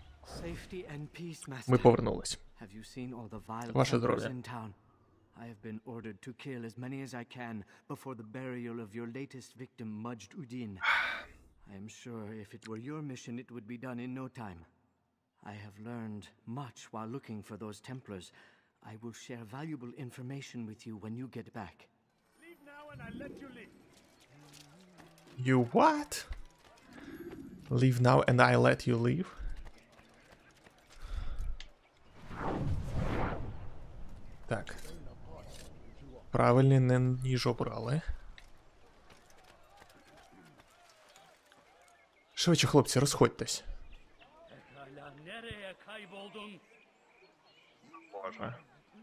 Ми повернулись. Ваше здоров'я. I have been ordered to kill as many as I can before the burial of your latest victim, Majd Udin. I am sure if it were your mission, it would be done in no time. I have learned much while looking for those Templars. I will share valuable information with you when you get back. Leave now and I let you leave. You what? Leave now and I let you leave? Так. Правильний ніж обрали. Швидше, хлопці, розходьтесь. Боже.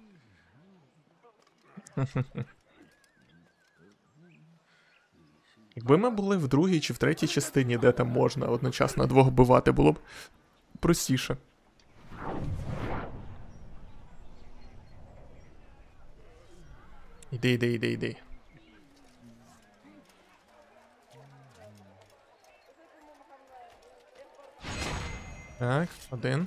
Якби ми були в другій чи в третій частині, де там можна одночасно двох вбивати, було б простіше. Іди, іди, іди, іди. Так, один.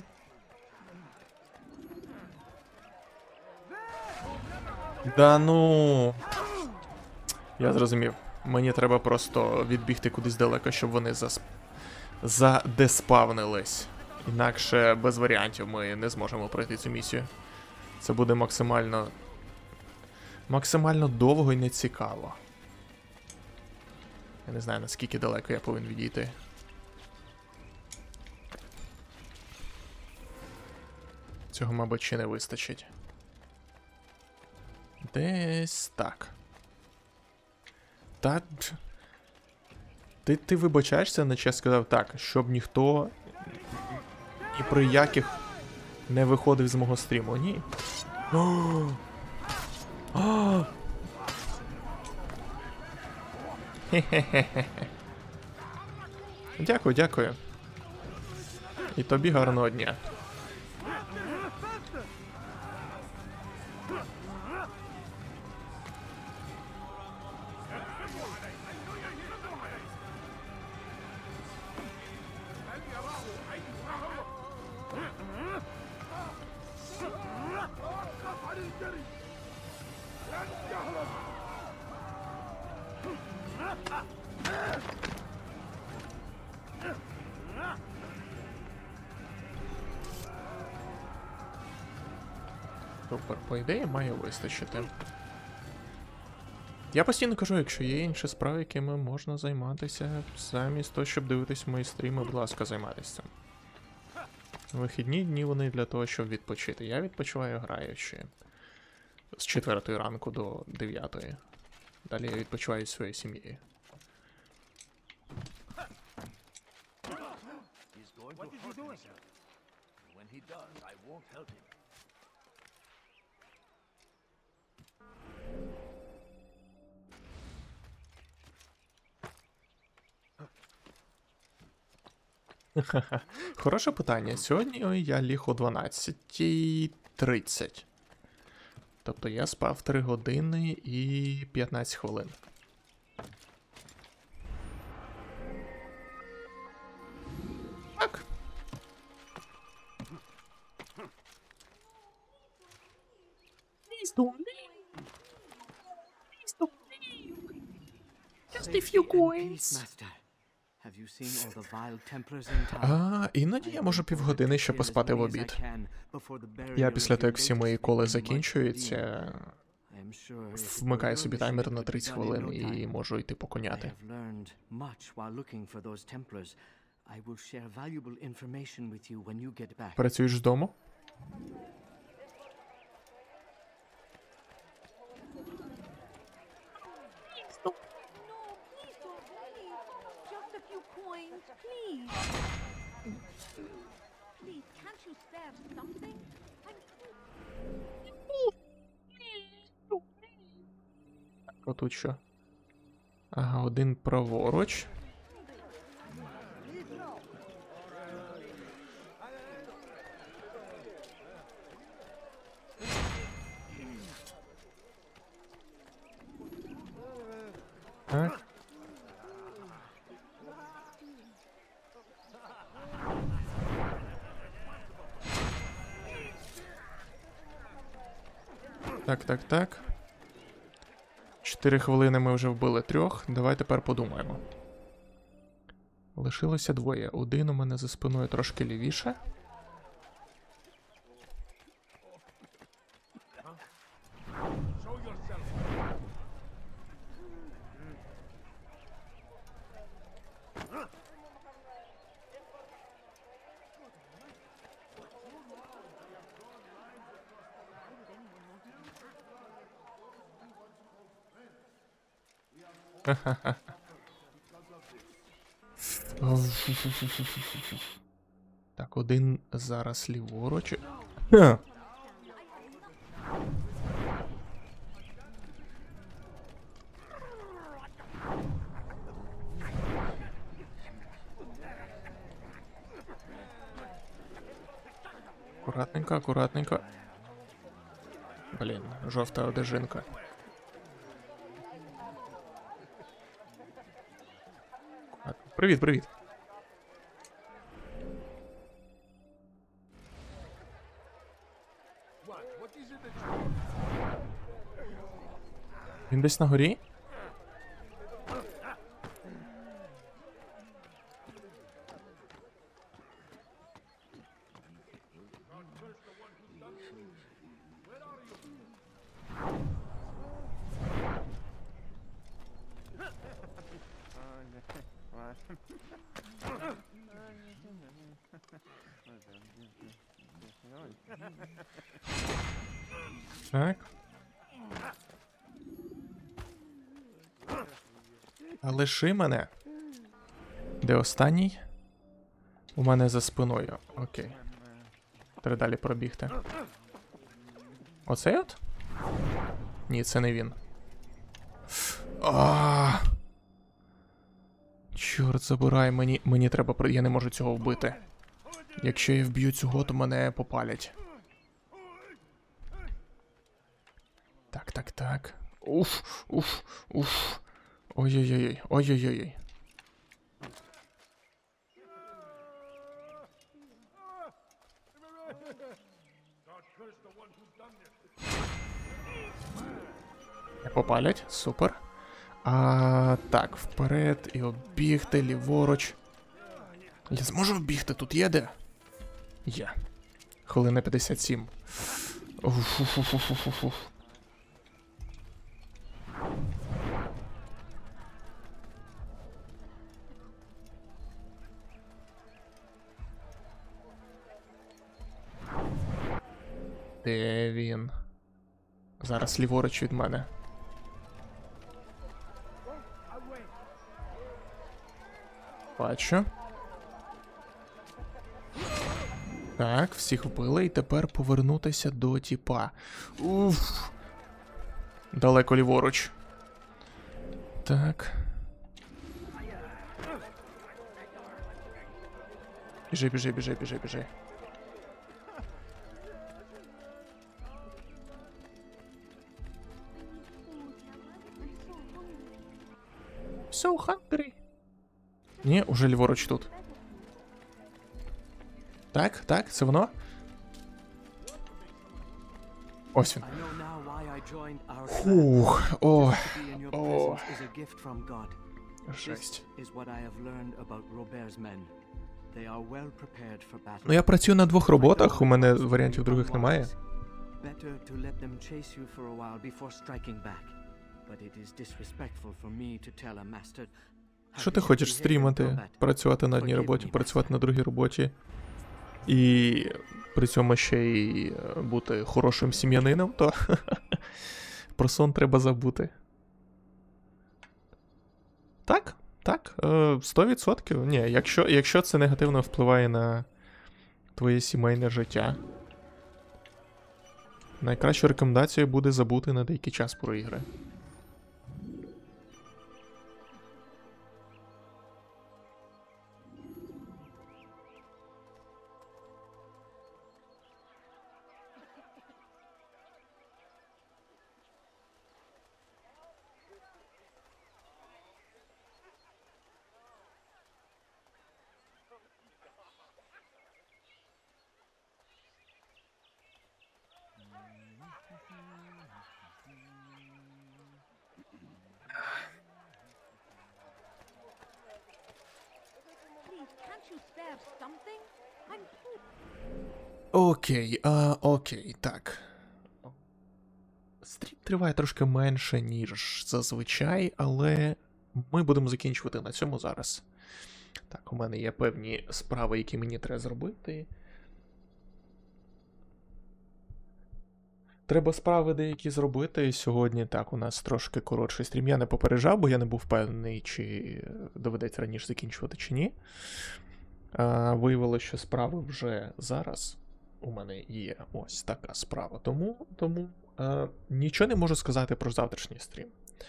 Да ну. Я зрозумів. Мені треба просто відбігти кудись далеко, щоб вони засп... задеспавнились. Інакше без варіантів ми не зможемо пройти цю місію. Це буде максимально... максимально довго і нецікаво. Я не знаю, наскільки далеко я повинен відійти. Цього, мабуть, ще не вистачить. Десь так. Та... Ти, ти вибачаєшся, наче я сказав так, щоб ніхто ні при яких не виходив з мого стріму, ні? О! О! Хе-хе-хе-хе. Дякую, дякую. І тобі гарного дня. Супер, по ідеї має вистачити. Я постійно кажу, якщо є інші справи, якими можна займатися, замість того, щоб дивитись мої стріми, будь ласка, займайтеся цим. Вихідні дні вони для того, щоб відпочити. Я відпочиваю граючи з четвертої ранку до дев'ятої. Далі я відпочиваю зі своєю сім'єю. Хороше питання. Сьогодні я ліг о дванадцятій тридцять. Тобто я спав три години і п'ятнадцять хвилин. Так. Please don't leave. Please don't leave. Just a few coins. А, іноді я можу півгодини ще поспати в обід. Я після того, як всі мої коли закінчуються, вмикаю собі таймер на тридцять хвилин і можу йти поконяти. Працюєш з дому? Please. Please, can't you spare something? Отут що? Ага, один праворуч. Так. Так, так, так. Чотири хвилини ми вже вбили трьох. Давай тепер подумаємо. Лишилося двоє. Один у мене за спиною трошки лівіше. Так, один зараз ліворуч. Акуратненько, акуратненько. Блін, жовта одежинка. Привіт, привіт. Він десь на горі? Так. А лиши мене. Де останній? У мене за спиною. Окей. Треба далі пробігти. Оцей от? Ні, це не він. А. Чорт, забирай, мені, мені треба, я не можу цього вбити. Якщо я вб'ю цього, то мене попалять. Так, так, так. Уф, уф, уф. Ой-ой-ой, ой-ой-ой. Попалять, супер. А, так, вперед і оббігти, ліворуч. Я зможу вбігти, тут є де? Є. Хвилина п'ятдесят сім. Уф-уф-уф-уф-уф. Де він? Зараз ліворуч від мене. Бачу. Так, всіх вбили, і тепер повернутися до тіпа. Уф. Далеко ліворуч. Так. Біжи, біжи, біжи, біжи, біжи. So hungry. Ні, уже ліворуч тут. Так, так, це воно? Ось він. Фух, о, о. Жесть. Ну я працюю на двох роботах, у мене варіантів других немає. Що ти хочеш стрімати, працювати на одній роботі, працювати на другій роботі і при цьому ще й бути хорошим сім'янином, то про сон треба забути. Так, так, сто відсотків. Ні, якщо, якщо це негативно впливає на твоє сімейне життя, найкращою рекомендацією буде забути на деякий час про ігри. Окей, а, окей, так. Стрім триває трошки менше, ніж зазвичай, але ми будемо закінчувати на цьому зараз. Так, у мене є певні справи, які мені треба зробити. Треба справи деякі зробити. Сьогодні, так, у нас трошки коротший стрім. Я не попереджав, бо я не був впевнений, чи доведеться раніше закінчувати, чи ні. А, виявилося, що справи вже зараз у мене є ось така справа. Тому, тому а, нічого не можу сказати про завтрашній стрім.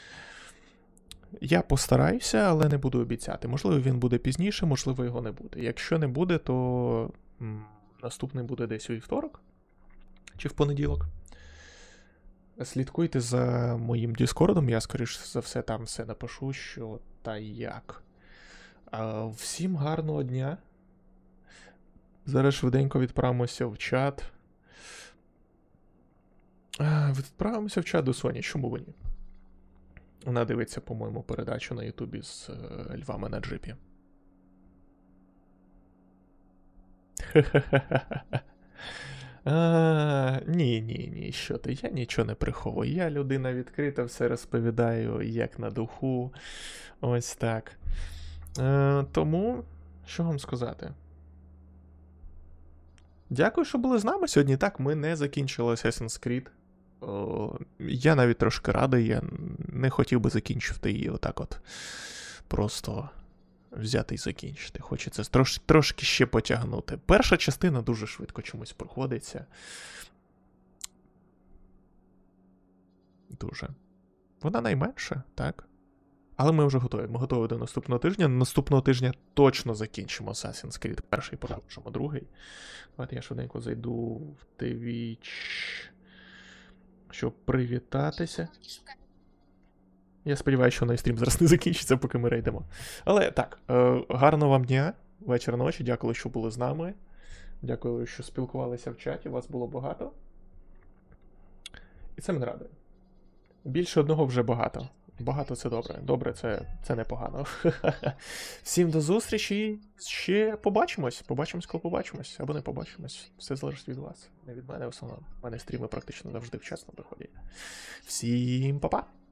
Я постараюся, але не буду обіцяти. Можливо, він буде пізніше, можливо, його не буде. Якщо не буде, то м, наступний буде десь у вівторок чи в понеділок. Слідкуйте за моїм Діскордом, я, скоріш за все, там все напишу, що та як. А, всім гарного дня. Зараз швиденько відправимося в чат. А, відправимося в чат до Соні, чому б ні? Вона дивиться, по-моєму, передачу на Ютубі з е, львами на джипі. А, ні, ні, ні, що ти, я нічого не приховую. Я людина відкрита, все розповідаю, як на духу. Ось так. Е, тому, що вам сказати? Дякую, що були з нами сьогодні. Так, ми не закінчили Assassin's Creed. О, я навіть трошки радий, я не хотів би закінчити її отак от. Просто взяти і закінчити. Хочеться трош, трошки ще потягнути. Перша частина дуже швидко чомусь проходиться. Дуже. Вона найменша, так? Але ми вже готові. Ми готові до наступного тижня. Наступного тижня точно закінчимо Assassin's Creed. Перший, продовжимо другий. Давайте я швиденько зайду в Twitch, щоб привітатися. Я сподіваюся, що найстрім зараз не закінчиться, поки ми рейдемо. Але так, е, гарного вам дня, вечора, ночі. Дякую, що були з нами. Дякую, що спілкувалися в чаті. Вас було багато. І це мене радує. Більше одного вже багато. Багато це добре. Добре, це, це непогано. Всім до зустрічі. Ще побачимось. Побачимось, коли побачимось. Або не побачимось. Все залежить від вас. Не від мене в основному. У мене стріми практично завжди вчасно доходять. Всім па-па!